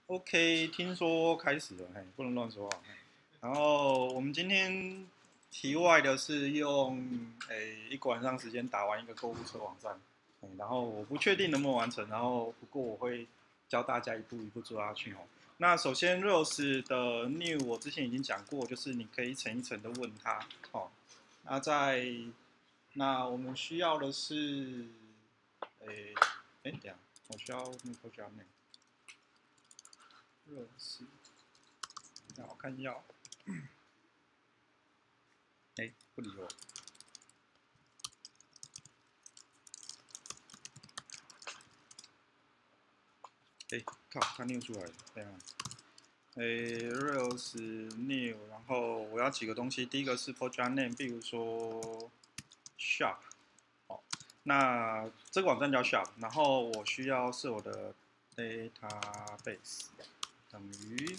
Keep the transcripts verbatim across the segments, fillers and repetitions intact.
OK，听说开始了，嘿，不能乱说话。嘿然后我们今天题外的是用诶一个晚上时间打完一个购物车网站，嘿然后我不确定能不能完成，然后不过我会教大家一步一步做下去哦。那首先 Rose 的 New 我之前已经讲过，就是你可以一层一层的问他，哦，那在那我们需要的是，诶，哎，等下我需要那个 project name。热死，那我看一下，哎，不理我，哎，靠，它 new 出来了，这样，哎，Rails new，然后我要几个东西，第一个是 project name，比如说 shop，哦，那这个网站叫 shop，然后我需要是我的 database 等于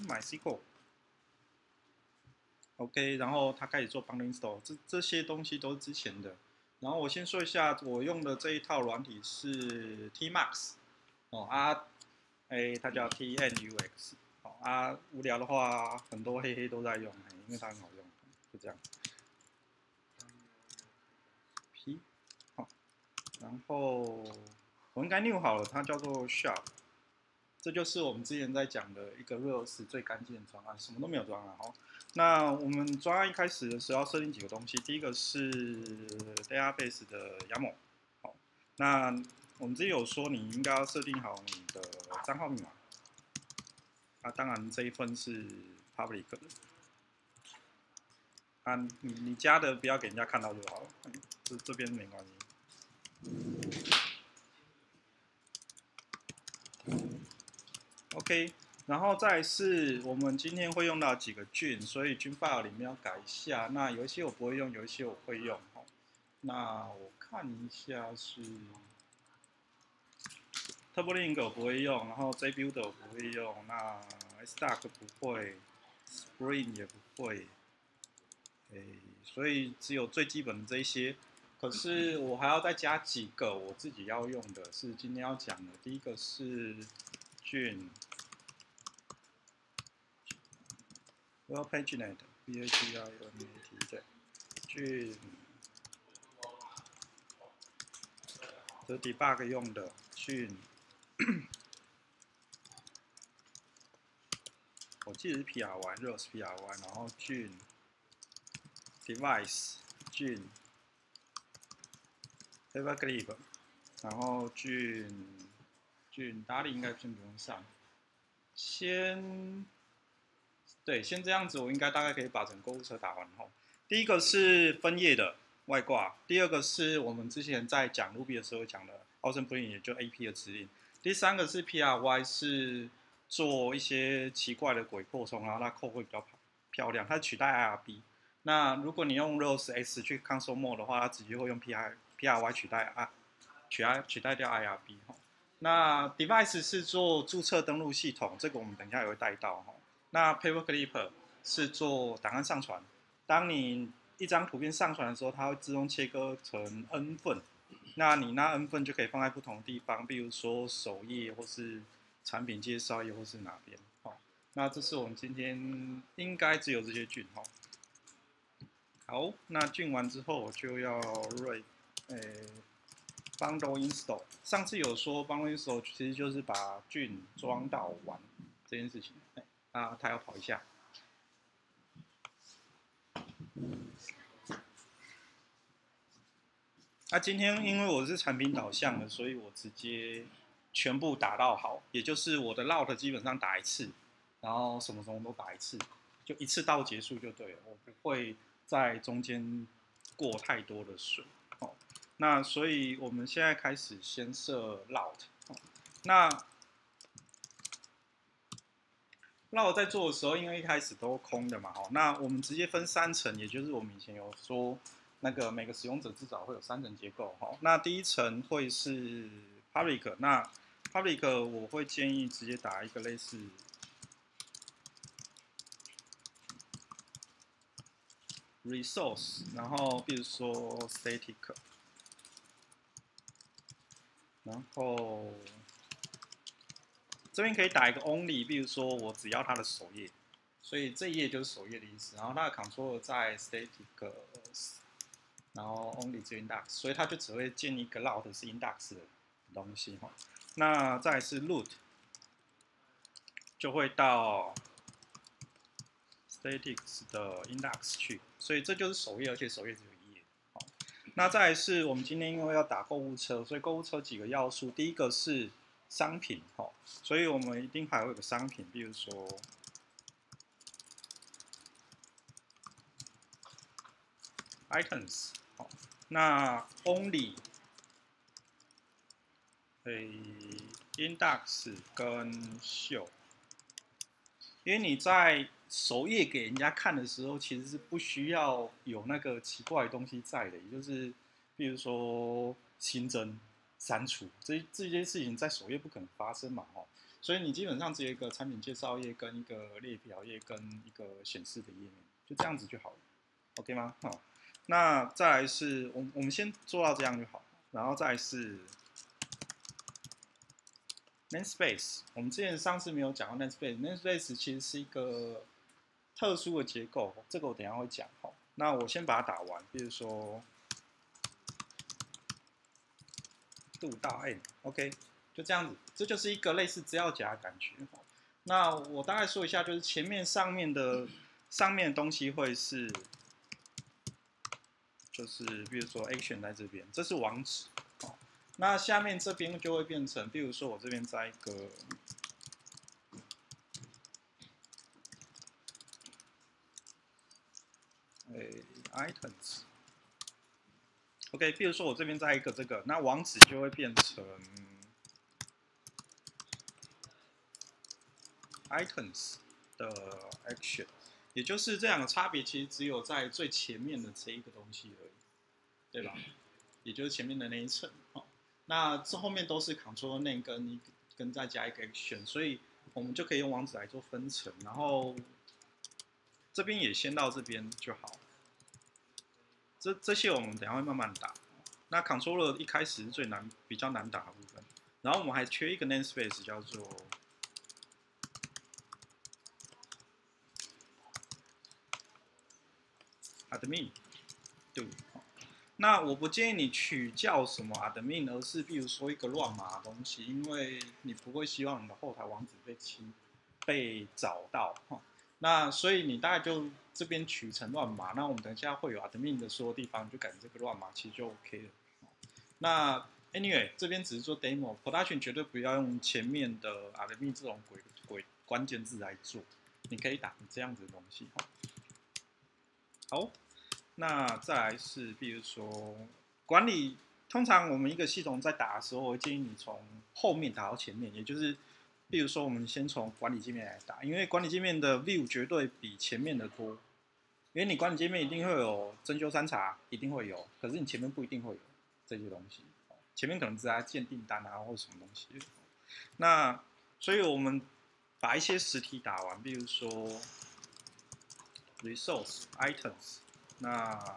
MySQL。OK，然后它开始做 bundle install，这这些东西都是之前的。然后我先说一下，我用的这一套软体是 Tmax，哦啊，哎，它叫 T N U X，哦啊，无聊的话，很多黑黑都在用，因为它很好用，就这样。P， 好，然后我应该 new 好了，它叫做 Sharp，这就是我们之前在讲的一个 Rails 最干净的专案，什么都没有专案哦。那我们专案一开始的时候要设定几个东西，第一个是 database 的 Y A M L， 好，那我们之前有说你应该要设定好你的账号密码，啊，当然这一份是 public 的，啊，你你加的不要给人家看到就好了，这这边没关系。OK，然后再是我们今天会用到几个菌，所以菌 file 里面要改一下。那有一些我不会用，有一些我会用。那我看一下是 TurboLink 我不会用，然后 JBuilder 我不会用，那 Stack 不会 ，Spring 也不会，诶，所以只有最基本的这一些。可是我还要再加几个我自己要用的，是今天要讲的。第一个是菌。Well paginate, p a g i n a t 对，菌，这 debug 用的菌，我记得是 P R Y, Rails P R Y， 然后菌 device 菌 paperclip， 然后菌菌打理应该先不用上，先对，先这样子，我应该大概可以把整个购物车打完后。第一个是分页的外挂，第二个是我们之前在讲 Ruby 的时候讲的 Awesome Print， 也就 A P 的指令。第三个是 P R Y， 是做一些奇怪的鬼扩充，然后它扣会比较漂亮，它取代 I R B。那如果你用 Rails X 去 Console Mode 的话，它直接会用 P R P R Y 取代啊取代取代掉 I R B 哈。那 Device 是做注册登录系统，这个我们等一下也会带到哈。那 Paperclip 是做档案上传，当你一张图片上传的时候，它会自动切割成 N 份，那你那 N 份就可以放在不同的地方，比如说首页或是产品介绍页或是哪边。好，那这是我们今天应该只有这些菌哈。好，那菌完之后我就要 run， 诶 bundle install。上次有说 bundle install 其实就是把菌装到完这件事情。啊，他要跑一下。那、啊、今天因为我是产品导向的，所以我直接全部打到好，也就是我的 load 基本上打一次，然后什么什么都打一次，就一次到结束就对了，我不会在中间过太多的水。哦，那所以我们现在开始先设 load。哦，那 load 在做的时候，因为一开始都空的嘛，哦，那我们直接分三层，也就是我们以前有说。那个每个使用者至少会有三层结构哈。那第一层会是 public， 那 public 我会建议直接打一个类似 resource， 然后比如说 static， 然后这边可以打一个 only， 比如说我只要它的首页，所以这一页就是首页的意思。然后它的 control 在 static， 然后 only 只有 index， 所以它就只会建一个 route 是 index 的东西哈。那再来是 root， 就会到 statics 的 index 去，所以这就是首页，而且首页只有一页。好，那再来是我们今天因为要打购物车，所以购物车几个要素，第一个是商品，哈，所以我们一定还会有个商品，比如说 items， 好，那 only， 诶 index 跟 show， 因为你在首页给人家看的时候，其实是不需要有那个奇怪的东西在的，也就是比如说新增、删除这这些事情在首页不可能发生嘛，哦，所以你基本上只有一个产品介绍页跟一个列表页跟一个显示的页面，就这样子就好了 ，OK 吗？好，那再来是我我们先做到这样就好，然后再来是 namespace， 我们之前上次没有讲到 namespace，namespace 其实是一个特殊的结构，这个我等一下会讲哈。那我先把它打完，比如说 do 到 n，OK， 就这样子，这就是一个类似资料夹的感觉。那我大概说一下，就是前面上面的上面的东西会是，就是比如说 action 在这边，这是网址。那下面这边就会变成，比如说我这边在一个，诶 items，OK， 比如说我这边在一个这个，那网址就会变成 items 的 action， 也就是这两个差别其实只有在最前面的这一个东西而已，对吧？也就是前面的那一层，哦，那这后面都是 control name 跟一跟再加一个 action， 所以我们就可以用网址来做分层，然后这边也先到这边就好。这这些我们等一下会慢慢打。那 controller 一开始是最难、比较难打的部分，然后我们还缺一个 namespace 叫做 admin do。那我不建议你取叫什么 admin， 而是比如说一个乱码的东西，因为你不会希望你的后台网址被侵、被找到哈。那所以你大概就这边取成乱码，那我们等一下会有 admin 的所有地方就改成这个乱码，其实就 OK 了。那 anyway 这边只是做 demo，production 绝对不要用前面的 admin 这种鬼鬼关键字来做，你可以打这样子的东西哈。好。那再来是，比如说管理，通常我们一个系统在打的时候，我会建议你从后面打到前面，也就是，比如说我们先从管理界面来打，因为管理界面的 view 绝对比前面的多，因为你管理界面一定会有增修删查，一定会有，可是你前面不一定会有这些东西，前面可能只在建订单啊或者什么东西。那所以我们把一些实体打完，比如说 resource items。那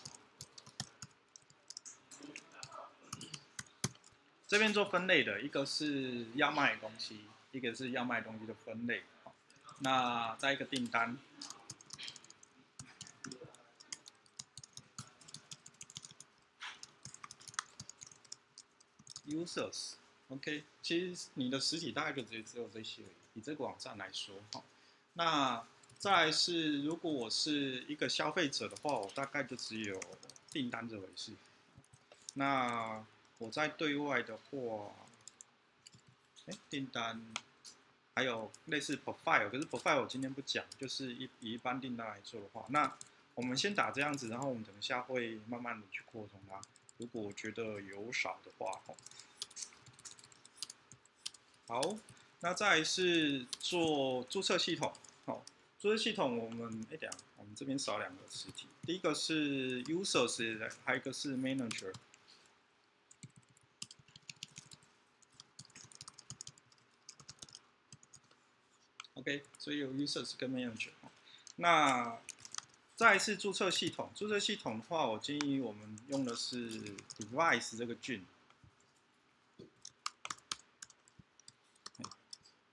这边做分类的，一个是要卖的东西，一个是要卖的东西的分类。那再一个订单， users，OK， 其实你的实体大概就只只有这些而已。以这个网站来说，哈，那再来是，如果我是一个消费者的话，我大概就只有订单这回事。那我在对外的话，哎，订单还有类似 profile， 可是 profile 我今天不讲，就是以以一般订单来做的话，那我们先打这样子，然后我们等一下会慢慢的去扩充它。如果我觉得有少的话，好，那再来是做注册系统，好。注册系统，我们哎，等下，我们这边少两个实体。第一个是 users， 还有一个是 manager。OK， 所以有 users 跟 manager。那再来是注册系统，注册系统的话，我建议我们用的是 device 这个郡。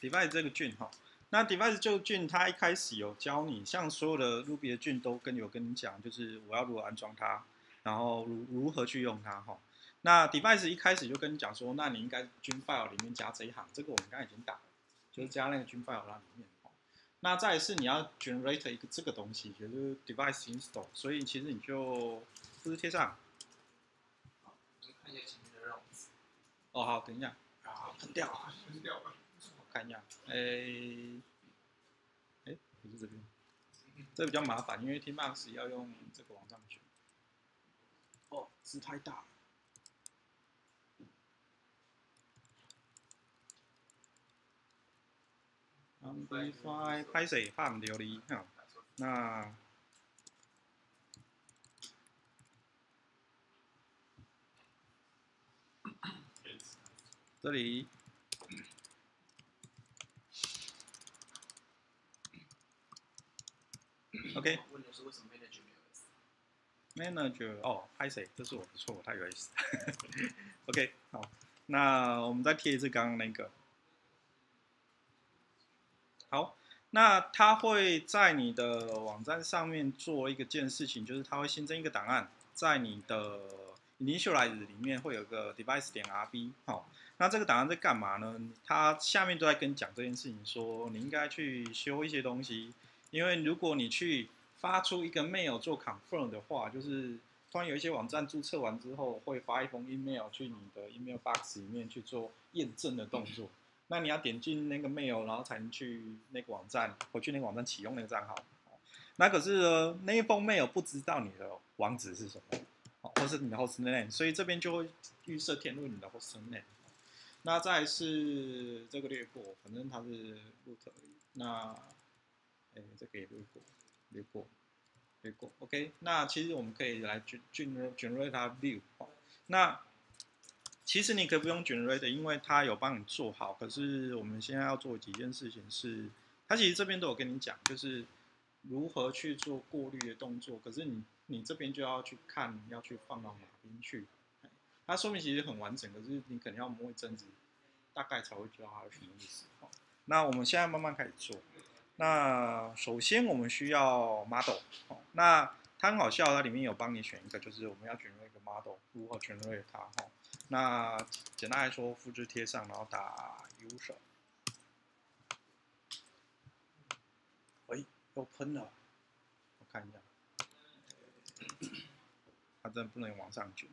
device 这个菌哈，那 device 这个菌它一开始有教你，像所有的 Ruby 的菌都跟有跟你讲，就是我要如何安装它，然后如如何去用它哈。那 device 一开始就跟你讲说，那你应该菌 file 里面加这一行，这个我们刚才已经打了，就是加那个菌 file 那里面。那再来是你要 generate 一个这个东西，就是 device install， 所以其实你就复制贴上。 好，我们看一下前面的绕子。 哦，好，等一下，啊，喷掉了， 喷掉了。 我看一下，诶，诶，不是这边，这比较麻烦，因为 Tmax 要用这个往上选。哦，字太大了。Amplify 拍谁怕唔掉你？哈，那这里 ，OK。 问的是为什么 manager 没有 S？ Manager 哦，拍谁？这是我的错，我太有意思。OK， 好，那我们再贴一次刚刚那个。好，那它会在你的网站上面做一个件事情，就是它会新增一个档案，在你的 initialize 里面会有个 device 点 rb。好，那这个档案在干嘛呢？它下面都在跟你讲这件事情，说你应该去修一些东西，因为如果你去发出一个 mail 做 confirm 的话，就是突然有一些网站注册完之后会发一封 email 去你的 email box 里面去做验证的动作。那你要点进那个 mail， 然后才能去那个网站，回去那个网站启用那个账号。那可是呢，那一封 mail 不知道你的网址是什么，或是你的 host name， 所以这边就会预设填入你的 host name。那再来是这个略过，反正它是 root 而已。那，哎，这个也略过，略过，略过。OK， 那其实我们可以来 generate 它 view。那其实你可以不用 generate， 因为它有帮你做好。可是我们现在要做几件事情是，它其实这边都有跟你讲，就是如何去做过滤的动作。可是你你这边就要去看，要去放到哪边去。它说明其实很完整，可是你可能要摸一阵子，大概才会知道它是什么意思。那我们现在慢慢开始做。那首先我们需要 model， 那它很好笑，它里面有帮你选一个，就是我们要 generate 一个 model， 如何 generate 它哈。那简单来说，复制贴上，然后打 user。喂，又喷了，我看一下，它真的不能往上卷，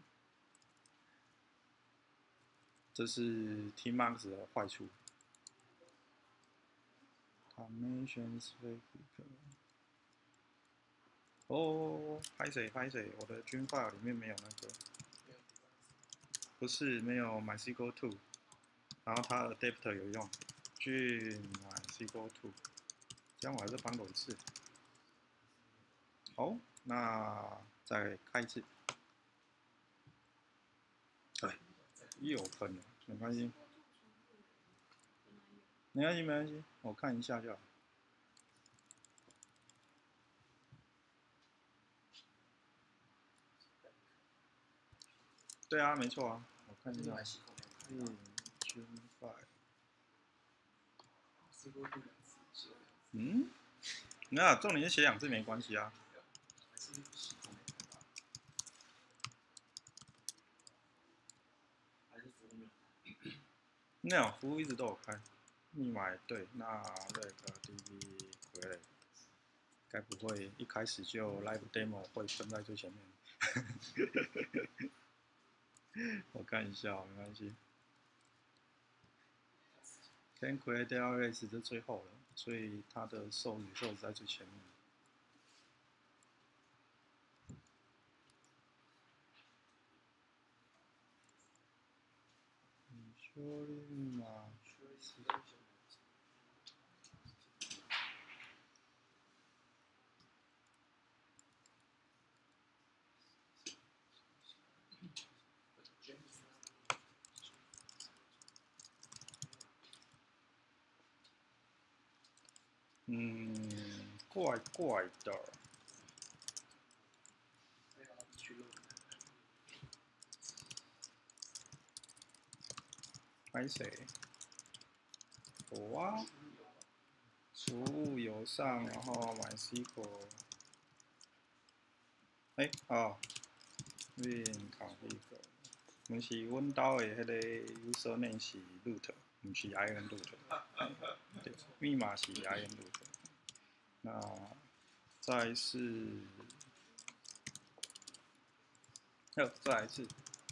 这是 Tmax 的坏处。Dimensions Fake。哦，拍谁拍谁？我的军 file 里面没有那个。不是没有 MySQL two， 然后它的 adapter 有用，去 MySQL two， 这样我还是翻过一次。好，那再开一次。对，又喷了，没关系，没关系没关系，我看一下就好。对啊，没错啊，我看一下。嗯，军 file。嗯，没有，重点是写两次没关系啊。没有，服务一直都有开，密码也对。那那个 D B 回来，该不会一开始就 live demo 会分在最前面？我看一下，没关系。Can create D L S 是最后了，所以它的授予授在最前面。Ensuring 嘛，嗯，怪怪的。拍谁？ 有啊，储物由上，然后 MySQL， 哎、欸、哦 ，Win config， 阮是阮兜的迄个 user name 是 root， 毋是 in root， 对，密码是 in root。那再是，哦，再来一次，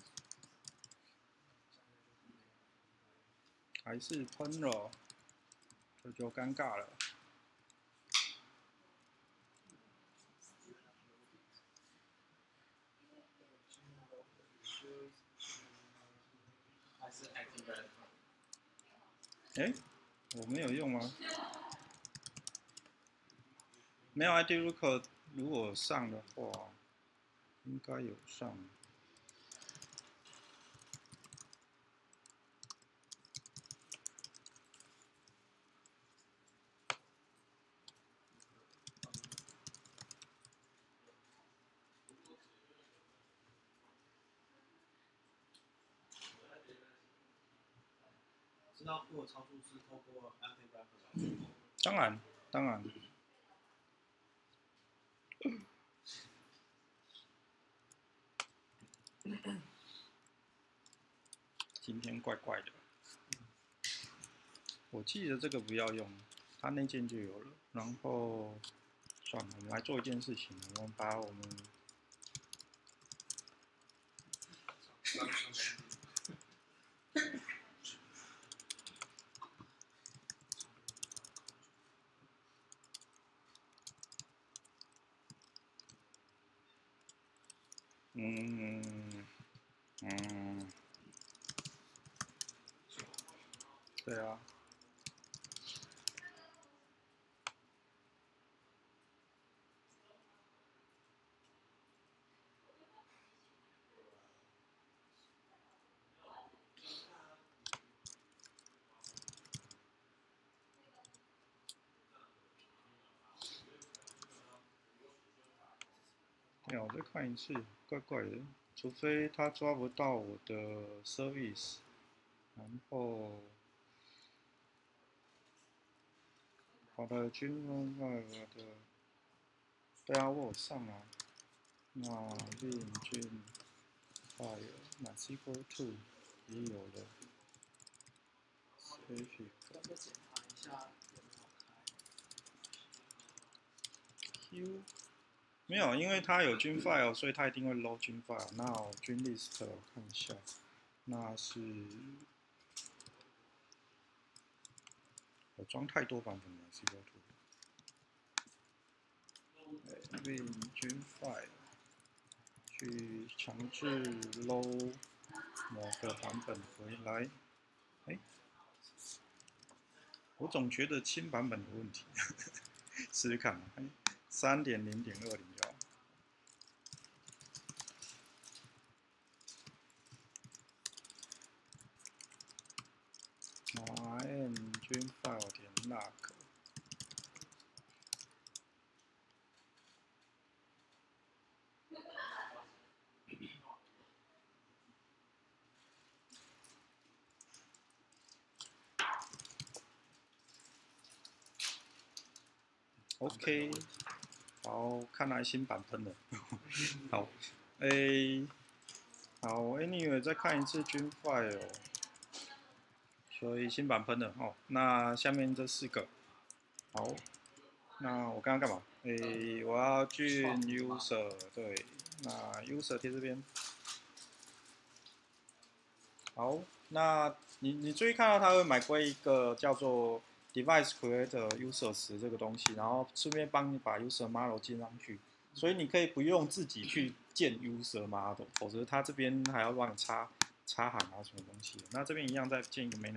还是喷了，这就尴尬了。 还是 Active？ 哎、欸，我没有用吗？没有 IDLooker， 如果上的话，应该有上。 知道库尔操作是透过 Active Record 来做。 当然，当然。今天怪怪的，我记得这个不要用，它那件就有了。然后，算了，我们来做一件事情，我们把我们嗯嗯，对啊。对啊，我再看一次，怪怪的，除非他抓不到我的 service， 然后好的，均分外我的，对啊，我有上啊，那 bin 均 file MySQL two 也有了 ，specific 再检查一下有没有开。 Q。没有，因为它有均 file， 所以它一定会 load 均 file。那我均 list 我看一下，那是我装太多版本了 ，MySQL two。bin 均 file 去强制 load 某个版本回来。哎、欸，我总觉得新版本的问题，试试看，三点零点二零就好。m 均 file 点 log。OK， 好，看来新版喷了。好，诶、欸，好 ，Anyway， 再看一次均 file， 所以新版喷了哦。那下面这四个，好，那我刚刚干嘛？诶、欸，我要进 user， 对，那 user 贴这边。好，那你你注意看到它会买归一个叫做 device creator users 这个东西，然后顺便帮你把 user model 建上去，所以你可以不用自己去建 user model， 否则它这边还要帮你插插行啊什么东西。那这边一样再建一个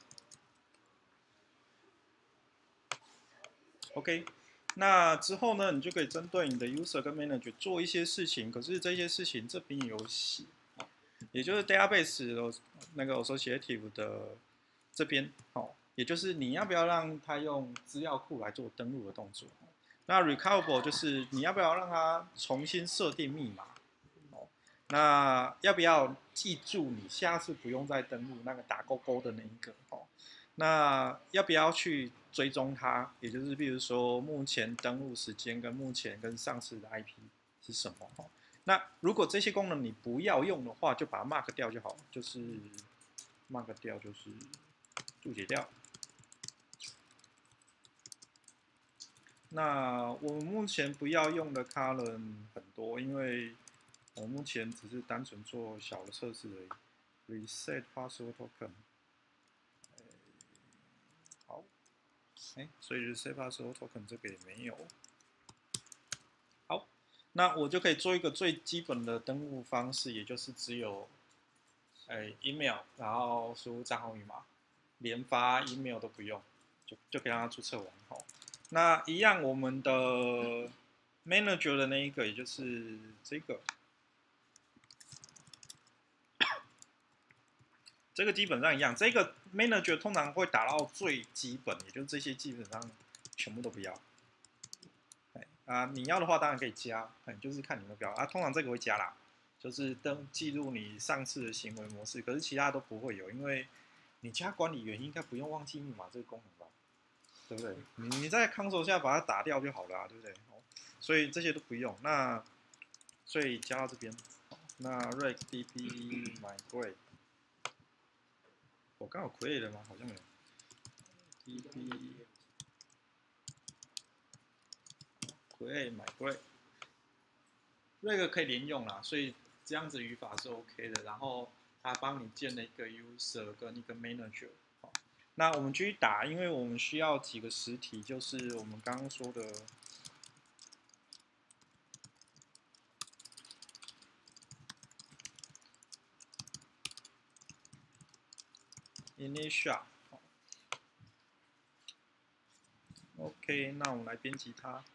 manager。OK， 那之后呢，你就可以针对你的 user 跟 manager 做一些事情，可是这些事情这边有写。也就是 database 那个 associative 的这边，哦，也就是你要不要让它用资料库来做登录的动作。那 recoverable 就是你要不要让它重新设定密码，哦， 那要不要记住你下次不用再登录那个打勾勾的那一个哦？那要不要去追踪它？也就是比如说目前登录时间跟目前跟上次的 I P 是什么哦？那如果这些功能你不要用的话，就把它 mark 掉就好，就是 mark 掉就是注解掉。那我们目前不要用的 column 很多，因为我目前只是单纯做小的测试而已。Reset password token， 好，哎，所以 Reset password token 这个也没有。好，那我就可以做一个最基本的登录方式，也就是只有，哎 email， 然后输入账号密码，连发 email 都不用，就就可以让它注册完吼。那一样，我们的 manager 的那一个，也就是这个。这个基本上一样，这个 manager 通常会打到最基本，也就是这些基本上全部都不要。啊，你要的话当然可以加，就是看你们标啊。通常这个会加啦，就是登记录你上次的行为模式，可是其他都不会有，因为你加管理员应该不用忘记密码这个功能吧，对不对？你你在 console 下把它打掉就好了、啊，对不对？所以这些都不用。那所以加到这边，那 rect dp migrate。我刚好 create 了吗？好像没有。dp create migrate， 这个可以连用啦，所以这样子语法是 OK 的。然后它帮你建了一个 user 跟一个 manager。那我们继续打，因为我们需要几个实体，就是我们刚刚说的。initial。OK， 那我们来编辑它。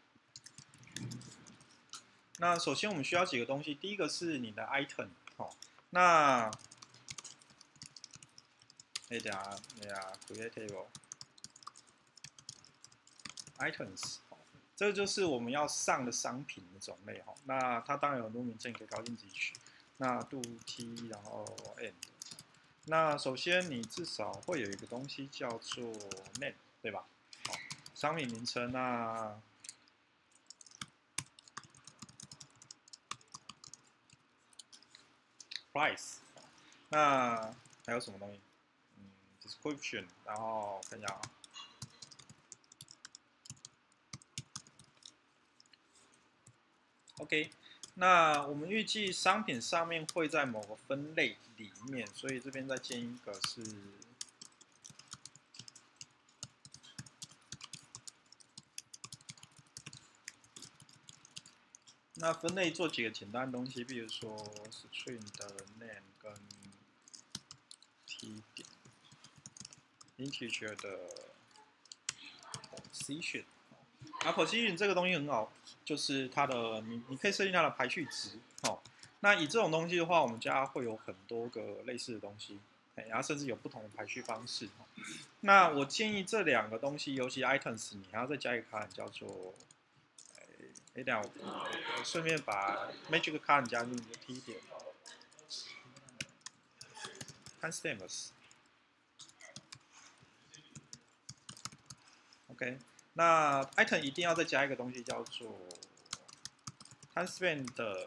那首先我们需要几个东西，第一个是你的 item， 好，那，哎等下，等下 create table items， 这个就是我们要上的商品的种类哈。那它当然有很多名称可以高进自己取。那 do t 然后 end。那首先你至少会有一个东西叫做 name， 对吧？好，商品名称那。price， 那还有什么东西？嗯 ，description， 然后看一下啊。OK， 那我们预计商品上面会在某个分类里面，所以这边再建一个是。那分类做几个简单的东西，比如说 string 的 name 跟 t 点 integer 的 position。啊 position 这个东西很好，就是它的你你可以设定它的排序值哦。那以这种东西的话，我们家会有很多个类似的东西，然后甚至有不同的排序方式。那我建议这两个东西，尤其 items， 你还要再加一个 column 叫做。哎，等下我我顺便把 magic column 加进 t 点 timestamps。OK， 那 item 一定要再加一个东西叫做 timestamp 的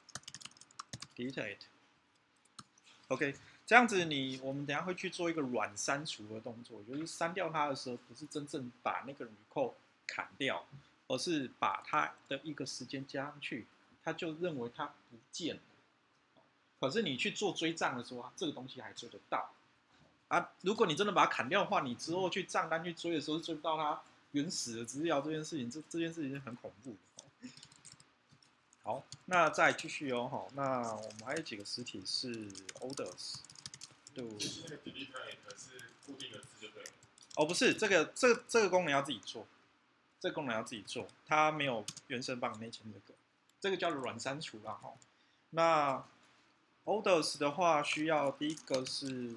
delete。OK， 这样子你我们等下会去做一个软删除的动作，就是删掉它的时候，不是真正把那个 recall 砍掉。而是把它的一个时间加上去，他就认为它不见了。可是你去做追账的时候，这个东西还追得到啊。如果你真的把它砍掉的话，你之后去账单去追的时候，追不到它原始的资料这件事情，这这件事情是很恐怖的。好，那再继续哦，哈，那我们还有几个实体是 orders， 对。 那个 delete 是固定的字就对了。 哦，不是，这个这个、这个功能要自己做。这个功能要自己做，它没有原生帮内建这个，这个叫做软删除啦哈。那 orders 的话，需要第一个是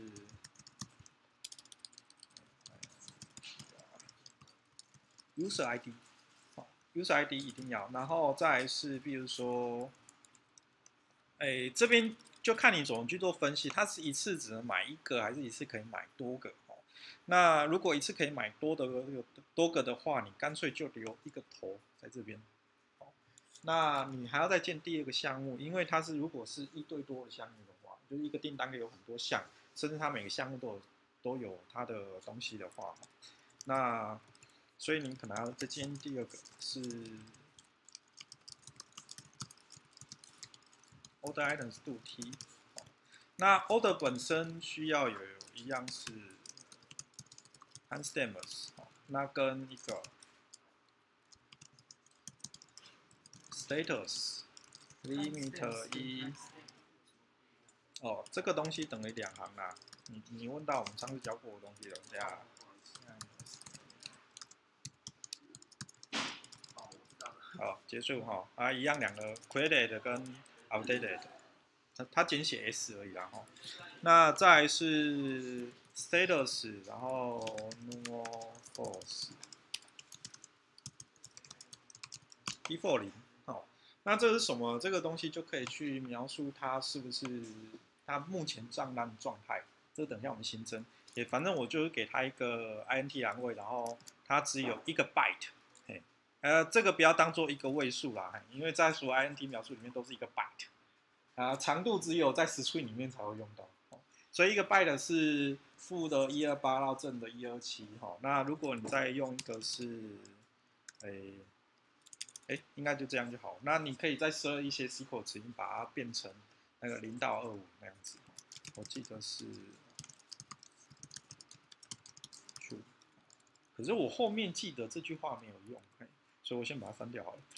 user I D，user I D 一定要，然后再来是比如说， 哎，这边就看你怎么去做分析，它是一次只能买一个，还是一次可以买多个哦？那如果一次可以买多的有多个的话，你干脆就留一个头在这边。哦，那你还要再建第二个项目，因为它是如果是一对多的项目的话，就是一个订单可以有很多项，甚至它每个项目都有都有它的东西的话，那所以你可能要再建第二个是 order items do t。那 order 本身需要有一样是 timestamps， 那跟一个 status limit 一。哦，这个东西等于两行啦。你你问到我们上次教过的东西了，对啊。好，结束哈。啊，一样两个 created 跟 updated， 它它简写 s 而已啦哈。那再来是 status， 然后 null false default 零。好，那这是什么？这个东西就可以去描述它是不是它目前账单的状态。这等一下我们新增，也反正我就是给它一个 int 栏位，然后它只有一个 byte。呃，这个不要当做一个位数啦，因为在所有 int 描述里面都是一个 byte， 啊，长度只有在 string 里面才会用到，哦，所以一个 byte 是负的一二八到正的一二七，哈，那如果你再用一个是，诶，诶，应该就这样就好。那你可以再设一些 S Q L 指令，把它变成那个零到二五那样子，我记得是。可是我后面记得这句话没有用，所以我先把它删掉好了。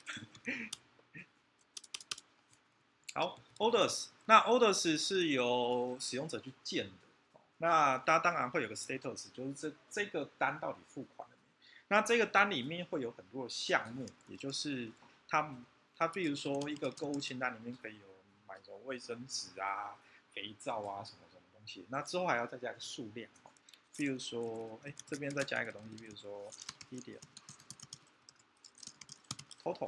好 ，orders， 那 orders 是由使用者去建的，那它当然会有个 status， 就是这这个单到底付款了没？那这个单里面会有很多的项目，也就是它它比如说一个购物清单里面可以有买什么卫生纸啊、肥皂啊什么什么东西，那之后还要再加一个数量。比如说，哎，这边再加一个东西，比如说一点 total。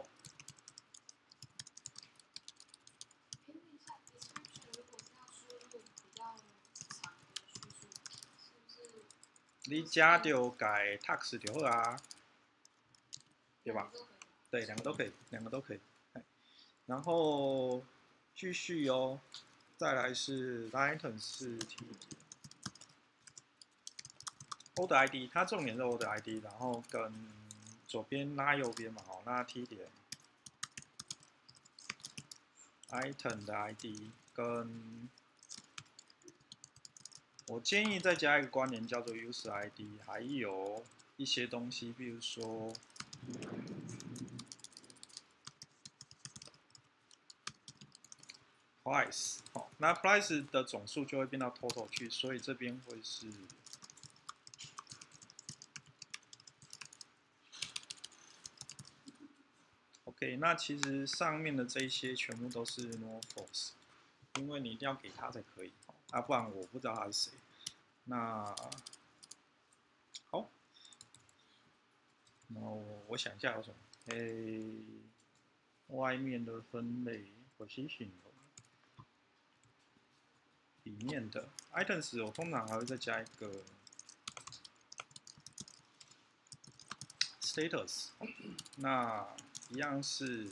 你加就改 tax 就好啊，对吧？对，两个都可以，两个都可以。然后继续哦，再来是 item 是 t 点 order I D， 它重点是 order I D， 然后跟左边拉右边嘛，哦，那 t 点 item 的 I D 跟，我建议再加一个关联叫做 user I D， 还有一些东西，比如说。price， 好，那 price 的总数就会变到 total 去，所以这边会是 OK。那其实上面的这一些全部都是 null false， 因为你一定要给他才可以，啊，不然我不知道他是谁。那好，那我我想一下有什么，诶，外面的分类 position。里面的 items 我通常还会再加一个 status， 那一样是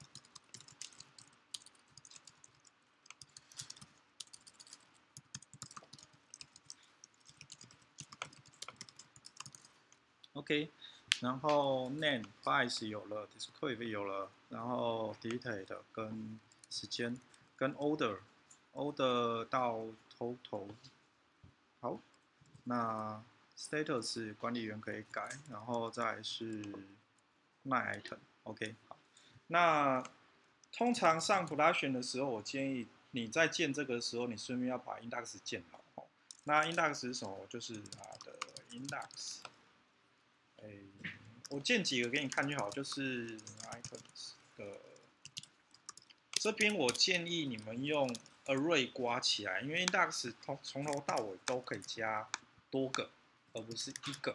OK， 然后 name price 有了 ，descriptive 有了，然后 detail 跟时间跟 order order 到 total， 好，那 status 管理员可以改，然后再来是卖 item，OK， 好，那通常上 production 的时候，我建议你在建这个的时候，你顺便要把 index 建好。那 index 是什么？就是它的 index。哎，我建几个给你看就好，就是 items 的这边，我建议你们用 array 刮起来，因为 index 从从头到尾都可以加多个，而不是一个。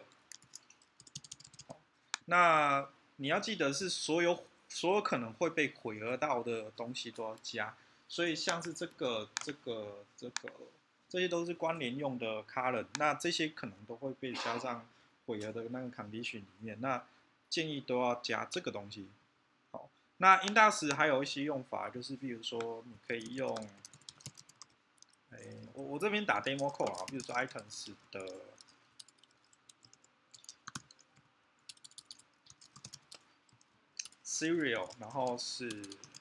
那你要记得是所有所有可能会被毁讹到的东西都要加， 所以像是这个、这个、这个，这些都是关联用的 column， 那这些可能都会被加上混合的那个 condition 里面，那建议都要加这个东西。好，那 index 还有一些用法，就是比如说你可以用，哎，我我这边打 demo code 啊，比如说 items 的。serial， 然后是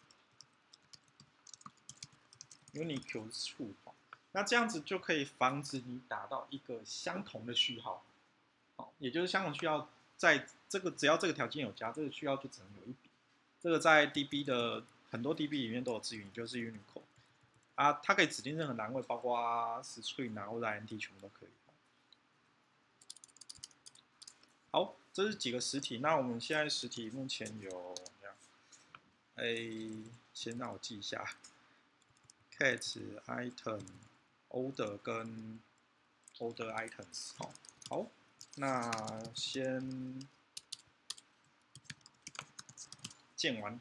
unique 处，那这样子就可以防止你打到一个相同的序号，好，也就是相同序号在这个只要这个条件有加，这个序号就只能有一笔。这个在 D B 的很多 D B 里面都有支援，就是 unique 啊，它可以指定任何栏位，包括 string 啊或者 int 全部都可以。好，这是几个实体。那我们现在实体目前有，哎，先让我记一下 ，cat item order 跟 order items。好，好，那先建完。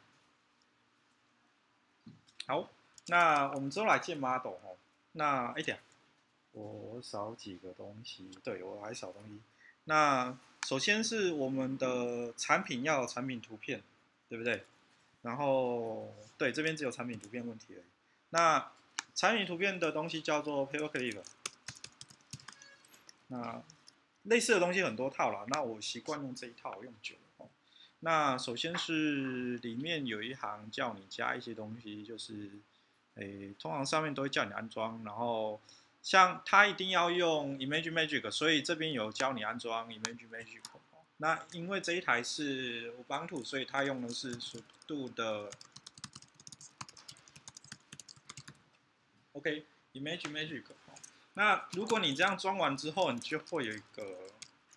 好，那我们之后来建 model 哦。那哎呀，我少几个东西，对我还少东西。那首先是我们的产品要有产品图片，对不对？然后对，这边只有产品图片问题而已。那产品图片的东西叫做 paperclip。那类似的东西很多套了，那我习惯用这一套，用久了。那首先是里面有一行叫你加一些东西，就是诶，通常上面都会叫你安装，然后。像它一定要用 ImageMagick， 所以这边有教你安装 ImageMagick。那因为这一台是 Ubuntu， 所以它用的是速度的 OK ImageMagick。那如果你这样装完之后，你就会有一个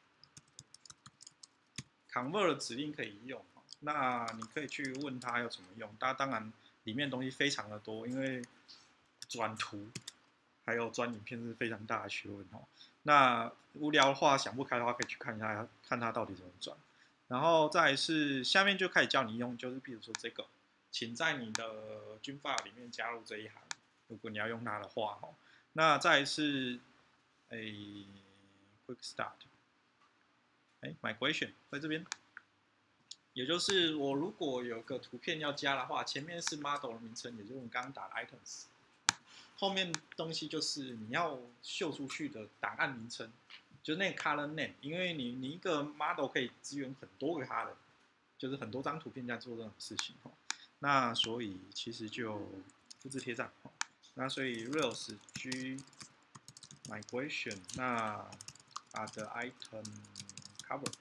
Convert 的指令可以用。那你可以去问它要怎么用。它当然里面东西非常的多，因为转图。还有转影片是非常大的学问哦。那无聊的话，想不开的话，可以去看一下，看它到底怎么转。然后再来是下面就开始教你用，就是比如说这个，请在你的军法里面加入这一行，如果你要用它的话哦。那再来是，哎 ，Quick Start， 哎 ，Migration 在这边，也就是我如果有个图片要加的话，前面是 model 的名称，也就是我们刚刚打的 items。后面东西就是你要秀出去的档案名称，就是那个 color name， 因为你你一个 model 可以支援很多个 color， 就是很多张图片在做这种事情哦。那所以其实就复制贴上哦。那所以 Rails G migration， 那 add item cover，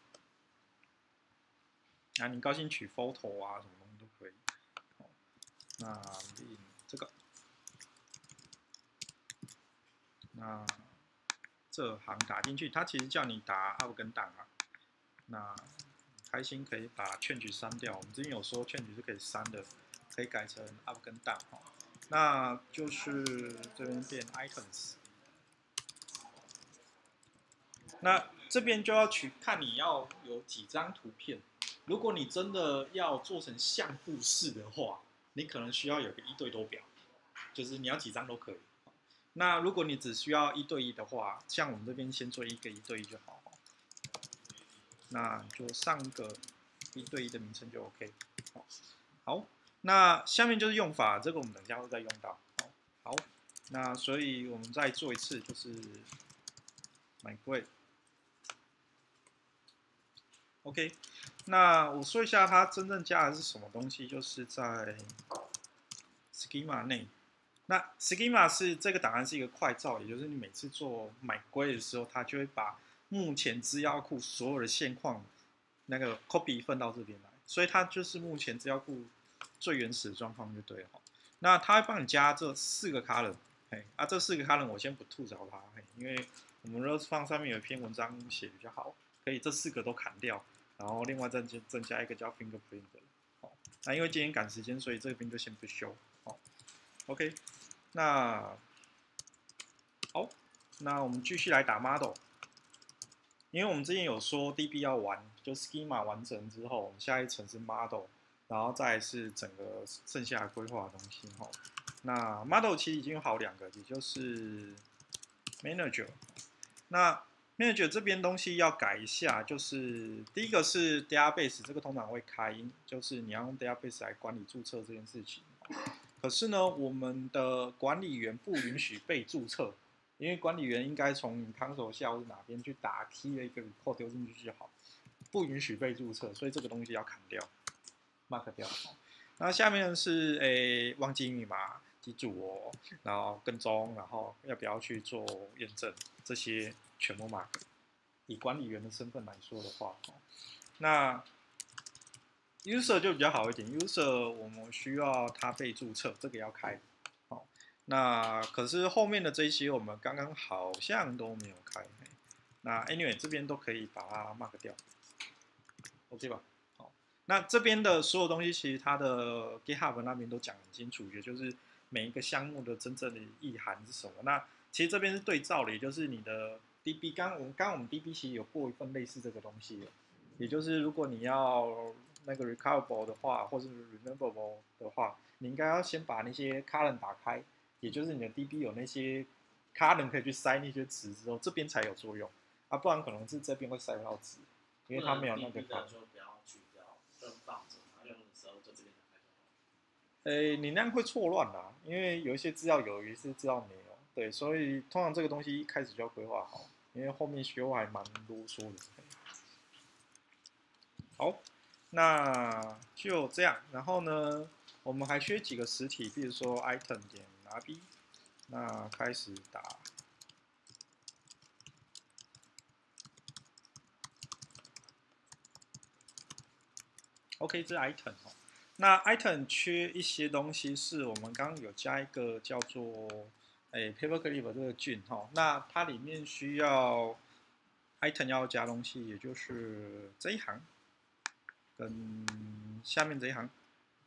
那你高兴取 photo 啊，什么东西都可以。那 in 这个。那这行打进去，它其实叫你打 up 跟 down 啊。那开心可以把 change 删掉，我们之前有说 change 是可以删的，可以改成 up 跟 down 哈。那就是这边变 items。那这边就要取看你要有几张图片。如果你真的要做成相簿式的话，你可能需要有个一对多表，就是你要几张都可以。那如果你只需要一对一的话，像我们这边先做一个一对一就好，那就上个一对一的名称就 OK。好，好，那下面就是用法，这个我们等一下会再用到。好，好，那所以我们再做一次，就是 migrate。OK， 那我说一下它真正加的是什么东西，就是在 schema 内。那 schema 是这个档案是一个快照，也就是你每次做 migrate 的时候，它就会把目前资料库所有的现况那个 copy 一份到这边来，所以它就是目前资料库最原始的状况就对了。那它会帮你加这四个 column， 嘿，啊这四个 column 我先不吐槽它，嘿，因为我们 Rails 放上面有一篇文章写比较好，可以这四个都砍掉，然后另外再增加一个叫 fingerprint 的。好，那因为今天赶时间，所以这边就先不修。好 ，OK。那好，那我们继续来打 model， 因为我们之前有说 D B 要完，就 schema 完成之后，我们下一层是 model， 然后再是整个剩下的规划的东西哈。 那 model 其实已经有好两个，也就是 manager。那 manager 这边东西要改一下，就是第一个是 database， 这个通常会开，就是你要用 database 来管理注册这件事情。可是呢，我们的管理员不允许被注册，因为管理员应该从你 console 下或是哪边去打 key 的一个 report 丢进去就好，不允许被注册，所以这个东西要砍掉 ，mark 掉。那下面是诶忘记密码，记住哦，然后跟踪，然后要不要去做验证，这些全部 mark。以管理员的身份来说的话，那 user 就比较好一点 ，user 我们需要他被注册，这个要开。好，那可是后面的这些我们刚刚好像都没有开。那 anyway 这边都可以把它 mark 掉 ，OK 吧？好，那这边的所有东西其实它的 GitHub 那边都讲很清楚，也就是每一个项目的真正的意涵是什么。那其实这边是对照的，也就是你的 D B， 刚我们刚刚我们 D B 其实有过一份类似这个东西的，也就是如果你要那个 recoverable 的话，或是 rememberable 的话，你应该要先把那些 column 打开，也就是你的 D B 有那些 column 可以去塞那些值之后，这边才有作用啊，不然可能是这边会塞不到值，因为它没有那个 column。 就不要去掉，就放着，然后用的时候就这边打开就好。 诶，你那样会错乱啦，因为有一些资料有，有一些资料没有，对，所以通常这个东西一开始就要规划好，因为后面修还蛮啰嗦的。好。那就这样，然后呢，我们还缺几个实体，比如说 item 点 rb， 那开始打。OK， 这是 item 哦。那 item 缺一些东西，是我们刚刚有加一个叫做诶 paperclip 这个菌哈，那它里面需要 item 要加东西，也就是这一行。跟下面这一行，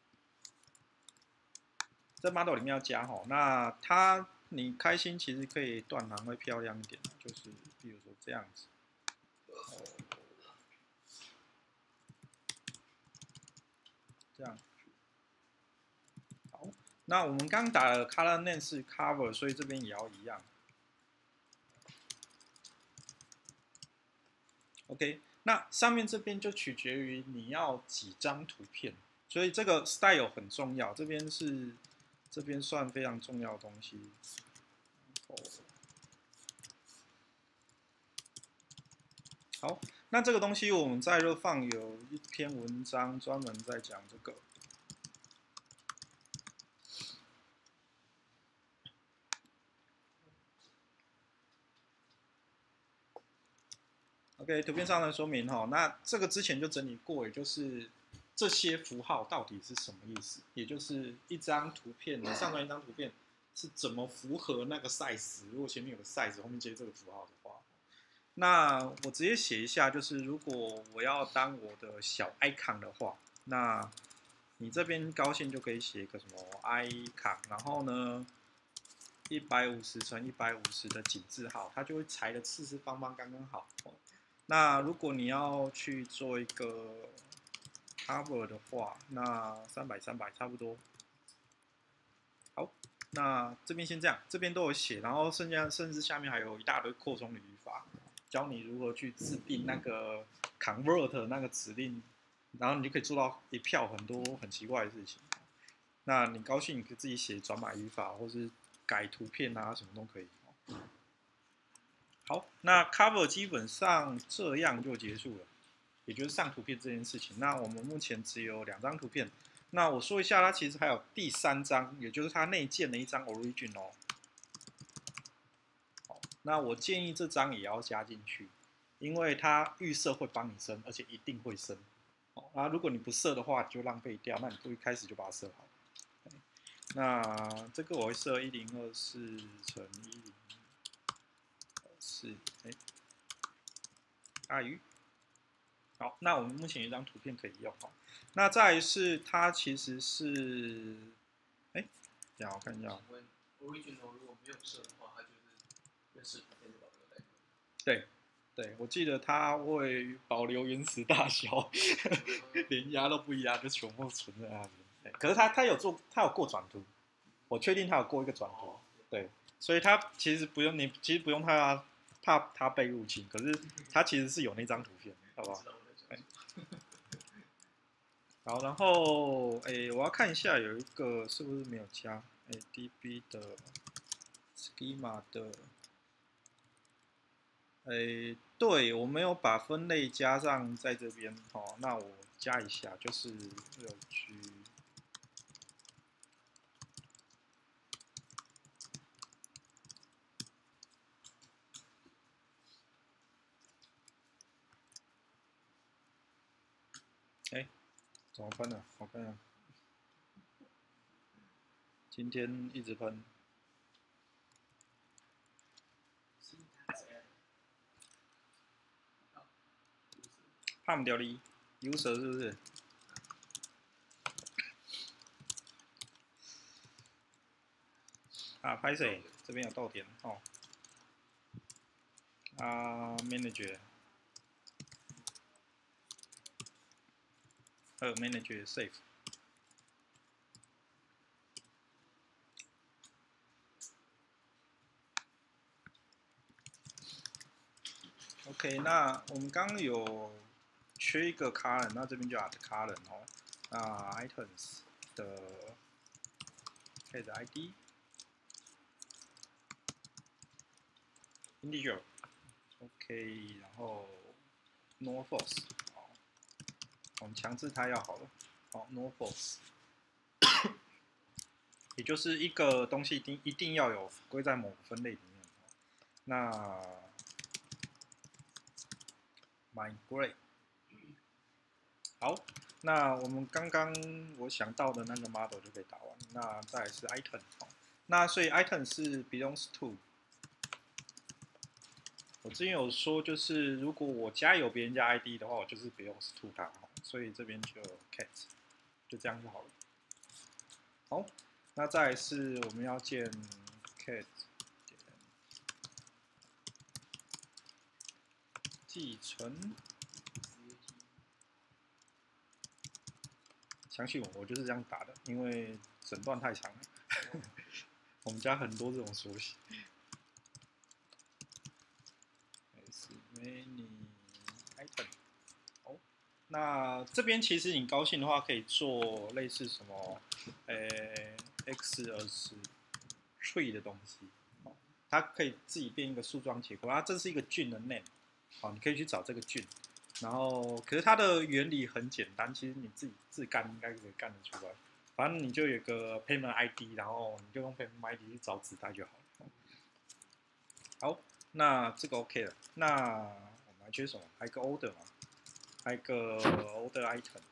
这 model 里面要加哈，那它你开心其实可以断行会漂亮一点，就是比如说这样子，这样，好，那我们刚打的 color name 是 cover， 所以这边也要一样 ，OK。那上面这边就取决于你要几张图片，所以这个 style 很重要。这边是这边算非常重要的东西。好，那这个东西我们在热放有一篇文章专门在讲这个。OK， 图片上的说明哈，那这个之前就整理过，也就是这些符号到底是什么意思？也就是一张图片，你上传一张图片是怎么符合那个 size？ 如果前面有个 size， 后面接这个符号的话，那我直接写一下，就是如果我要当我的小 icon 的话，那你这边高兴就可以写一个什么 icon， 然后呢，一百五十乘一百五十的井字号，它就会裁的四四方方刚刚好。那如果你要去做一个 cover 的话，那三百三百差不多。好，那这边先这样，这边都有写，然后剩下甚至下面还有一大堆扩充的语法，教你如何去制定那个 convert 那个指令，然后你就可以做到一票很多很奇怪的事情。那你高兴，你可以自己写转码语法，或是改图片啊，什么都可以。好，那 cover 基本上这样就结束了，也就是上图片这件事情。那我们目前只有两张图片，那我说一下，它其实还有第三张，也就是它内建的一张 origin 哦。好，那我建议这张也要加进去，因为它预设会帮你生，而且一定会生。好，那如果你不设的话，就浪费掉，那你不一开始就把它设好。那这个我会设一零二四乘一零。是，哎，大鱼。好，那我们目前有一张图片可以用哈。那再来是它其实是，哎，等下我看一下。 问 original 如果没有设的话，它就是原始图片就保留在。 对，对，我记得它会保留原始大小，连压都不压，就全部存在那边。可是它它有做，它有过转图。 我确定它有过一个转图， 哦， 对，所以它其实不用你，其实不用怕怕它被入侵，可是它其实是有那张图片，好不好知？道我在讲什么。 好，然后诶，我要看一下有一个是不是没有加诶 D B 的 schema 的，诶，对我没有把分类加上在这边哦，那我加一下，就是六 G。哎，怎么喷了？我看看，今天一直喷， 是他谁啊？好，就是怕不掉哩，user 是不是？啊，拍谁？这边有逗点哦。啊，manager，还有 manager save。OK， 那我们刚刚有缺一个 column， 那这边就 add column 哦。那 items 的 head I D integer，OK， 然后 null false， 好，我们强制它要好了，好 null false， 也就是一个东西一定一定要有归在某个分类里面。那 migrate。好，那我们刚刚我想到的那个 model 就可以打完。那再来是 item， 哦，那所以 item 是 belongs to。我之前有说，就是如果我家有别人家 I D 的话，我就是 belongs to 它，所以这边就 cat， 就这样就好了。好，那再来是我们要建 cat 继承。相信我，我就是这样打的，因为整段太长了。我们家很多这种缩写。S many item。好，那这边其实你高兴的话，可以做类似什么，呃 ，x as tree 的东西。它可以自己变一个树状结构，它这是一个菌的 name。好，你可以去找这个菌。然后，可是它的原理很简单，其实你自己自干应该可以干得出来。反正你就有个 payment I D， 然后你就用 payment I D 去找子代就好了。好，那这个 OK 了。那我们还缺什么？还有一个 order 嘛，还有一个 order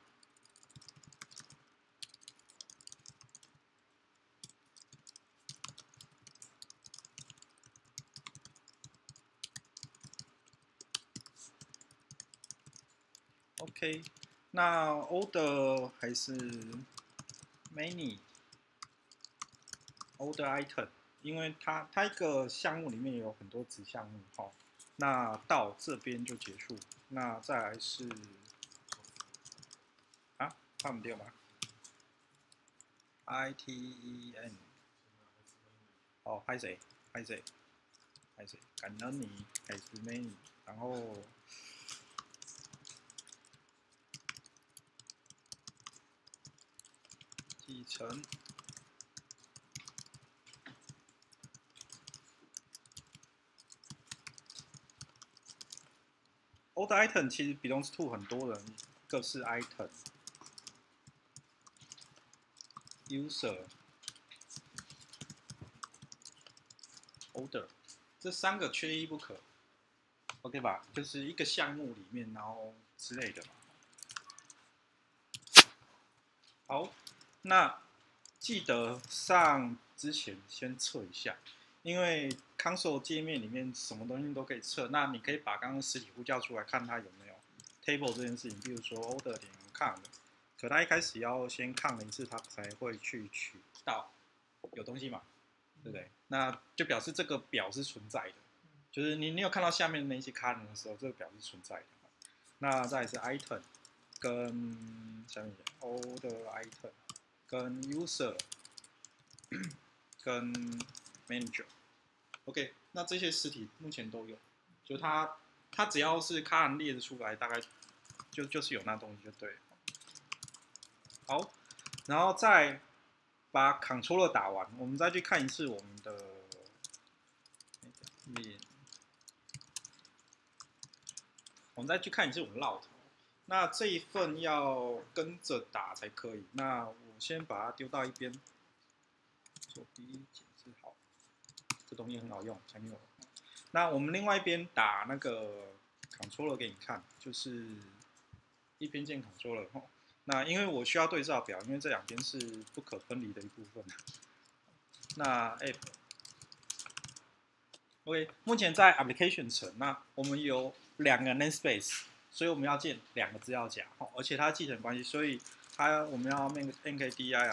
item。OK， 那 order 还是 many order item， 因为它它一个项目里面有很多子项目，好，那到这边就结束。那再来是啊，看不掉吗 ？I T E N， 哦，拍谁？拍谁？拍谁？感恩你还是 many， 然后。继承 order item 其实 belongs to 很多人，一个是 item user order 这三个缺一不可 ，OK 吧？就是一个项目里面，然后之类的嘛。好，那记得上之前先测一下，因为 console 界面里面什么东西都可以测。那你可以把刚刚实体呼叫出来，看它有没有 table 这件事情。比如说 order 点 count， 可它一开始要先 count 一次，它才会去取到有东西嘛，对不对？那就表示这个表是存在的，就是你你有看到下面的那些 column 的时候，这个表是存在的。那再来是 item 跟下面 order item。跟 user 跟 manager。OK， 那这些实体目前都有，就它它只要是卡行列的出来，大概就就是有那东西就对了。好，然后再把 controller 打完，我们再去看一次我们的那个，我们再去看一次我们 route。那这一份要跟着打才可以。那我先把它丢到一边，左 B 解释好，这东西很好用，才没有。那我们另外一边打那个 controller 给你看，就是一边键 controller 吼。那因为我需要对照表，因为这两边是不可分离的一部分。那 app OK， 目前在 application 层，那我们有两个 namespace， 所以我们要建两个资料夹，而且它继承关系，所以它我们要 make nkdir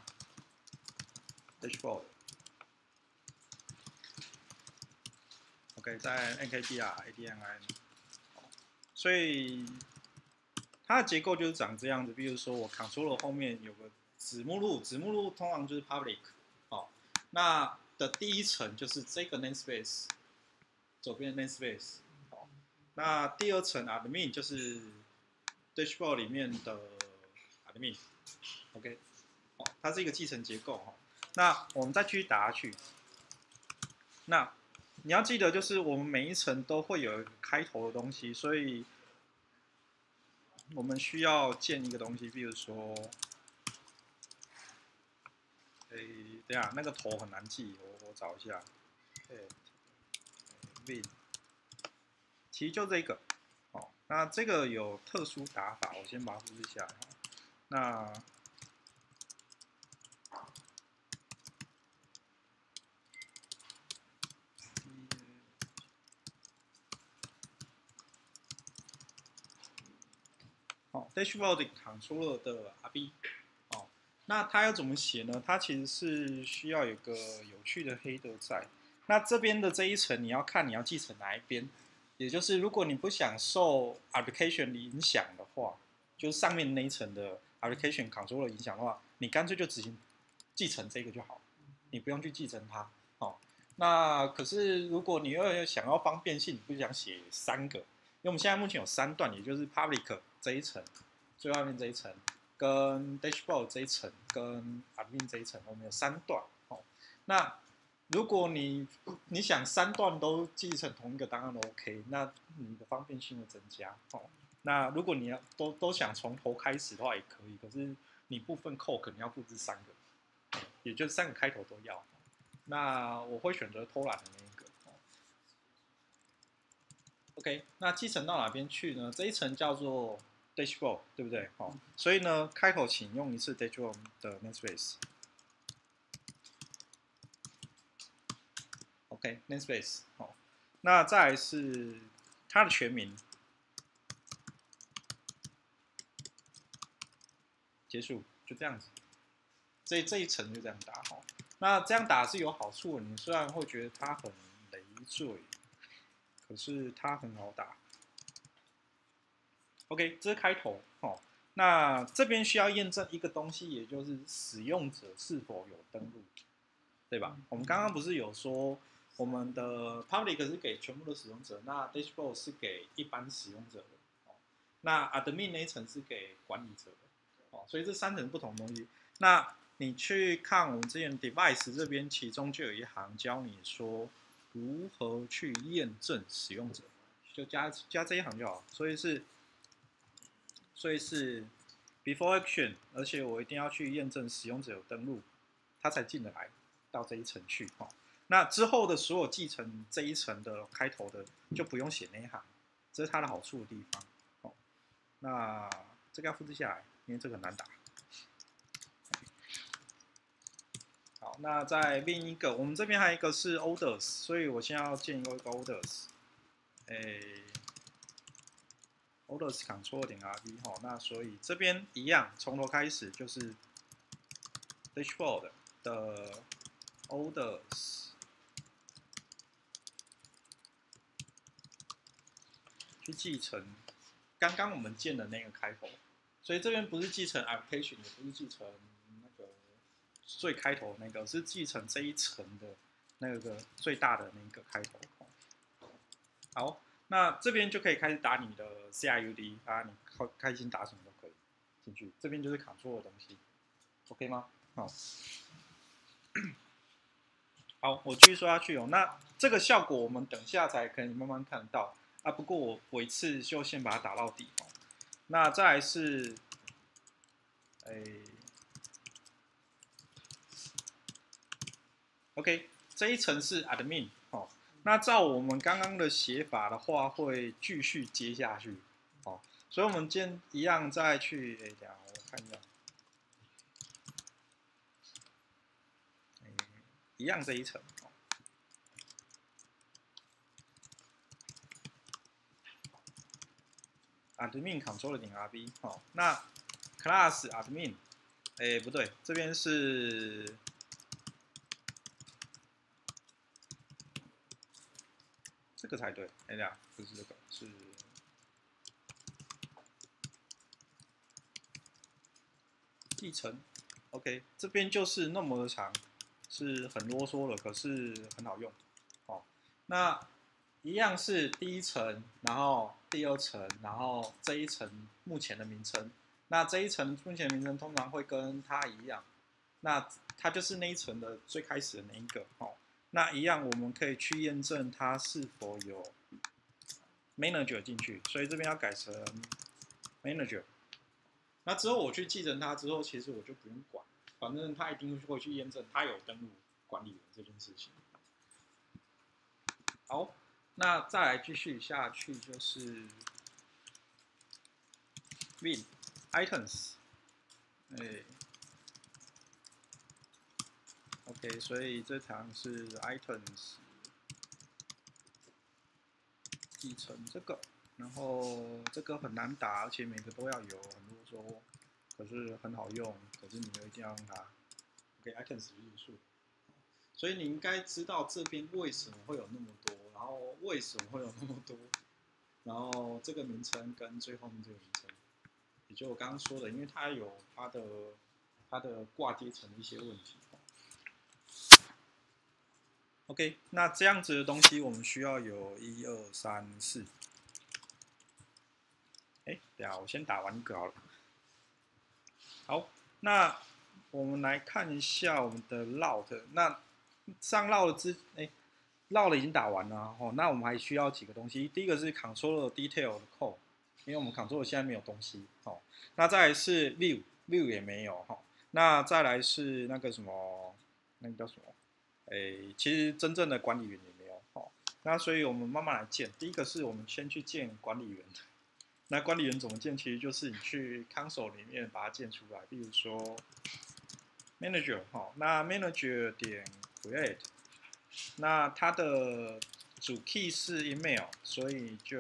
dashboard。OK， 在 nkdir admin， 所以它的结构就是长这样子。比如说我 controller 后面有个子目录，子目录通常就是 public， 哦，那的第一层就是这个 namespace， 左边的 namespace， 好，那第二层 admin 就是 dashboard 里面的 admin，OK， 哦，它是一个继承结构哈。那我们再继续打下去，那你要记得就是我们每一层都会有一个开头的东西，所以我们需要建一个东西，比如说。诶，等一下，那个头很难记，我我找一下。对 ，win， 其实就这个。哦，那这个有特殊打法，我先把它复制下来。那好 ，dashboard controller 的 R B。那它要怎么写呢？它其实是需要有个有趣的header在。那这边的这一层你要看你要继承哪一边，也就是如果你不想受 application 影响的话，就是上面那一层的 application controller 影响的话，你干脆就执行继承这个就好，你不用去继承它。哦，那可是如果你又想要方便性，你不想写三个，因为我们现在目前有三段，也就是 public 这一层，最外面这一层。跟 dashboard 这一层，跟 admin 这一层，我们有三段。哦，那如果你你想三段都继承同一个档案都 OK， 那你的方便性会增加。哦，那如果你要都都想从头开始的话也可以，可是你部分扣可能要复制三个，也就是三个开头都要。那我会选择偷懒的那一个。OK， 那继承到哪边去呢？这一层叫做dashboard 对不对？好，所以呢，开口请用一次 dashboard 的 namespace。OK， namespace 好，那再来是它的全名，结束，就这样子。这这一层就这样打哈。那这样打是有好处的，你虽然会觉得它很累赘，可是它很好打。OK， 这是开头哦。那这边需要验证一个东西，也就是使用者是否有登录，对吧？我们刚刚不是有说我们的 public 是给全部的使用者，那 dashboard 是给一般使用者的，哦，那 admin 那一层是给管理者的，哦，所以这三层不同的东西。那你去看我们之前 device 这边，其中就有一行教你说如何去验证使用者，就加加这一行就好，所以是。所以是 before action， 而且我一定要去验证使用者有登录，他才进得来到这一层去。哦，那之后的所有继承这一层的开头的就不用写那一行，这是它的好处的地方。哦，那这个要复制下来，因为这个很难打。好，那再另一个，我们这边还有一个是 orders， 所以我现在要建一个 orders， 诶。orders control 点 rb 哈，那所以这边一样，从头开始就是 dashboard 的 orders 去继承刚刚我们建的那个开头，所以这边不是继承 application， 也不是继承那个最开头那个，是继承这一层的那个最大的那个开头。好，那这边就可以开始打你的 C I U D 啊，你开开心打什么都可以进去。这边就是 control 的东西 ，OK 吗？好，好，我继续说下去哦。那这个效果我们等下才可以慢慢看到啊。不过我我一次就先把它打到底哦。那再来是，哎 ，OK， 这一层是 admin 哦。那照我们刚刚的写法的话，会继续接下去哦。所以我们今天一样再去，哎，等下我看一下，哎，一样这一层。admin control 点 rb 好，那 class admin， 哎不对，这边是这个才对，哎呀，不是这个，是继承 ，OK， 这边就是那么的长，是很啰嗦了，可是很好用，哦，那一样是第一层，然后第二层，然后这一层目前的名称。那这一层目前的名称通常会跟它一样，那它就是那一层的最开始的那一个哦。那一样我们可以去验证它是否有 manager 进去，所以这边要改成 manager。那之后我去继承它之后，其实我就不用管，反正它一定会去验证它有登录管理员这件事情。好。那再来继续下去就是 win items， 哎 ，OK， 所以这行是 items 继承这个，然后这个很难打，而且每个都要有很多说，可是很好用，可是你又一定要用它。OK，items 日数。所以你应该知道这边为什么会有那么多，然后为什么会有那么多，然后这个名称跟最后面这个名称，也就我刚刚说的，因为它有它的它的挂阶层的一些问题。OK， 那这样子的东西我们需要有一二三四。哎，等下我先打完一个好了。好，那我们来看一下我们的 route， 那上 route 之哎。绕了已经打完了哦，那我们还需要几个东西。第一个是 controller detail 的 code， 因为我们 controller 现在没有东西哦。那再来是 view view 也没有哈、哦。那再来是那个什么，那个叫什么？诶，其实真正的管理员也没有哦。那所以我们慢慢来建。第一个是我们先去建管理员。那管理员怎么建？其实就是你去 console 里面把它建出来。比如说 manager 哈、哦，那 manager 点 create。那它的主 key 是 email， 所以就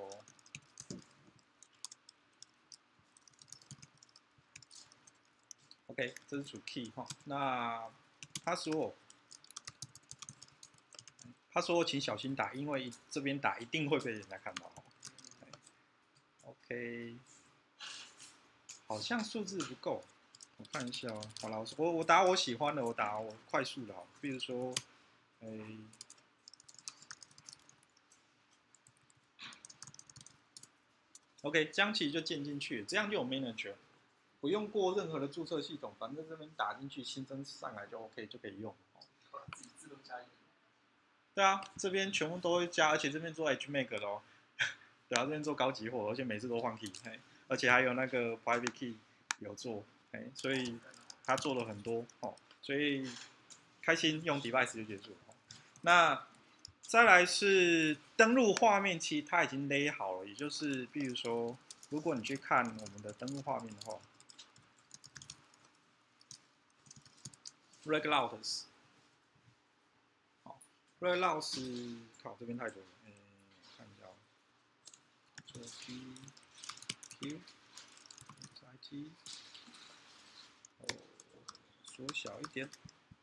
OK， 这是主 key 哈。那他说，他说请小心打，因为这边打一定会被人家看到。OK， 好像数字不够，我看一下哦。好了，我我打我喜欢的，我打我快速的好，比如说，哎。OK， 这样其实就建进去，这样就有 manager， 不用过任何的注册系统，反正这边打进去新增上来就 OK， 就可以用。 自己自动加一。 对啊，这边全部都会加，而且这边做 H make 的哦。对啊，这边做高级货，而且每次都换 key， 而且还有那个 private key 有做，所以他做了很多哦，所以开心用 device 就结束了。那再来是登录画面，其实它已经勒好了，也就是比如说，如果你去看我们的登录画面的话 ，regulars， 好 ，regulars， 靠这边太多了，嗯，看一下，做 P Q I T， 哦，缩小一点。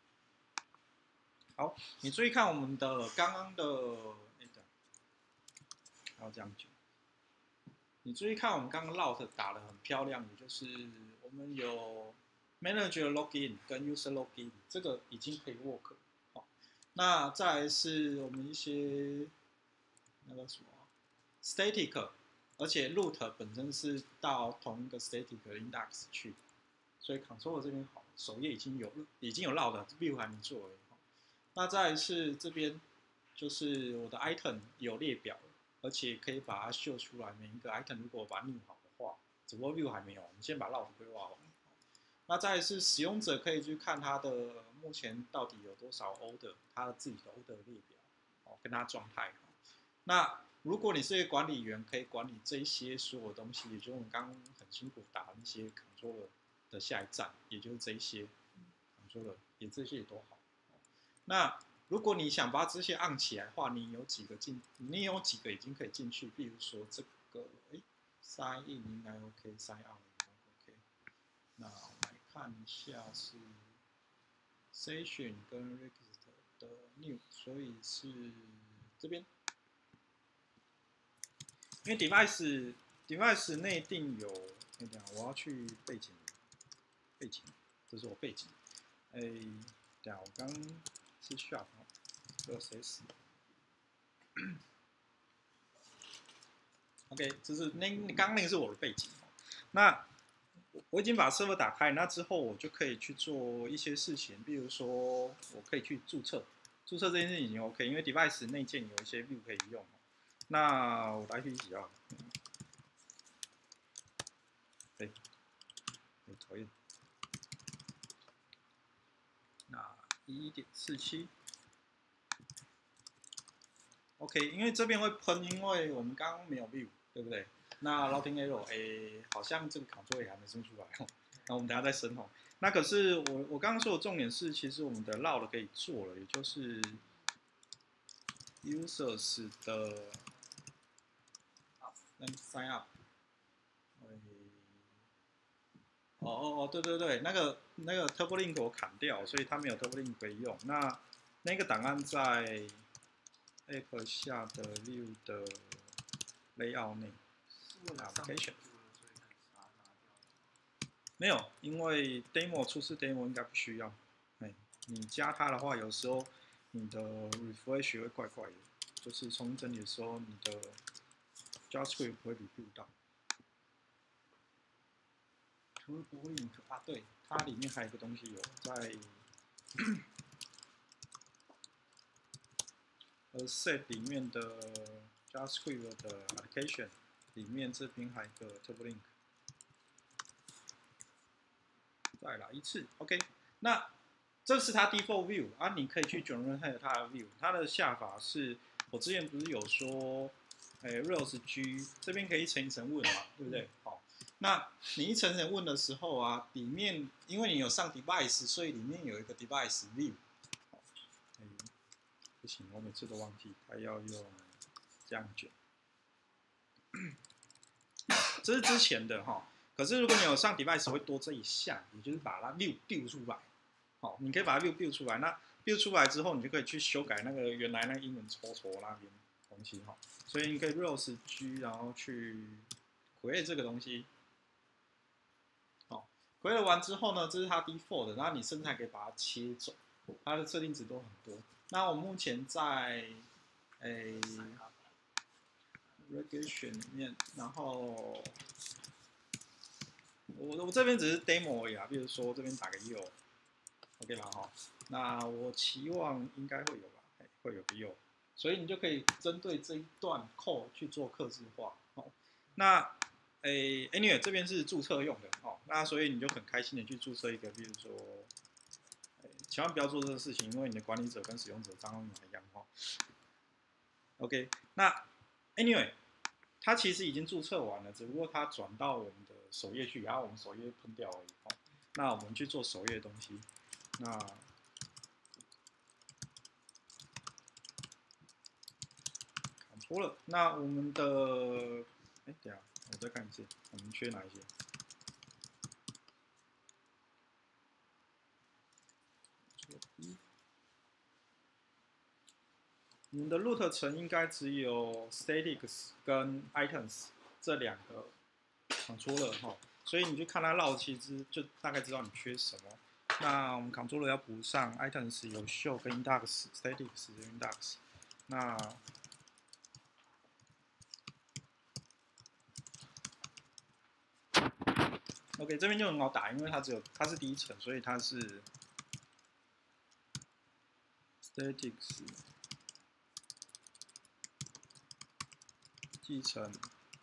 好，你注意看我们的刚刚的，哎的，要这样讲。你注意看我们刚刚 route 打得很漂亮，也就是我们有 manager login 跟 user login 这个已经可以 work。好，那再来是我们一些那个什么 static， 而且 root 本身是到同一个 static index 去，所以 control 这边好，首页已经有已经有 load view 还没做而已。那再来是这边就是我的 item 有列表了，而且可以把它秀出来，每一个 item 如果我把它拟好的话，只不过 view 还没有，我们先把 load 规划完。那再来是使用者可以去看他的目前到底有多少 order， 他的自己的 order 列表，哦，跟他状态。那如果你是一个管理员，可以管理这一些所有东西，也就是我们刚刚很辛苦打的那些 controller 的下一站，也就是这一些 controller， 也这些也都好。那如果你想把这些按起来的话，你有几个进，你有几个已经可以进去，比如说这个，哎 ，sign in 应该 OK，sign out 应该 OK。那我们来看一下是 session 跟 register 的 new， 所以是这边。因为 device device 内定有，等一下我要去背景，背景，这是我背景。哎，等一下我刚是 sharp 二 s。OK， 这是那刚刚那个是我的背景。那我已经把 server 打开，那之后我就可以去做一些事情，比如说我可以去注册，注册这件事情已经 OK， 因为 device 内建有一些 view 可以用。那我的 I P 几号？对，很讨厌。那一点四七 ，OK， 因为这边会喷，因为我们刚刚没有 view， 对不对？那 routing error， 哎，好像这个 control 也还没生出来哦。那我们等下再生哦。那可是我我刚刚说的重点是，其实我们的 loud 可以做了，也就是 users 的 sign up。哦哦哦，对对对，那个那个 Turbo Link 我砍掉，所以它没有 Turbo Link 可以用。那那个档案在 App 下的 View 的 Layout 内 Application 没有，因为 Demo 初次 Demo 应该不需要。哎，你加它的话，有时候你的 Refresh 会怪怪的，就是重整理的时候，你的 JavaScript 不会 review 到。Turbo Link 啊，对，它里面还有一个东西有在呃 set 里面的 JavaScript 的 application 里面，这边还有一个 Turbo Link。再来一次 ，OK。那这是它 default view 啊，你可以去 generate 它的 view。它的下法是，我之前不是有说，哎 ，Rails G 这边可以一层一层问嘛，对不对？好。那你一层层问的时候啊，里面因为你有上 device， 所以里面有一个 device view。哎，不行，我每次都忘记，它要用这样卷。这是之前的哈，可是如果你有上 device 会多这一项，也就是把它 view build 出来。好，你可以把它 view build 出来。那 build 出来之后，你就可以去修改那个原来那个英文戳戳那边东西哈。所以你可以 Rails G， 然后去 create 这个东西。create 完之后呢，这是它 default 的，然后你甚至还可以把它切走，它的设定值都很多。那我目前在诶 regression 里面，然后我我这边只是 demo 而已啊，比如说这边打个 U，OK 吧哈。那我期望应该会有吧，会有个 U， 所以你就可以针对这一段 code 去做客制化。哦，那诶 ，anyway 这边是注册用的哦，那所以你就很开心的去注册一个，比如说，千万不要做这个事情，因为你的管理者跟使用者账号密码一样哈。OK， 那 anyway， 它其实已经注册完了，只不过它转到我们的首页去，然后我们首页喷掉而已哦。那我们去做首页的东西，那看错了，那我们的，哎，等下。我再看一次，我们缺哪一些？你们的 root 层应该只有 statics 跟 items 这两个 controller 哈。 所以你去看它绕，其实就大概知道你缺什么。那我们 controller 要补上 items 有 show 跟 index statics 跟 index。那 OK 这边就很好打，因为它只有它是第一层，所以它是 statics 继承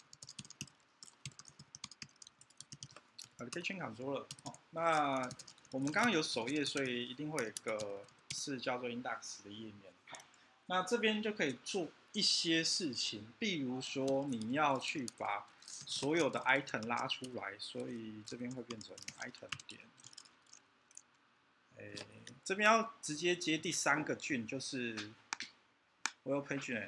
application controller。好，那我们刚刚有首页，所以一定会有一个是叫做 index 的页面。好，那这边就可以做一些事情，比如说你要去把所有的 item 拉出来，所以这边会变成 item 点，诶，这边要直接接第三个郡，就是 web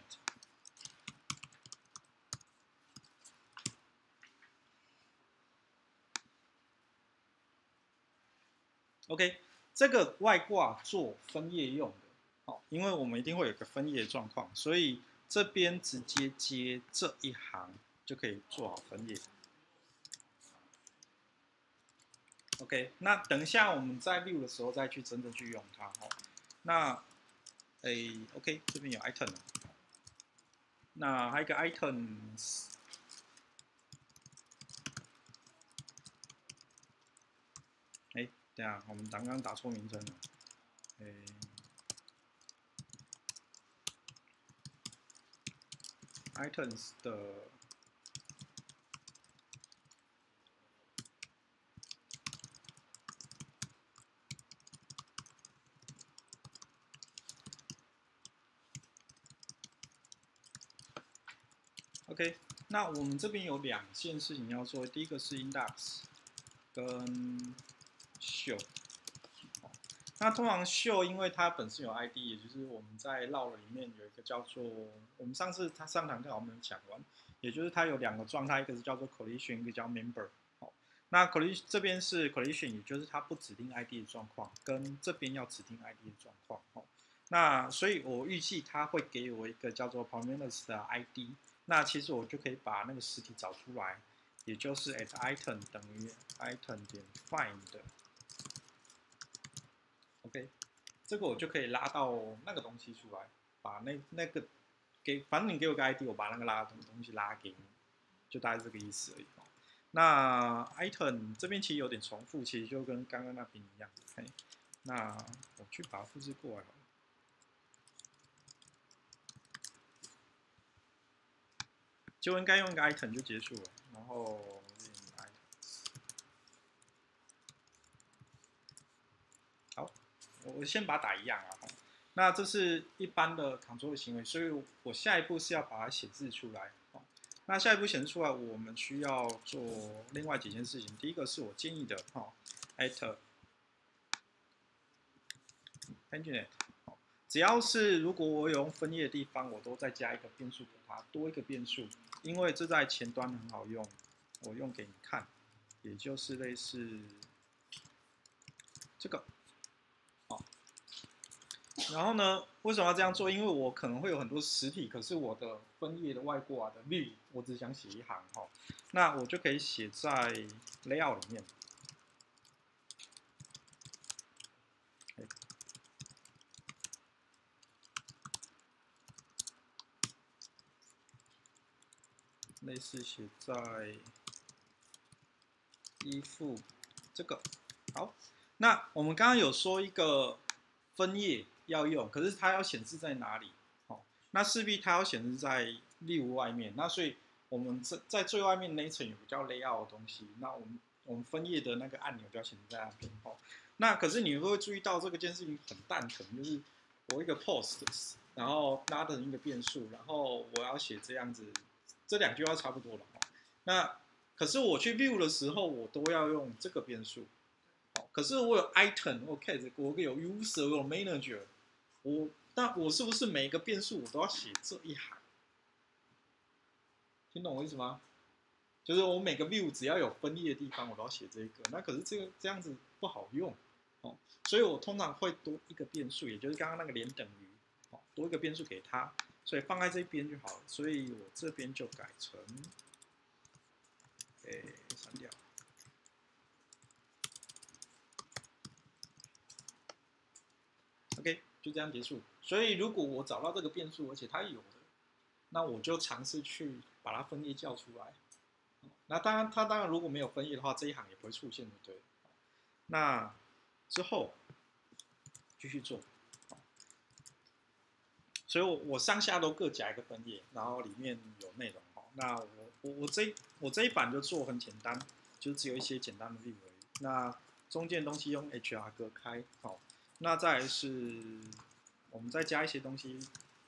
pagenet。OK， 这个外挂做分页用的，好，因为我们一定会有个分页状况，所以这边直接接这一行就可以做好分页。OK， 那等一下我们在 view 的时候再去真正去用它哦。那，诶 ，OK， 这边有 item 了，那还有一个 items。哎，等下，我们刚刚打错名称了。哎 ，items 的 OK， 那我们这边有两件事情要做，第一个是 index 跟 show。那通常 show 因为它本身有 I D， 也就是我们在绕了里面有一个叫做，我们上次它上堂课我们有讲完，也就是它有两个状态，一个是叫做 collision， 一个叫 member。好，那 collision 这边是 collision， 也就是它不指定 I D 的状况，跟这边要指定 I D 的状况。好，那所以我预计它会给我一个叫做 parameters 的 I D。那其实我就可以把那个实体找出来，也就是 at item 等于 item 点 find。OK， 这个我就可以拉到那个东西出来，把那那个给，反正你给我个 I D， 我把那个拉的东西拉给你，就大概是这个意思而已。那 item 这边其实有点重复，其实就跟刚刚那边一样。嘿，那我去把它复制过来好了。就应该用一个 item 就结束了，然后 items。好，我先把它打一样啊。那这是一般的 control 行为，所以我下一步是要把它显示出来。那下一步显示出来，我们需要做另外几件事情。第一个是我建议的哈 ，at pagenet。只要是如果我有用分页的地方，我都再加一个变数给它，多一个变数，因为这在前端很好用，我用给你看，也就是类似这个，好。然后呢，为什么要这样做？因为我可能会有很多实体，可是我的分页的外挂的 view， 我只想写一行哈，那我就可以写在 layout 里面。类似写在依附这个好，那我们刚刚有说一个分页要用，可是它要显示在哪里？好，那势必它要显示在 view 外面，那所以我们在在最外面那一层有个叫 layout 的东西，那我们我们分页的那个按钮就要显示在那边。好，那可是你会注意到这个件事情很蛋疼，就是我一个 post， 然后拉成一个变数，然后我要写这样子。这两句话差不多了，那可是我去 view 的时候，我都要用这个变数。可是我有 item， 我 case， 我有 user， 我有 manager， 我那我是不是每一个变数我都要写这一行？听懂我意思吗？就是我每个 view 只要有分页的地方，我都要写这个。那可是这个这样子不好用，哦，所以我通常会多一个变数，也就是刚刚那个连等于，哦，多一个变数给它。所以放在这边就好了，所以我这边就改成，诶，删掉就这样结束。所以如果我找到这个变数，而且它有的，那我就尝试去把它分页叫出来。那当然，它当然如果没有分页的话，这一行也不会出现，对不对？那之后继续做。所以我，我上下都各夹一个分页，然后里面有内容。那我我我这我这一版就做很简单，就只有一些简单的例而已。那中间的东西用 H R 隔开，好。那再来是，我们再加一些东西，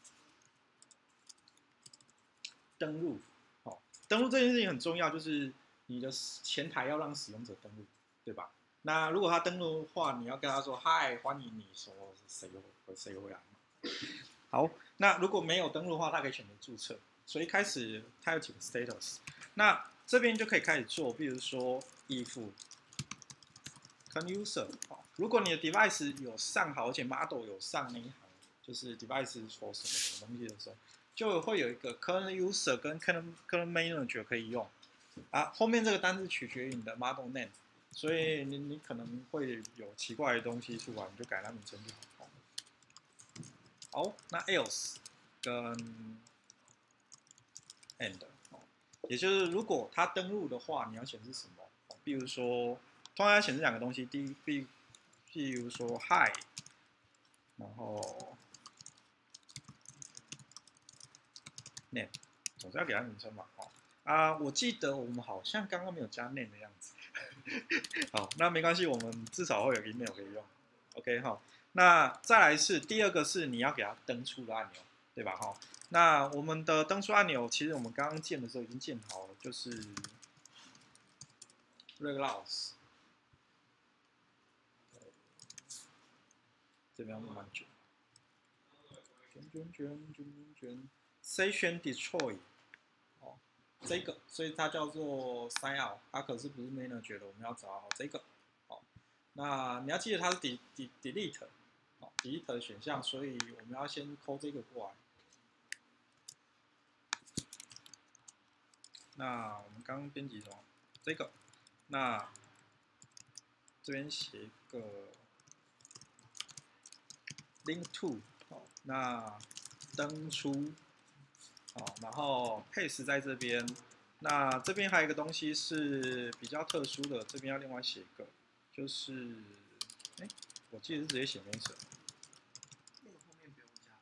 登录，好，登录这件事情很重要，就是你的前台要让使用者登录，对吧？那如果他登录的话，你要跟他说嗨，欢迎你说谁回谁回来。好，那如果没有登录的话，他可以选择注册。所以一开始它有几个 status， 那这边就可以开始做，比如说 if can user， 如果你的 device 有上好，而且 model 有上那一行，就是 device for 什么什么东西的时候，就会有一个 current user 跟 current current manager 可以用。啊，后面这个单字取决于你的 model name， 所以你你可能会有奇怪的东西出来，你就改它名称就好。好，那 else 跟 and， 也就是如果它登录的话，你要显示什么？比如说，通常要显示两个东西，第一，比譬如说 hi， 然后 name， 总是要给它名称嘛。啊，我记得我们好像刚刚没有加 name 的样子。好，那没关系，我们至少会有 email 可以用。OK 哈，那再来是第二个是你要给它登出的按钮，对吧？哈，那我们的登出按钮其实我们刚刚建的时候已经建好了，就是 reglaus， 这边要慢慢卷，卷卷卷卷卷卷 ，session destroy。这个，所以它叫做 sign out， 它可是不是 manager 的，我们要找这个。好，那你要记得它是 de de delete， 好 delete 的选项，所以我们要先抠这个过来。那我们刚刚编辑什么？这个，那这边写一个 link to， 好，那登出。好，然后 paste 在这边，那这边还有一个东西是比较特殊的，这边要另外写一个，就是，哎，我记得是直接写 method。 那个后面不用加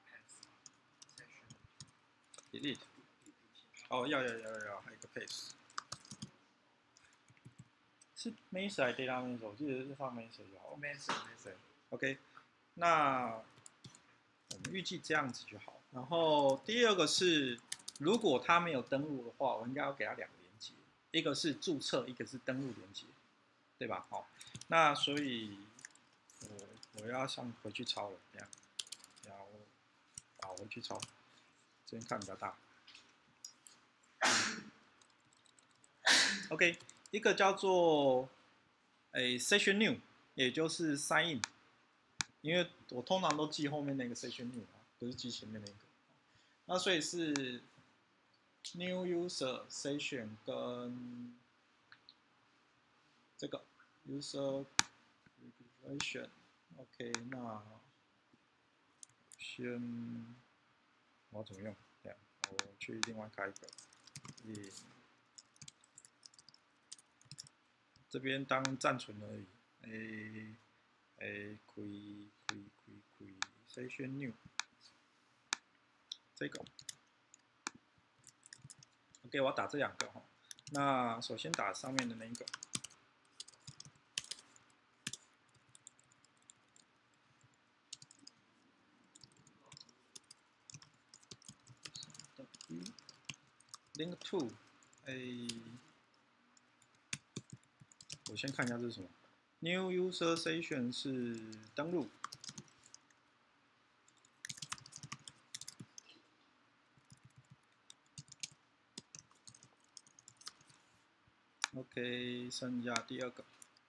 pass。delete。哦，要要要要，还有一个 paste。是 method 还是 data method？ 我记得是放 method 就好。 method method。 OK， 那我们预计这样子就好。然后第二个是，如果他没有登录的话，我应该要给他两个连接，一个是注册，一个是登录连接，对吧？好，那所以我我要上回去抄了，这样，然后好回去抄，这边看比较大。OK， 一个叫做诶 session new， 也就是 sign in， 因为我通常都记后面那个 session new 啊，不是记前面那个。那所以是 new user session 跟这个 user registration。OK， 那先我要怎么用？这样，我去另外开一个。也这边当暂存而已。A A 开开开开 session new 这个 ，OK， 我要打这两个哈。那首先打上面的那一个。link to A， 我先看一下这是什么。New user session 是登录。OK， 剩下第二个。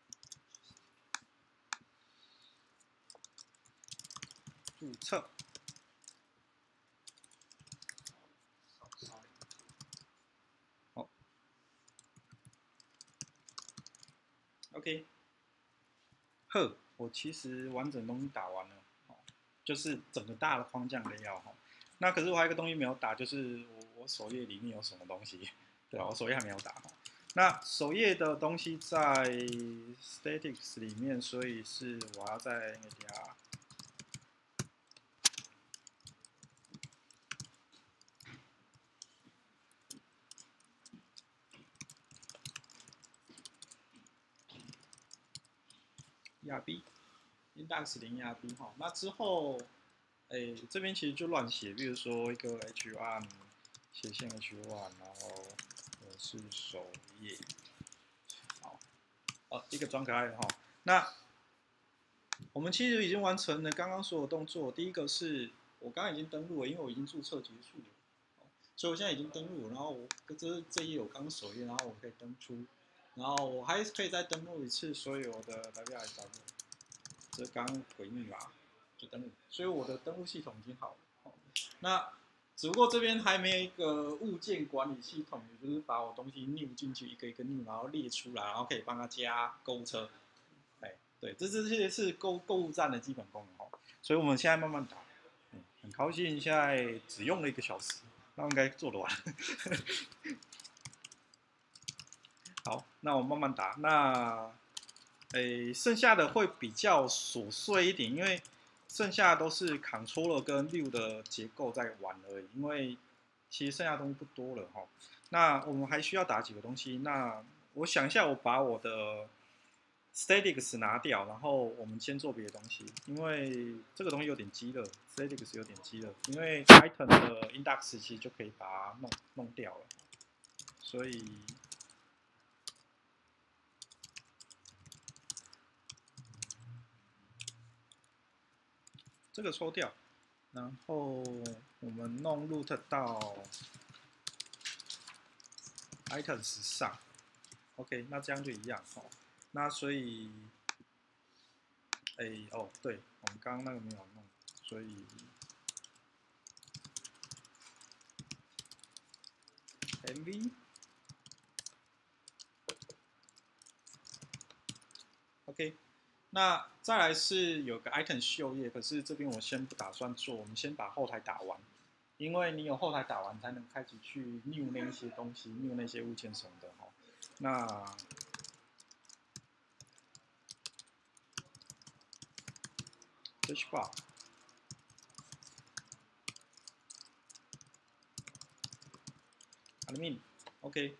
注册。好。OK。呵，我其实完整东西打完了。 就是整个大的框架的要哈。那可是我还有一个东西没有打，就是我我首页里面有什么东西，对吧？我首页还没有打哈。那首页的东西在 statics 里面，所以是我要在那家。压 B index 零压 B 哈，那之后，哎，这边其实就乱写，比如说一个 H 一 斜线 H 一，然后我是首页，好，哦，一个装可爱的哈。那我们其实已经完成了刚刚所有动作，第一个是我刚刚已经登录了，因为我已经注册结束了，所以我现在已经登录，然后我这这页我刚首页，然后我可以登出。然后我还可以再登录一次所有的 W S W， 这刚回密码就登录，所以我的登录系统已经好了。那只不过这边还没有一个物件管理系统，也就是把我东西 new 进去，一个一个 new， 然后列出来，然后可以帮他加购物车。哎，对，这这些是购购物站的基本功能哦。所以我们现在慢慢打，嗯，很高兴现在只用了一个小时，那应该做得完。好，那我慢慢打。那，诶，剩下的会比较琐碎一点，因为剩下都是 controller 跟 view 的结构在玩而已。因为其实剩下的东西不多了哈。那我们还需要打几个东西。那我想一下，我把我的 statics 拿掉，然后我们先做别的东西，因为这个东西有点鸡肋 ，statics 有点鸡肋，因为 item 的 index 其实就可以把它弄弄掉了，所以。这个抽掉，然后我们弄 root 到 items 上 ，OK， 那这样就一样哦。那所以，哎哦，对，我们刚刚那个没有弄，所以 M V，OK。那再来是有个 item 秀页，可是这边我先不打算做，我们先把后台打完，因为你有后台打完才能开始去 new 那些东西 ，new 那些物件什么的哈。那 search bar， admin， OK。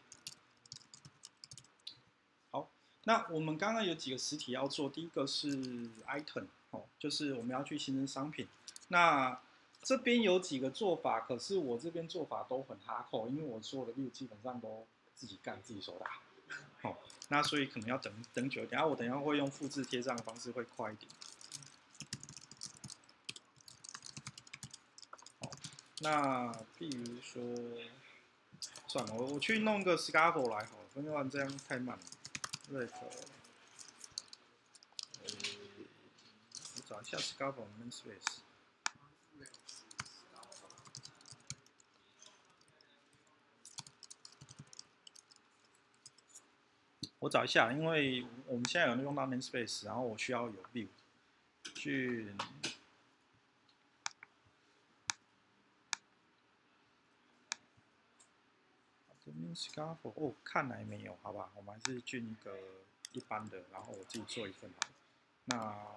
那我们刚刚有几个实体要做，第一个是 item 哦，就是我们要去新增商品。那这边有几个做法，可是我这边做法都很哈扣，因为我所有的 view 基本上都自己干、自己手打。好、哦，那所以可能要等等久一点。然、啊、后我等一下会用复制贴上的方式会快一点。好、哦，那比如说，算了，我我去弄个 scaffold 来好了，不然这样太慢了。Rect， 呃，我找一下 scaffold namespace。我找一下，因为我们现在有用到 namespace， 然后我需要有 view 去。这边 scaffold 哦，看来没有，好吧，我们还是进一个一般的，然后我自己做一份好了。那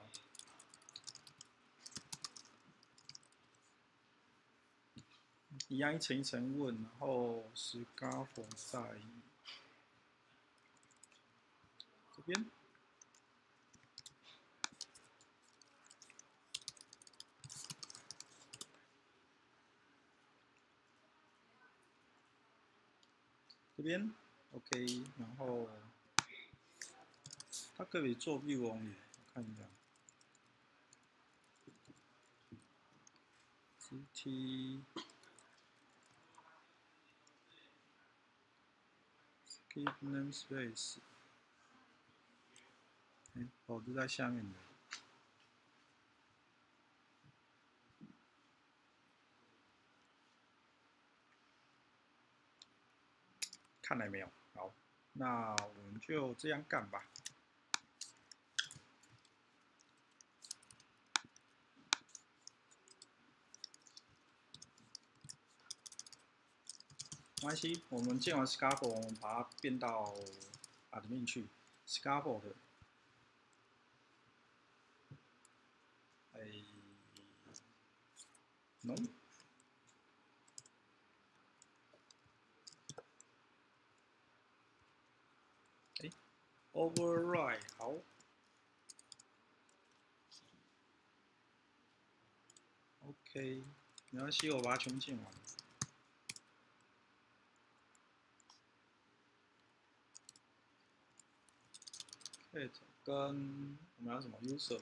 一样一层一层问，然后 scaffold 在这边。这边 OK， 然后它可以做 view only， 我看一下 ，ct skip namespace， 哎，哦，就在下面的。看来没有，好，那我们就这样干吧。 没关系，我们建完 scaffold， 我们把它变到 admin 去 scaffold 的，哎 ，no， 哎 ，override 好。 OK， 没关系，我把它全部建完。Create 跟我们要什么 user，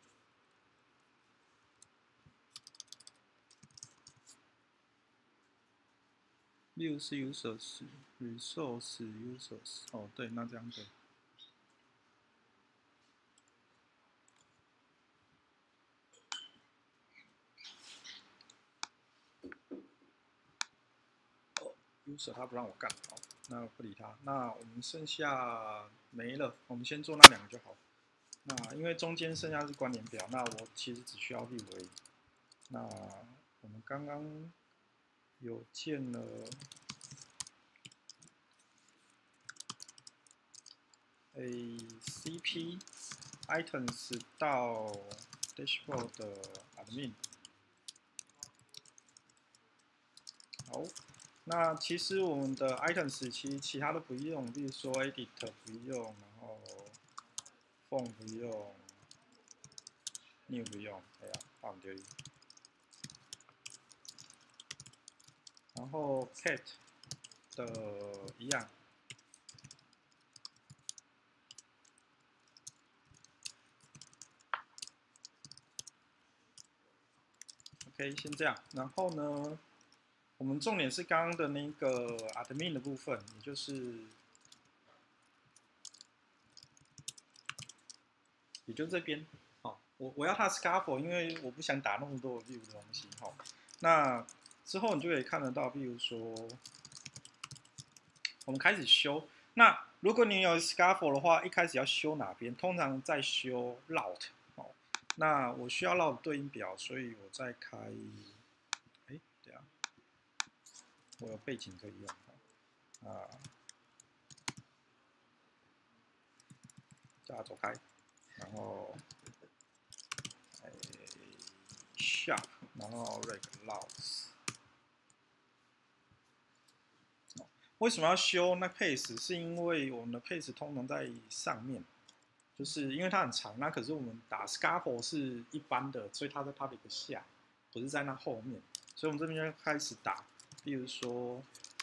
view 是 users， resource users， 哦对，那这样对。user 他不让我干，好，那不理他。那我们剩下没了，我们先做那两个就好。那因为中间剩下是关联表，那我其实只需要 view 而已。那我们刚刚有建了，诶 C P items 到 dashboard 的 admin。好。 那其实我们的 items 其实其他都不用，比如说 edit 不用，然后 form 不用 ，new 不用，哎呀，放丢。然后 cat 的一样。OK， 先这样。然后呢？ 我们重点是刚刚的那个 admin 的部分，也就是，也就这边。好，我我要它 scaffold， 因为我不想打那么多 view 的东西。好，那之后你就可以看得到，比如说，我们开始修。那如果你有 scaffold 的话，一开始要修哪边？通常在修 route。好，那我需要 route 对应表，所以我再开。 我有背景可以用啊，叫它走开，然后哎 sharp， 然后 reg loss。为什么要修那 pace？ 是因为我们的 pace 通常在上面，就是因为它很长，那可是我们打 scaffold 是一般的，所以它在 public 下，不是在那后面，所以我们这边就开始打，比如说。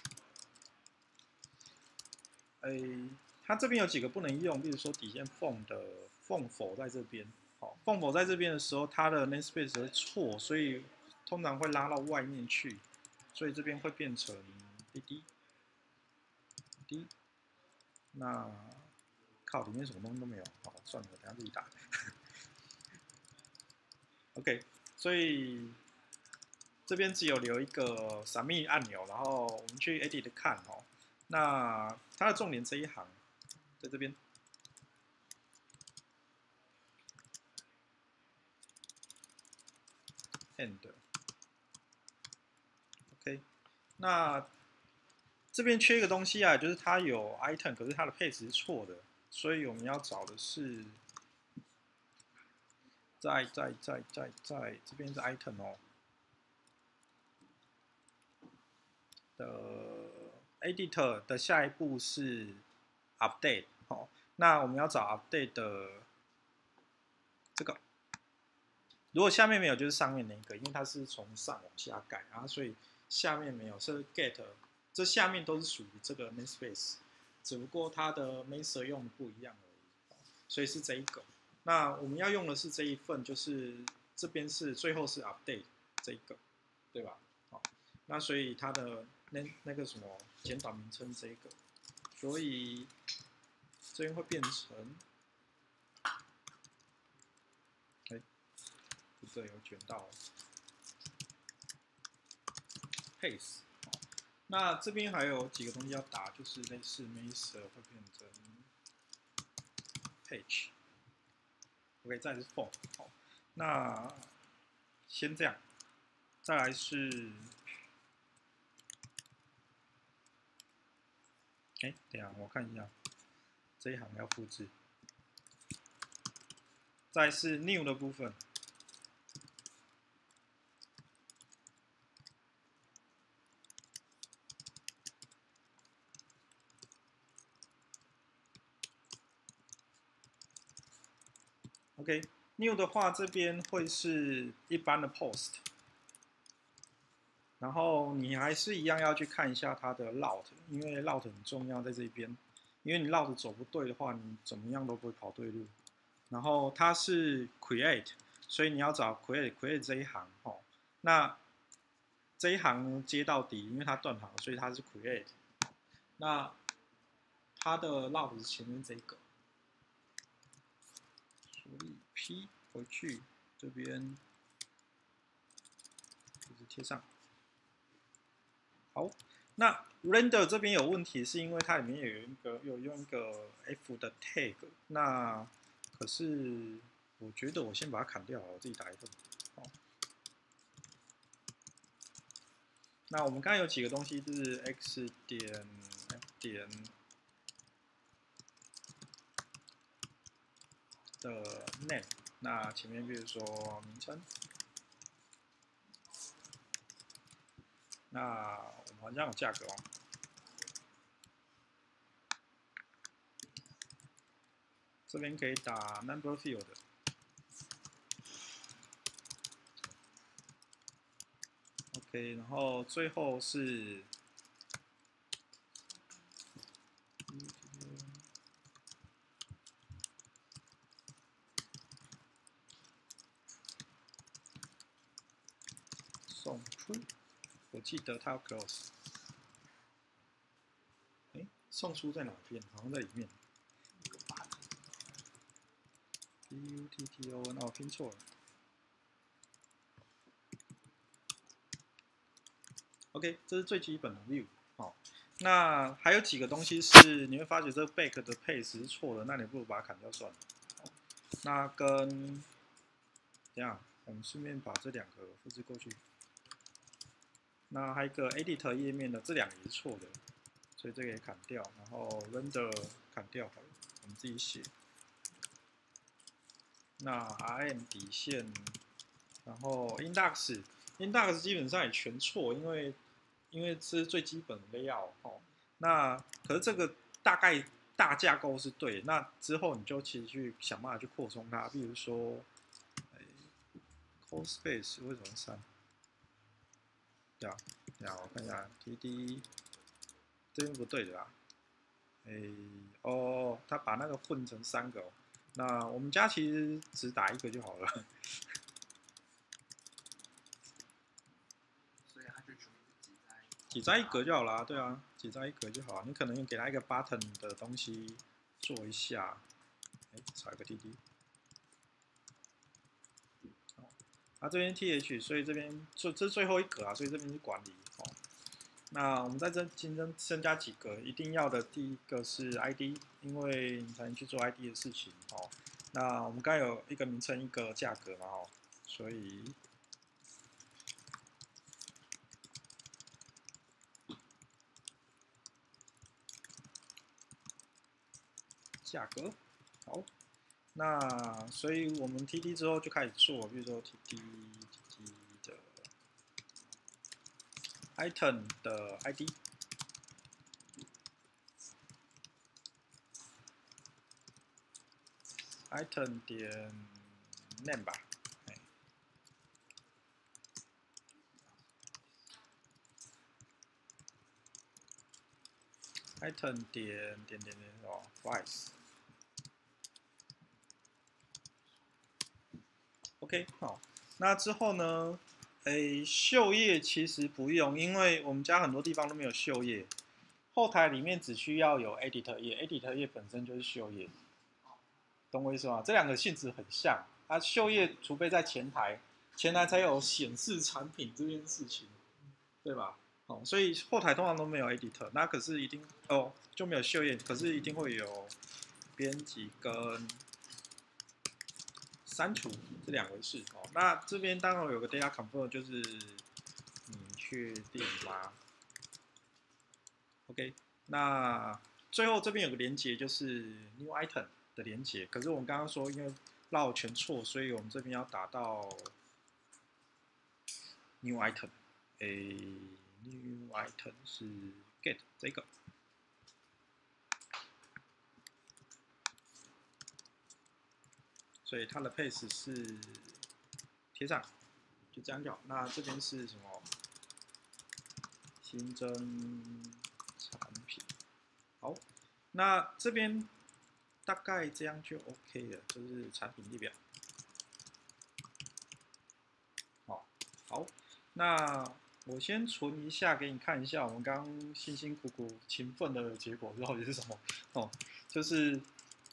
诶，它这边有几个不能用，比如说底线缝的缝否在这边，好，缝否在这边的时候，它的 namespace 会错，所以通常会拉到外面去，所以这边会变成滴滴滴。那靠，里面什么东西都没有，好，算了，等下自己打。OK， 所以这边只有留一个 submit 按钮，然后我们去 edit 看哦。 那它的重点这一行，在这边 ，end， OK， 那这边缺一个东西啊，就是它有 item， 可是它的配置是错的，所以我们要找的是，在在在在在这边是 item 哦的 editor 的下一步是 update 哦，那我们要找 update 的这个。 如果下面没有，就是上面那个，因为它是从上往下改，然后所以下面没有是 get， 这下面都是属于这个 namespace， 只不过它的 method 用的不一样而已，所以是这一个。那我们要用的是这一份，就是这边是最后是 update 这一个，对吧？好，那所以它的那那个什么简短名称这一个，所以这边会变成。 这有卷到 paste， 那这边还有几个东西要打，就是类似 method 会变成 page，OK， 再来是 form， 好，那先这样，再来是哎，等一下我看一下，这一行要复制。再是 new 的部分。OK，new 的话这边会是一般的 post， 然后你还是一样要去看一下它的 route， 因为 route 很重要在这边，因为你 route 走不对的话，你怎么样都不会跑对路。然后它是 create， 所以你要找 create create 这一行哦。那这一行呢接到底，因为它断行，所以它是 create。那它的 route 是前面这个。所以 P 回去这边就是贴上。好，那 render 这边有问题，是因为它里面有一个有用一个 F 的 tag， 那可是我觉得我先把它砍掉了，我自己打一份。好，那我们刚才有几个东西，就是 x 点 f 点的 name。那前面比如说名称，那我们好像有价格哦。这边可以打 number field。OK， 然后最后是送出，我记得它要 close。哎，送出在哪边？好像在里面。B U T T O， 那我拼错了。OK， 这是最基本的 view。好，那还有几个东西是你会发觉这个 back 的 pace 是错的，那你不如把它砍掉算了。那跟这样，我们顺便把这两个复制过去。那还有一个 edit 页面的，这两个也是错的，所以这个也砍掉，然后 render 砍掉好了，我们自己写。那 R M 底线，然后 index index 基本上也全错，因为因为这是最基本的 layout 哦。那可是这个大概大架构是对，那之后你就其实去想办法去扩充它，比如说，哎 ，call space 为什么删？对啊，对啊，我看一下 T D 这边不对的啦。哎，哦，他把那个混成三个哦。那我们家其实只打一个就好了。 所以它就全部挤在挤在一格就好啦，对啊，挤在一格就好。你可能给他一个 button 的东西做一下，哎，少一个 T D。好，啊这边 T H， 所以这边这这是最后一格啊，所以这边是管理哦。那我们在这新增增加几个一定要的，第一个是 I D， 因为你才能去做 I D 的事情哦。那我们刚才有一个名称一个价格嘛哦，所以价格好。那所以我们 T D 之后就开始做，比如说 T D T D 的 item 的 I D。item 点 name 吧，哎 ，item 点点点点哦 ，price。OK， 好，那之后呢？诶，秀页其实不用，因为我们家很多地方都没有秀页，后台里面只需要有 editor 页 ，editor 页本身就是秀页。懂我意思吗？这两个性质很像，它秀页除非在前台，前台才有显示产品这件事情，对吧？哦，所以后台通常都没有 editor， 那可是一定哦就没有秀页，可是一定会有编辑跟删除这两回事哦。那这边当然有个 data confirm， 就是你确定吗 ？OK， 那最后这边有个连接，就是 new item 的连接。可是我们刚刚说，因为绕全错，所以我们这边要打到 new item。诶 ，new item 是 get 这个。所以它的 paste 是贴上，就这样就好。那这边是什么？新增产品。好，那这边大概这样就 OK 了，就是产品列表。好，好，那我先存一下给你看一下，我们刚刚辛辛苦苦勤奋的结果到底是什么？哦，就是，